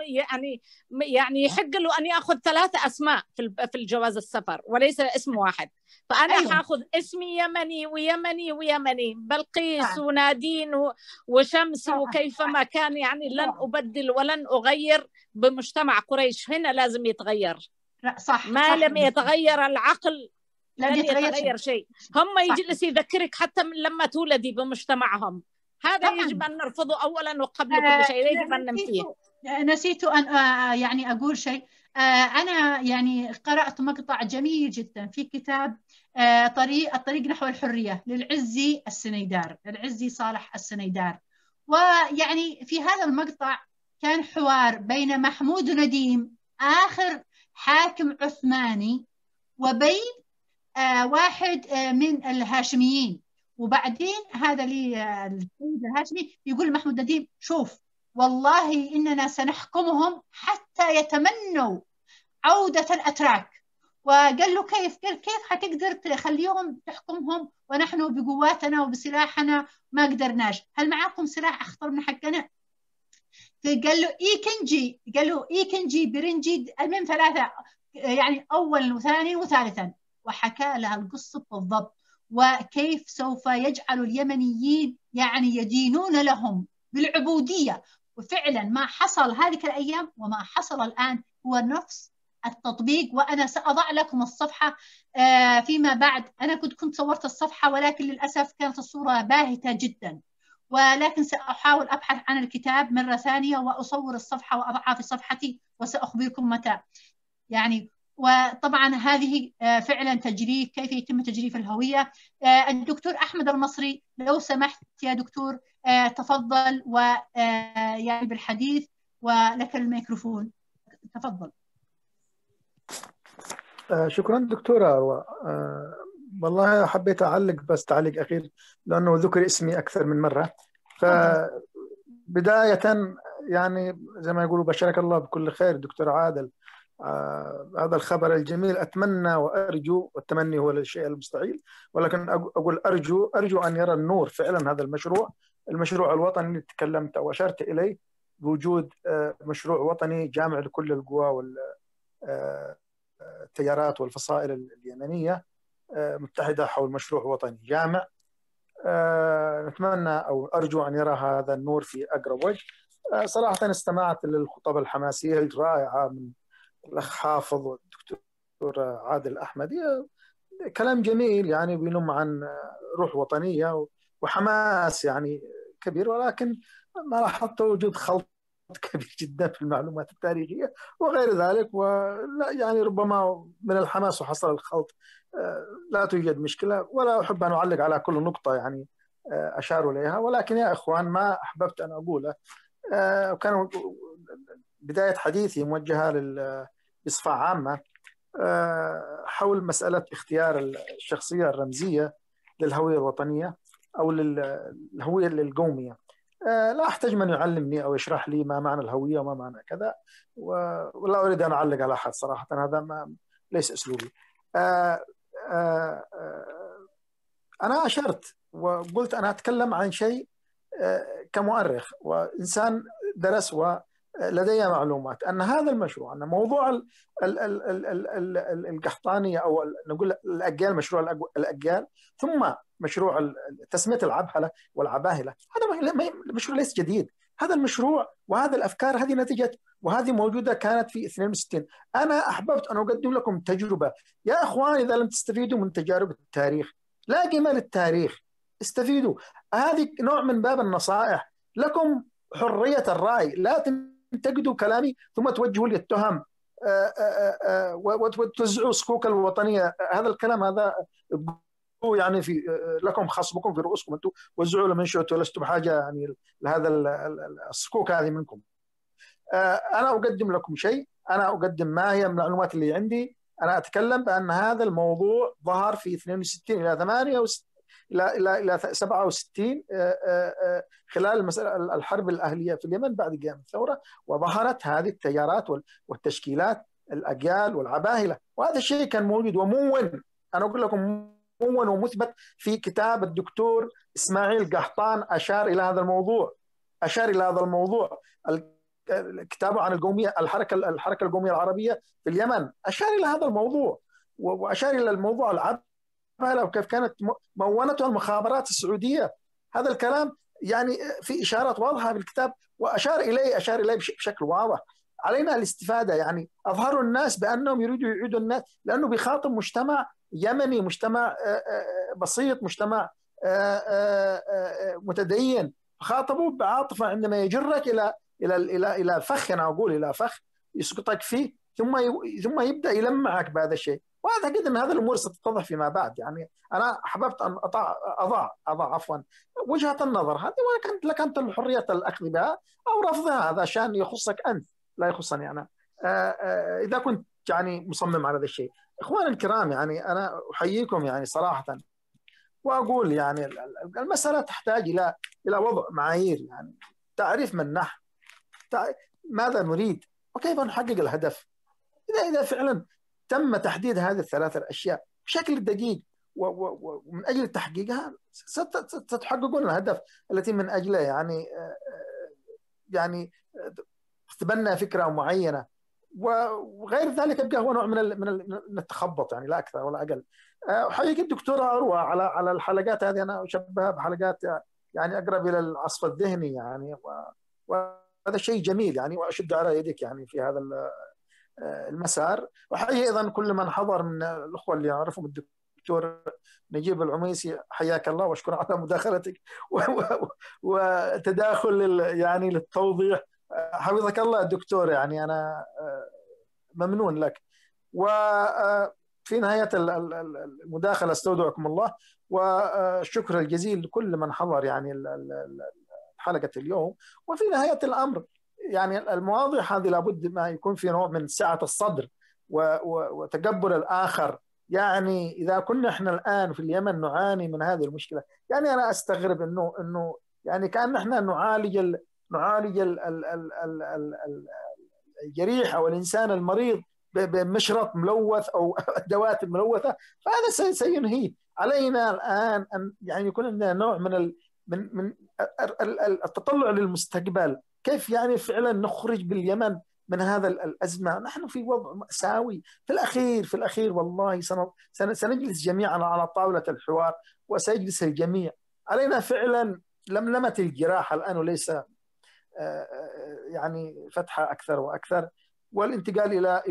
يعني يحق له أن يأخذ 3 أسماء في الجواز السفر وليس اسم واحد. فأنا هاخذ اسمي يمني ويمني ويمني، بلقيس ونادين وشمس وكيفما كان، يعني لن أبدل ولن أغير بمجتمع قريش. هنا لازم يتغير. صح، ما لم يتغير العقل لن يتغير شيء. هم يجلس يذكرك حتى من لما تولدي بمجتمعهم. هذا طبعاً يجب أن نرفضه أولا وقبل كل شيء، يجب أن ننفيه. نسيت أن يعني أقول شيء. أنا يعني قرأت مقطع جميل جدا في كتاب الطريق نحو الحرية للعزي السنيدار، العزي صالح السنيدار. ويعني في هذا المقطع كان حوار بين محمود نديم آخر حاكم عثماني وبين واحد من الهاشميين. وبعدين هذا الهاشمي يقول محمود نديم شوف والله إننا سنحكمهم حتى يتمنوا عودة الأتراك. وقال له كيف؟ قال كيف حتقدر تخليهم تحكمهم ونحن بقواتنا وبسلاحنا ما قدرناش؟ هل معاكم سلاح أخطر من حقنا؟ قال له إيكنجي، قال له إيكنجي برنجي، المهم 3 يعني، أول وثاني وثالثا. وحكى لها القصة بالضبط، وكيف سوف يجعل اليمنيين يعني يدينون لهم بالعبودية. وفعلا ما حصل هذه الأيام وما حصل الآن هو نفس التطبيق. وأنا سأضع لكم الصفحة فيما بعد. أنا كنت صورت الصفحة ولكن للأسف كانت الصورة باهتة جدا، ولكن سأحاول أبحث عن الكتاب مرة ثانية وأصور الصفحة وأضعها في صفحتي وسأخبركم متى يعني. وطبعا هذه فعلا تجريف، كيف يتم تجريف الهوية. الدكتور أحمد المصري لو سمحت يا دكتور تفضل ويعني بالحديث، ولك الميكروفون، تفضل. شكرا دكتورة أروى. والله حبيت أعلق بس تعليق أخير لأنه ذكر اسمي أكثر من مرة. فبداية يعني زي ما يقولوا بشرك الله بكل خير دكتور عادل، هذا الخبر الجميل. أتمنى وأرجو، والتمني هو الشيء المستحيل، ولكن أقول أرجو أن يرى النور فعلا هذا المشروع الوطني اللي تكلمت أو أشرت إليه، بوجود مشروع وطني جامع لكل القوى والتيارات والفصائل اليمنية متحدة حول مشروع وطني جامع. نتمنى أو أرجو أن يرى هذا النور في أقرب وجه. صراحة استمعت للخطب الحماسية الرائعة من الأخ حافظ والدكتور عادل أحمدي، كلام جميل يعني بينم عن روح وطنية وحماس يعني كبير، ولكن ما لاحظت وجود خلط كبير جدا في المعلومات التاريخية وغير ذلك. ولا يعني ربما من الحماس وحصل الخلط لا توجد مشكلة، ولا أحب أن أعلق على كل نقطة يعني أشاروا إليها، ولكن يا إخوان ما أحببت أن أقوله. كان بداية حديثي موجهة بصفة عامة حول مسألة اختيار الشخصية الرمزية للهوية الوطنية أو للهوية القومية. لا أحتاج من يعلمني أو يشرح لي ما معنى الهوية وما معنى كذا، ولا أريد أن أعلق على أحد صراحة، هذا ليس أسلوبي. أنا أشرت وقلت أنا أتكلم عن شيء كمؤرخ وإنسان درس ولدي معلومات أن هذا المشروع، أن موضوع القحطانية أو نقول الأجيال، مشروع الأجيال، ثم مشروع تسمية العبهلة والعباهلة، هذا مشروع ليس جديد. هذا المشروع وهذا الأفكار هذه نتجت وهذه موجودة كانت في 62. أنا أحببت أن أقدم لكم تجربة. يا إخوان إذا لم تستفيدوا من تجارب التاريخ لا قيمة للتاريخ، استفيدوا. هذه نوع من باب النصائح، لكم حرية الرأي، لا تنتقدوا كلامي ثم توجهوا لي التهم وتوزعوا صكوك الوطنية. هذا الكلام هذا يعني في لكم خصمكم في رؤوسكم، انتم وزعوا لمن شئتوا، ولستم بحاجة يعني لهذا الصكوك هذه منكم. أنا أقدم لكم شيء، أنا أقدم ما هي من المعلومات اللي عندي. أنا أتكلم بأن هذا الموضوع ظهر في 62 إلى 8 إلى 67 خلال الحرب الأهلية في اليمن بعد قيام الثورة، وظهرت هذه التيارات والتشكيلات الأجيال والعباهلة، وهذا الشيء كان موجود ومون. أنا أقول لكم مون ومثبت في كتاب الدكتور إسماعيل قحطان، أشار إلى هذا الموضوع. كتابه عن القومية، الحركة القومية العربية في اليمن، أشار إلى هذا الموضوع، وأشار إلى الموضوع العبهلة وكيف كانت مونتها المخابرات السعودية. هذا الكلام يعني في إشارات واضحة في الكتاب، وأشار إليه بشكل واضح. علينا الاستفادة، يعني أظهروا الناس بأنهم يريدوا يعيدوا الناس، لأنه بيخاطب مجتمع يمني، مجتمع بسيط، مجتمع متدين، خاطبوا بعاطفة عندما يجرك إلى فخ، أنا أقول إلى فخ يسقطك فيه، ثم يبدأ يلمعك بهذا الشيء. وأعتقد أن هذه الأمور ستتضح فيما بعد. يعني أنا أحببت أن أضع وجهة النظر هذه، ولكن لك أنت الحرية الأخذ بها أو رفضها، هذا شأن يخصك أنت لا يخصني أنا، إذا كنت يعني مصمم على هذا الشيء. إخواني الكرام، يعني أنا أحييكم يعني صراحة، وأقول يعني المسألة تحتاج إلى وضع معايير، يعني تعريف من نحن، ماذا نريد وكيف نحقق الهدف. إذا فعلا تم تحديد هذه الثلاثة الأشياء بشكل دقيق ومن أجل تحقيقها ستحققون الهدف التي من أجله يعني تتبنى فكرة معينة، وغير ذلك يبقى هو نوع من التخبط، يعني لا أكثر ولا أقل. حقيقة الدكتورة أروى على الحلقات هذه، أنا أشبهها بحلقات يعني أقرب إلى العصف الذهني، يعني وهذا شيء جميل يعني، وأشد على يدك يعني في هذا المسار. وحقيقة أيضا كل من حضر من الأخوة اللي أعرفهم، الدكتور نجيب العميسي، حياك الله وأشكر على مداخلتك وتداخل يعني للتوضيح. حفظك الله الدكتور، يعني أنا ممنون لك. وفي نهاية المداخلة استودعكم الله، والشكر الجزيل لكل من حضر يعني حلقة اليوم. وفي نهاية الأمر يعني المواضيع هذه لابد ما يكون في نوع من سعة الصدر وتقبل الآخر. يعني إذا كنا إحنا الآن في اليمن نعاني من هذه المشكلة، يعني أنا أستغرب إنه يعني كأن إحنا نعالج الجريح أو الإنسان المريض بمشرط ملوث أو أدوات ملوثة، فهذا سينهي. علينا الآن أن يعني يكون عندنا نوع من التطلع للمستقبل، كيف يعني فعلا نخرج باليمن من هذا الأزمة. نحن في وضع مأساوي. في الأخير والله سنجلس جميعا على طاولة الحوار وسيجلس الجميع. علينا فعلا لملمة الجراح الآن، وليس يعني فتحة أكثر وأكثر، والانتقال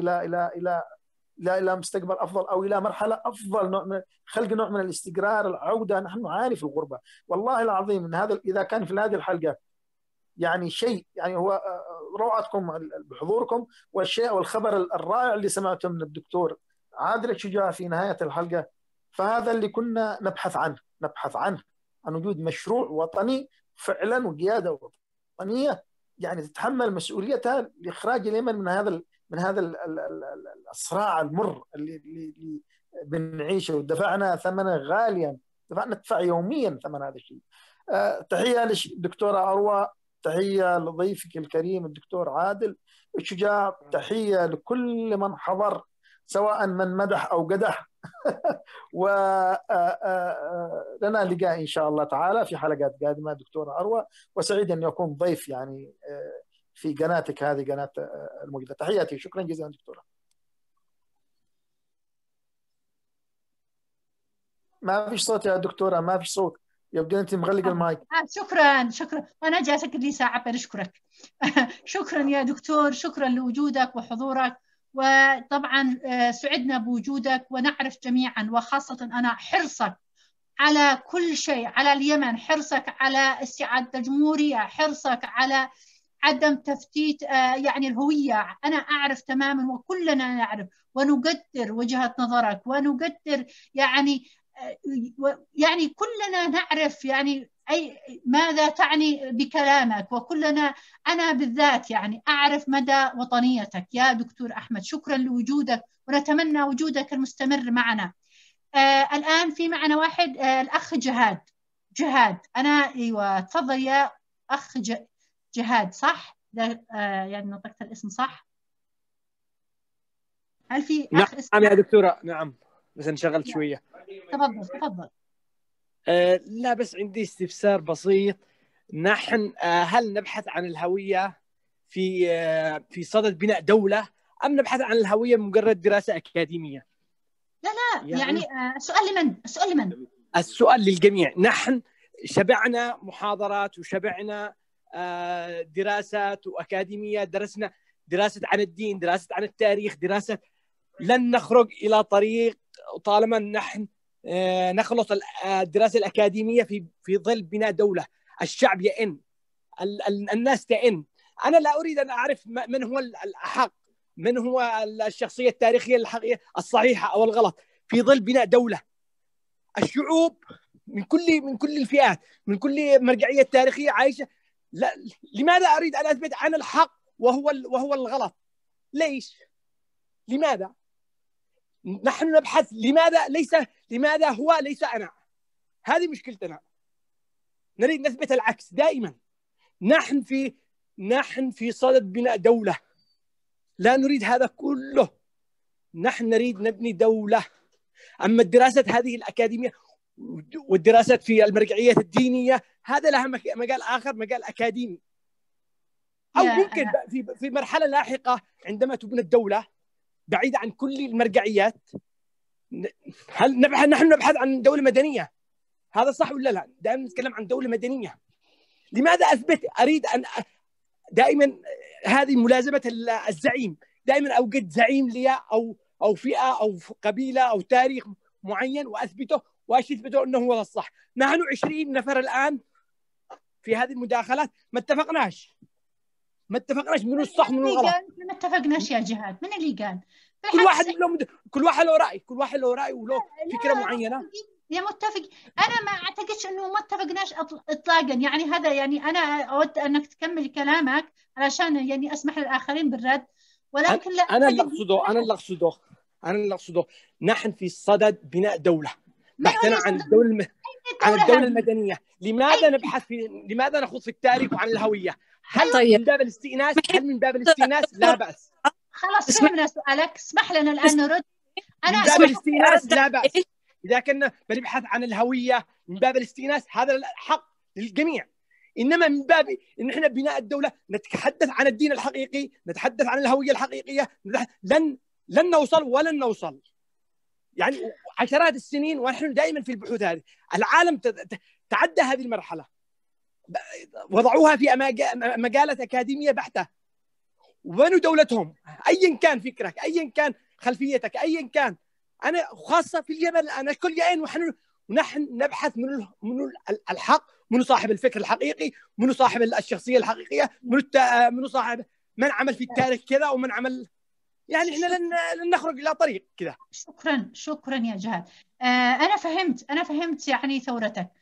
إلى مستقبل أفضل أو إلى مرحلة أفضل، خلق نوع من الاستقرار، العودة. نحن نعاني في الغربة والله العظيم. من هذا إذا كان في هذه الحلقة يعني شيء، يعني هو روعتكم بحضوركم والشيء والخبر الرائع اللي سمعته من الدكتور عادل الشجاع في نهاية الحلقة، فهذا اللي كنا نبحث عنه. عن وجود مشروع وطني فعلا وقياده وطنيه يعني تتحمل مسؤوليتها لاخراج اليمن من هذا الصراع المر اللي بنعيشه، ودفعنا ثمنه غاليا، ندفع يوميا ثمن هذا الشيء. تحيه للدكتوره اروى، تحيه لضيفك الكريم الدكتور عادل الشجاع، تحيه لكل من حضر سواء من مدح او قدح. ولنا لقاء ان شاء الله تعالى في حلقات قادمه دكتوره اروى، وسعيد ان يكون ضيف يعني في قناتك هذه، قناه الموجودة. تحياتي، شكرا جزيلا دكتوره. ما فيش صوت يا دكتوره، ما فيش صوت، يبدو انت مغلق المايك. شكرا وانا جالسه لي ساعه بشكرك. شكرا يا دكتور، شكرا لوجودك وحضورك، وطبعا سعدنا بوجودك، ونعرف جميعا وخاصه انا حرصك على كل شيء، على اليمن، حرصك على استعاده الجمهوريه، حرصك على عدم تفتيت يعني الهويه. انا اعرف تماما وكلنا نعرف ونقدر وجهه نظرك، ونقدر يعني كلنا نعرف يعني ماذا تعني بكلامك، وكلنا أنا بالذات يعني أعرف مدى وطنيتك يا دكتور أحمد. شكرا لوجودك، ونتمنى وجودك المستمر معنا. الآن في معنا واحد، الأخ جهاد. أنا أيوة، تفضل يا أخ جهاد، صح؟ يعني نطقت الاسم صح؟ هل في أخ اسم؟ نعم يا دكتورة، نعم، بس انشغلت شوية. تفضل. لا، بس عندي استفسار بسيط. نحن هل نبحث عن الهوية في صدد بناء دولة، أم نبحث عن الهوية مجرد دراسة أكاديمية؟ لا يعني السؤال لمن؟ السؤال للجميع. نحن شبعنا محاضرات وشبعنا دراسات وأكاديمية، درسنا دراسة عن الدين، دراسة عن التاريخ، دراسة. لن نخرج إلى طريق طالما نحن نخلص الدراسة الأكاديمية في ظل بناء دولة. الشعب يئن، الناس تئن. أنا لا أريد أن أعرف من هو الأحق، من هو الشخصية التاريخية الحقيقية الصحيحة أو الغلط في ظل بناء دولة. الشعوب من كل الفئات، من كل مرجعية تاريخية عايشة. لماذا أريد أن أثبت عن الحق وهو الغلط؟ ليش؟ لماذا؟ نحن نبحث لماذا هو ليس أنا. هذه مشكلتنا. نريد نثبت العكس دائما. نحن في صدد بناء دولة، لا نريد هذا كله. نحن نريد نبني دولة. أما الدراسات هذه الأكاديمية والدراسات في المرجعية الدينية هذا لها مجال آخر، مجال أكاديمي. أو ممكن في مرحلة لاحقة عندما تبنى الدولة بعيدة عن كل المرجعيات، نحن نبحث عن دولة مدنية. هذا صح ولا لا؟ دائما نتكلم عن دولة مدنية. لماذا أريد أن دائما هذه ملازمة الزعيم، دائما أوجد زعيم لي أو فئة أو قبيلة أو تاريخ معين وأثبته وأثبته أنه هو الصح. نحن 20 نفر الآن في هذه المداخلات ما اتفقناش من الصح ومن الغلط. ما اتفقناش يا جهاد، من اللي قال؟ كل واحد له رأي وله فكرة معينة. يا متفق. أنا ما أعتقدش أنه ما اتفقناش إطلاقا. يعني هذا يعني أنا أود أنك تكمل كلامك علشان يعني أسمح للآخرين بالرد، ولكن لا. أنا اللي أقصده نحن في صدد بناء دولة، بحثنا عن الدولة المدنية. لماذا نخوض في التاريخ وعن الهوية؟ هل من باب الاستئناس؟ لا بأس. خلاص فهمنا سؤالك، اسمح لنا الآن نرد. من باب الاستئناس لا بأس. إذا كنا بنبحث عن الهوية من باب الاستئناس هذا الحق للجميع. إنما من باب إن إحنا بناء الدولة نتحدث عن الدين الحقيقي، نتحدث عن الهوية الحقيقية، لن نوصل. يعني عشرات السنين ونحن دائما في البحوث هذه. العالم تعدى هذه المرحلة، وضعوها في مجالات أكاديمية بحتة، وبنوا دولتهم. أيا كان فكرك، أيا كان خلفيتك، أيا كان. أنا خاصة في اليمن الآن الكل يعين، ونحن نبحث من الحق، من صاحب الفكر الحقيقي، من صاحب الشخصية الحقيقية، من صاحب من عمل في التاريخ كذا ومن عمل. يعني إحنا لن نخرج إلى طريق كذا. شكرا يا جهاد. أنا فهمت يعني ثورتك.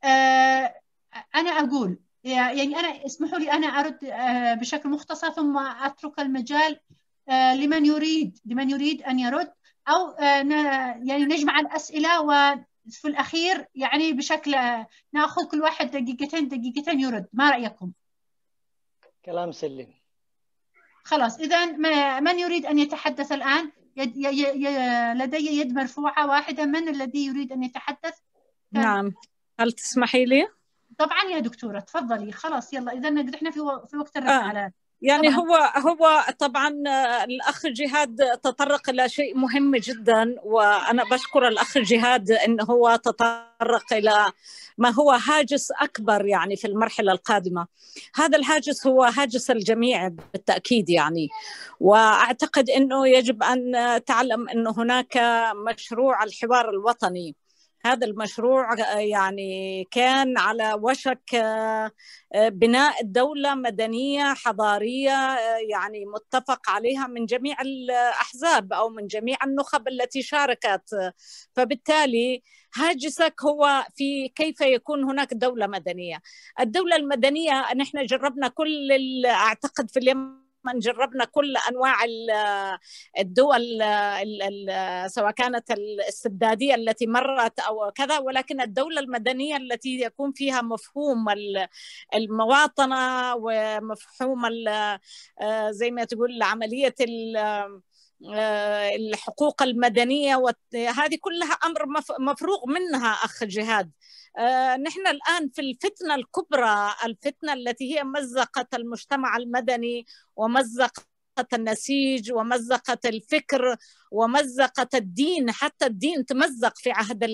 أنا أقول يعني أنا اسمحوا لي أنا أرد بشكل مختصر ثم أترك المجال لمن يريد أن يرد، أو يعني نجمع الأسئلة وفي الأخير يعني بشكل نأخذ كل واحد دقيقتين يرد. ما رأيكم؟ كلام سليم. خلاص، إذا من يريد أن يتحدث الآن؟ لدي يد مرفوعة واحدة. من الذي يريد أن يتحدث؟ نعم، هل تسمحي لي؟ طبعا يا دكتورة، تفضلي. خلاص يلا، إذا نحن في وقت الرسالة. يعني هو طبعا الأخ جهاد تطرق إلى شيء مهم جدا، وأنا بشكر الأخ جهاد إنه هو تطرق إلى ما هو هاجس أكبر يعني في المرحلة القادمة. هذا الهاجس هو هاجس الجميع بالتأكيد يعني، وأعتقد إنه يجب أن تعلم إنه هناك مشروع الحوار الوطني. هذا المشروع يعني كان على وشك بناء الدولة مدنية حضارية يعني متفق عليها من جميع الأحزاب أو من جميع النخب التي شاركت. فبالتالي هاجسك هو في كيف يكون هناك دولة مدنية. الدولة المدنية نحن جربنا أعتقد في اليمن جربنا كل أنواع الدول سواء كانت الاستبدادية التي مرت أو كذا، ولكن الدولة المدنية التي يكون فيها مفهوم المواطنة ومفهوم زي ما تقول عملية الحقوق المدنية، وهذه كلها أمر مفروغ منها أخ جهاد. نحن الآن في الفتنة الكبرى، الفتنة التي هي مزقت المجتمع المدني ومزقت النسيج ومزقت الفكر ومزقت الدين، حتى الدين تمزق في عهد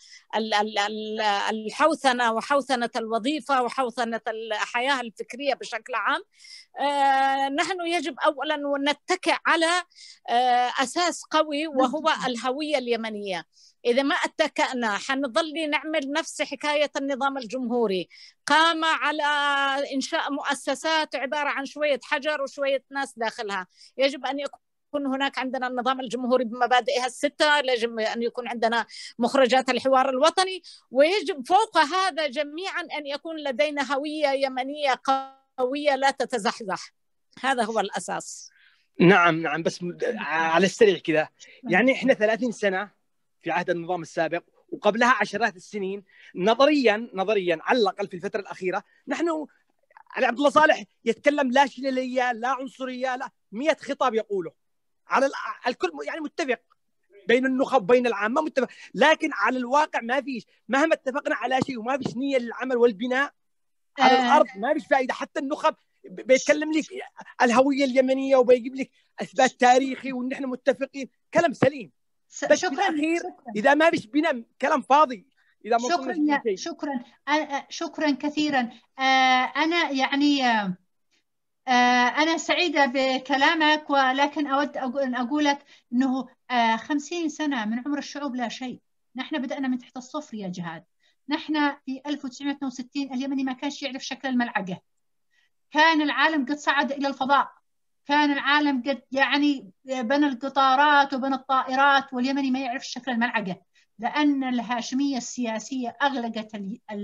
الحوثنة وحوثنة الوظيفة وحوثنة الحياة الفكرية بشكل عام. نحن يجب أولا أن نتكئ على أساس قوي وهو الهوية اليمنية. إذا ما اتكأنا حنظل نعمل نفس حكاية النظام الجمهوري، قام على إنشاء مؤسسات عبارة عن شوية حجر وشوية ناس داخلها. يجب أن يكون هناك عندنا النظام الجمهوري بمبادئها الستة، يجب أن يكون عندنا مخرجات الحوار الوطني، ويجب فوق هذا جميعا أن يكون لدينا هوية يمنية قوية لا تتزحزح. هذا هو الأساس. نعم، بس على السريع كذا، يعني إحنا 30 سنة في عهد النظام السابق وقبلها عشرات السنين نظريا على الأقل في الفترة الأخيرة نحن علي عبد الله صالح يتكلم لا شلالية لا عنصرية لا 100 خطاب يقوله على الكل يعني متفق بين النخب بين العامة متفق، لكن على الواقع ما فيش. مهما اتفقنا على شيء وما فيش نية للعمل والبناء على الأرض ما فيش فائدة. حتى النخب بيتكلم لك الهوية اليمنية وبيجيب لك إثبات تاريخي وإن إحنا متفقين، كلام سليم، بس شكرا. في الأخير إذا ما فيش بنا كلام فاضي. إذا ما شكرا كثيرا. أنا يعني أنا سعيدة بكلامك، ولكن أود أن أقول لك أنه 50 سنة من عمر الشعوب لا شيء. نحن بدأنا من تحت الصفر يا جهاد. نحن في 1962 اليمني ما كانش يعرف شكل الملعقة، كان العالم قد صعد إلى الفضاء، كان العالم قد يعني بنى القطارات وبنى الطائرات، واليمني ما يعرف شكل الملعقة، لأن الهاشمية السياسية أغلقت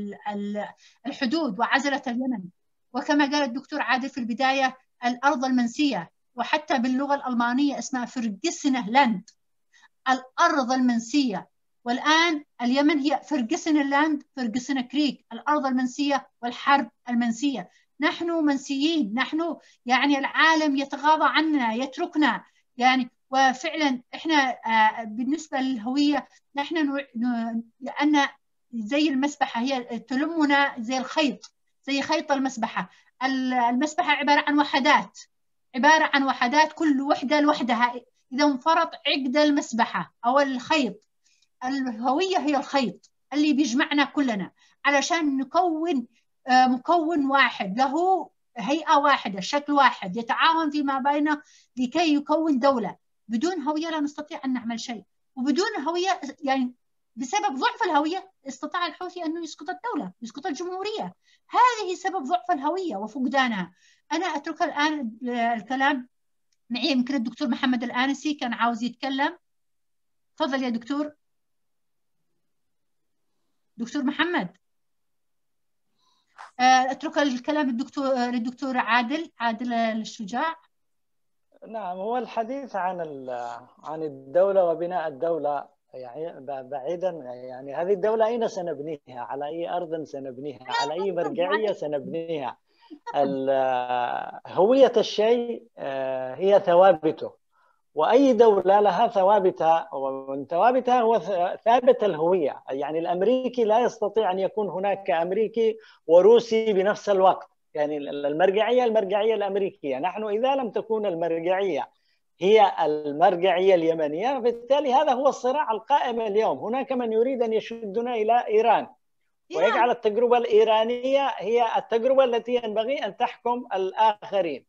الحدود وعزلت اليمن. وكما قال الدكتور عادل في البداية، الأرض المنسية، وحتى باللغة الألمانية اسمها فرقسنه لاند، الأرض المنسية. والآن اليمن هي فرقسنه لاند، فرقسنه كريك، الأرض المنسية والحرب المنسية. نحن منسيين، نحن يعني العالم يتغاضى عنا يتركنا يعني. وفعلا احنا بالنسبة للهوية نحن لأن زي المسبحة هي تلمنا زي الخيط، زي خيط المسبحة. المسبحة عبارة عن وحدات، كل وحدة لوحدها. إذا انفرط عقد المسبحة أو الخيط، الهوية هي الخيط اللي بيجمعنا كلنا علشان نكون مكون واحد له هيئة واحدة، شكل واحد يتعاون فيما بينه لكي يكون دولة. بدون هوية لا نستطيع أن نعمل شيء، وبدون هوية يعني بسبب ضعف الهوية استطاع الحوثي أنه يسقط الدولة، يسقط الجمهورية. هذه سبب ضعف الهوية وفقدانها. أنا أترك الآن الكلام معي، يمكن الدكتور محمد الآنسي كان عاوز يتكلم. تفضل يا دكتور محمد. أترك الكلام للدكتور عادل الشجاع. نعم، هو الحديث عن الدولة وبناء الدولة، يعني بعيدا، يعني هذه الدولة أين سنبنيها؟ على أي أرض سنبنيها؟ على أي مرجعية سنبنيها؟ هوية الشيء هي ثوابته، وأي دولة لها ثوابتها، ومن ثوابتها هو ثابت الهوية. يعني الأمريكي لا يستطيع أن يكون هناك أمريكي وروسي بنفس الوقت، يعني المرجعية الأمريكية. نحن إذا لم تكون المرجعية هي المرجعية اليمنية، بالتالي هذا هو الصراع القائم اليوم. هناك من يريد أن يشدنا إلى إيران ويجعل التجربة الإيرانية هي التجربة التي ينبغي أن تحكم الآخرين،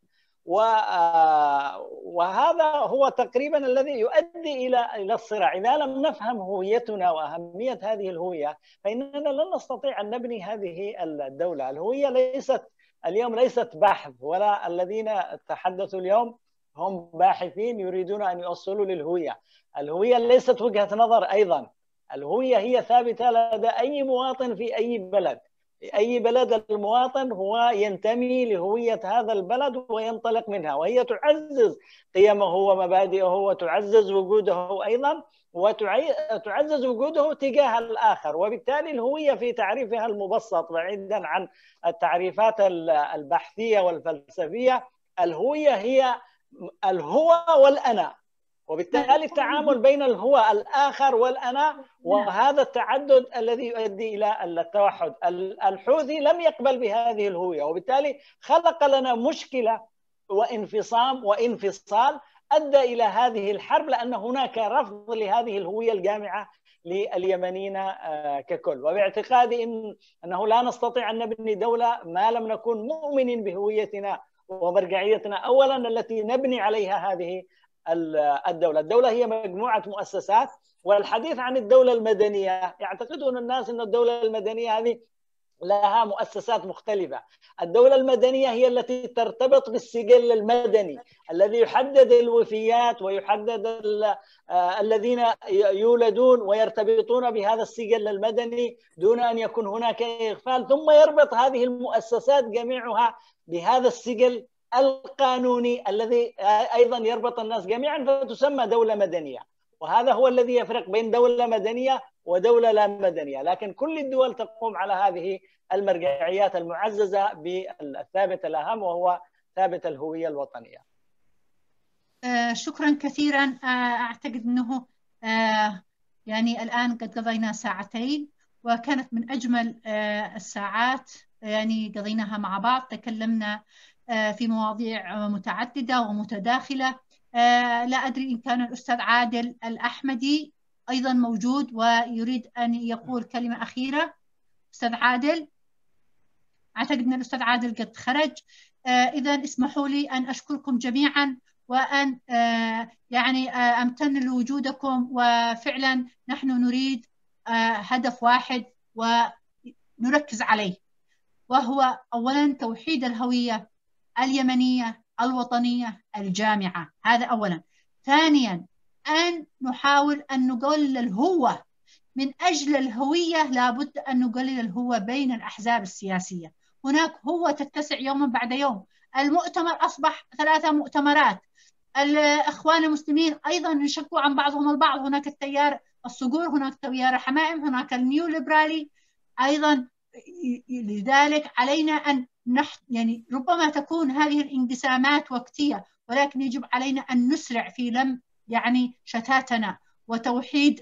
وهذا هو تقريبا الذي يؤدي إلى الصراع. إذا لم نفهم هويتنا وأهمية هذه الهوية فإننا لن نستطيع أن نبني هذه الدولة. الهوية اليوم ليست بحث، ولا الذين تحدثوا اليوم هم باحثين يريدون أن يوصلوا للهوية. الهوية ليست وجهة نظر أيضا، الهوية هي ثابتة لدى أي مواطن في أي بلد. أي بلد المواطن هو ينتمي لهوية هذا البلد وينطلق منها، وهي تعزز قيمه ومبادئه وتعزز وجوده أيضا، وتعزز وجوده تجاه الآخر. وبالتالي الهوية في تعريفها المبسط بعيدا عن التعريفات البحثية والفلسفية، الهوية هي الهو والأنا، وبالتالي التعامل بين الهو الآخر والأنا، وهذا التعدد الذي يؤدي إلى التوحد. الحوثي لم يقبل بهذه الهوية، وبالتالي خلق لنا مشكلة وانفصام وانفصال أدى إلى هذه الحرب، لأن هناك رفض لهذه الهوية الجامعة لليمنيين ككل. وباعتقادي أنه لا نستطيع أن نبني دولة ما لم نكن مؤمنين بهويتنا ومرجعيتنا أولا التي نبني عليها هذه الدولة. الدولة هي مجموعة مؤسسات، والحديث عن الدولة المدنية يعتقدون الناس أن الدولة المدنية هذه لها مؤسسات مختلفة. الدولة المدنية هي التي ترتبط بالسجل المدني الذي يحدد الوفيات ويحدد الذين يولدون ويرتبطون بهذا السجل المدني دون أن يكون هناك إغفال، ثم يربط هذه المؤسسات جميعها بهذا السجل القانوني الذي أيضا يربط الناس جميعا، فتسمى دولة مدنية. وهذا هو الذي يفرق بين دولة مدنية ودولة لا مدنية. لكن كل الدول تقوم على هذه المرجعيات المعززة بالثابت الأهم، وهو ثابت الهوية الوطنية. شكرا كثيرا. أعتقد أنه يعني الآن قد قضينا ساعتين، وكانت من أجمل الساعات يعني قضيناها مع بعض. تكلمنا في مواضيع متعددة ومتداخلة. لا أدري إن كان الأستاذ عادل الأحمدي أيضا موجود ويريد أن يقول كلمة أخيرة. أستاذ عادل، أعتقد أن الأستاذ عادل قد خرج. إذا اسمحوا لي أن أشكركم جميعا، وأن يعني أمتن لوجودكم. وفعلا نحن نريد هدف واحد ونركز عليه، وهو أولا توحيد الهوية اليمنية الوطنية الجامعة. هذا أولا. ثانيا أن نحاول أن نقلل الهوة. من أجل الهوية لابد أن نقلل الهوة بين الأحزاب السياسية. هناك هوة تتسع يوما بعد يوم. المؤتمر أصبح 3 مؤتمرات. الإخوان المسلمين أيضا ينشقوا عن بعضهم البعض. هناك التيار الصقور، هناك تيار الحمائم، هناك النيو ليبرالي أيضا. لذلك علينا أن يعني ربما تكون هذه الانقسامات وقتية، ولكن يجب علينا أن نسرع في لم يعني شتاتنا وتوحيد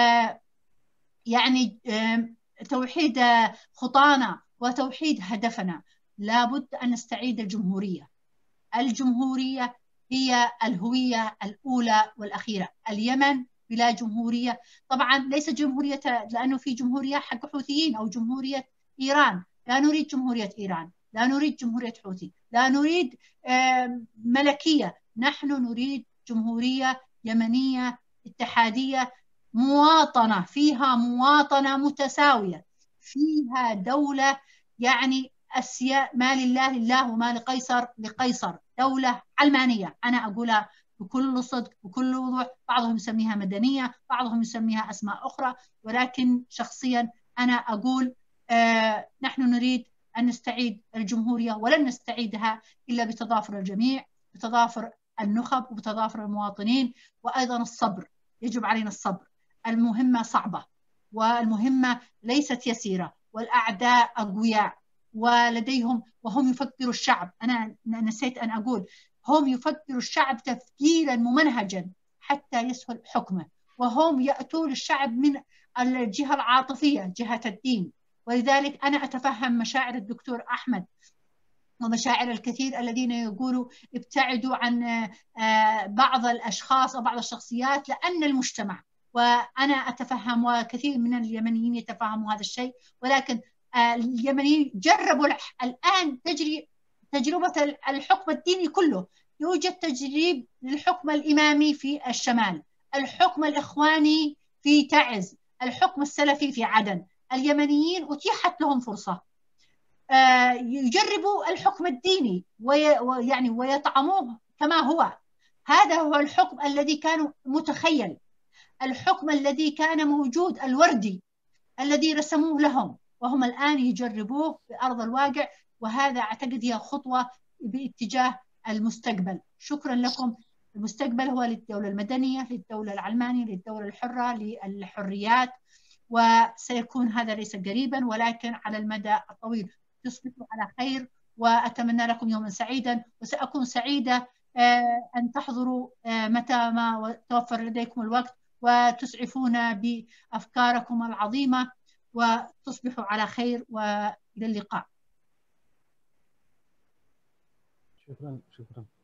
يعني توحيد خطانا وتوحيد هدفنا. لابد أن نستعيد الجمهورية. الجمهورية هي الهوية الأولى والأخيرة. اليمن بلا جمهورية طبعا ليس جمهورية، لأنه في جمهورية حق حوثيين أو جمهورية إيران. لا نريد جمهورية إيران، لا نريد جمهورية حوثي، لا نريد ملكية. نحن نريد جمهورية يمنية اتحادية مواطنة، فيها مواطنة متساوية، فيها دولة يعني ما لله لله وما لقيصر لقيصر، دولة علمانية. أنا أقولها بكل صدق بكل وضوح. بعضهم يسميها مدنية، بعضهم يسميها أسماء أخرى، ولكن شخصيا أنا أقول نحن نريد أن نستعيد الجمهورية، ولن نستعيدها إلا بتضافر الجميع، بتضافر النخب وبتضافر المواطنين، وأيضا الصبر. يجب علينا الصبر. المهمة صعبة والمهمة ليست يسيرة، والأعداء أقوياء ولديهم، وهم يفكروا الشعب. أنا نسيت أن أقول هم يفكروا الشعب تفكيرا ممنهجا حتى يسهل حكمه، وهم يأتون الشعب من الجهة العاطفية، جهة الدين. ولذلك أنا أتفهم مشاعر الدكتور أحمد ومشاعر الكثير الذين يقولوا ابتعدوا عن بعض الأشخاص أو بعض الشخصيات لأن المجتمع، وأنا أتفهم وكثير من اليمنيين يتفهموا هذا الشيء. ولكن اليمنيين جربوا الآن تجربة الحكم الديني كله. يوجد تجريب للحكم الإمامي في الشمال، الحكم الإخواني في تعز، الحكم السلفي في عدن. اليمنيين أتيحت لهم فرصة يجربوا الحكم الديني ويعني ويطعموه كما هو. هذا هو الحكم الذي كان متخيل، الحكم الذي كان موجود، الوردي الذي رسموه لهم، وهم الآن يجربوه بأرض الواقع. وهذا أعتقد هي خطوة باتجاه المستقبل. شكرا لكم. المستقبل هو للدولة المدنية، للدولة العلمانية، للدولة الحرة، للحريات، وسيكون هذا ليس قريبا ولكن على المدى الطويل. تصبحوا على خير، وأتمنى لكم يوما سعيدا، وسأكون سعيدة أن تحضروا متى ما توفر لديكم الوقت وتسعفونا بأفكاركم العظيمة، وتصبحوا على خير وإلى اللقاء. شكرا.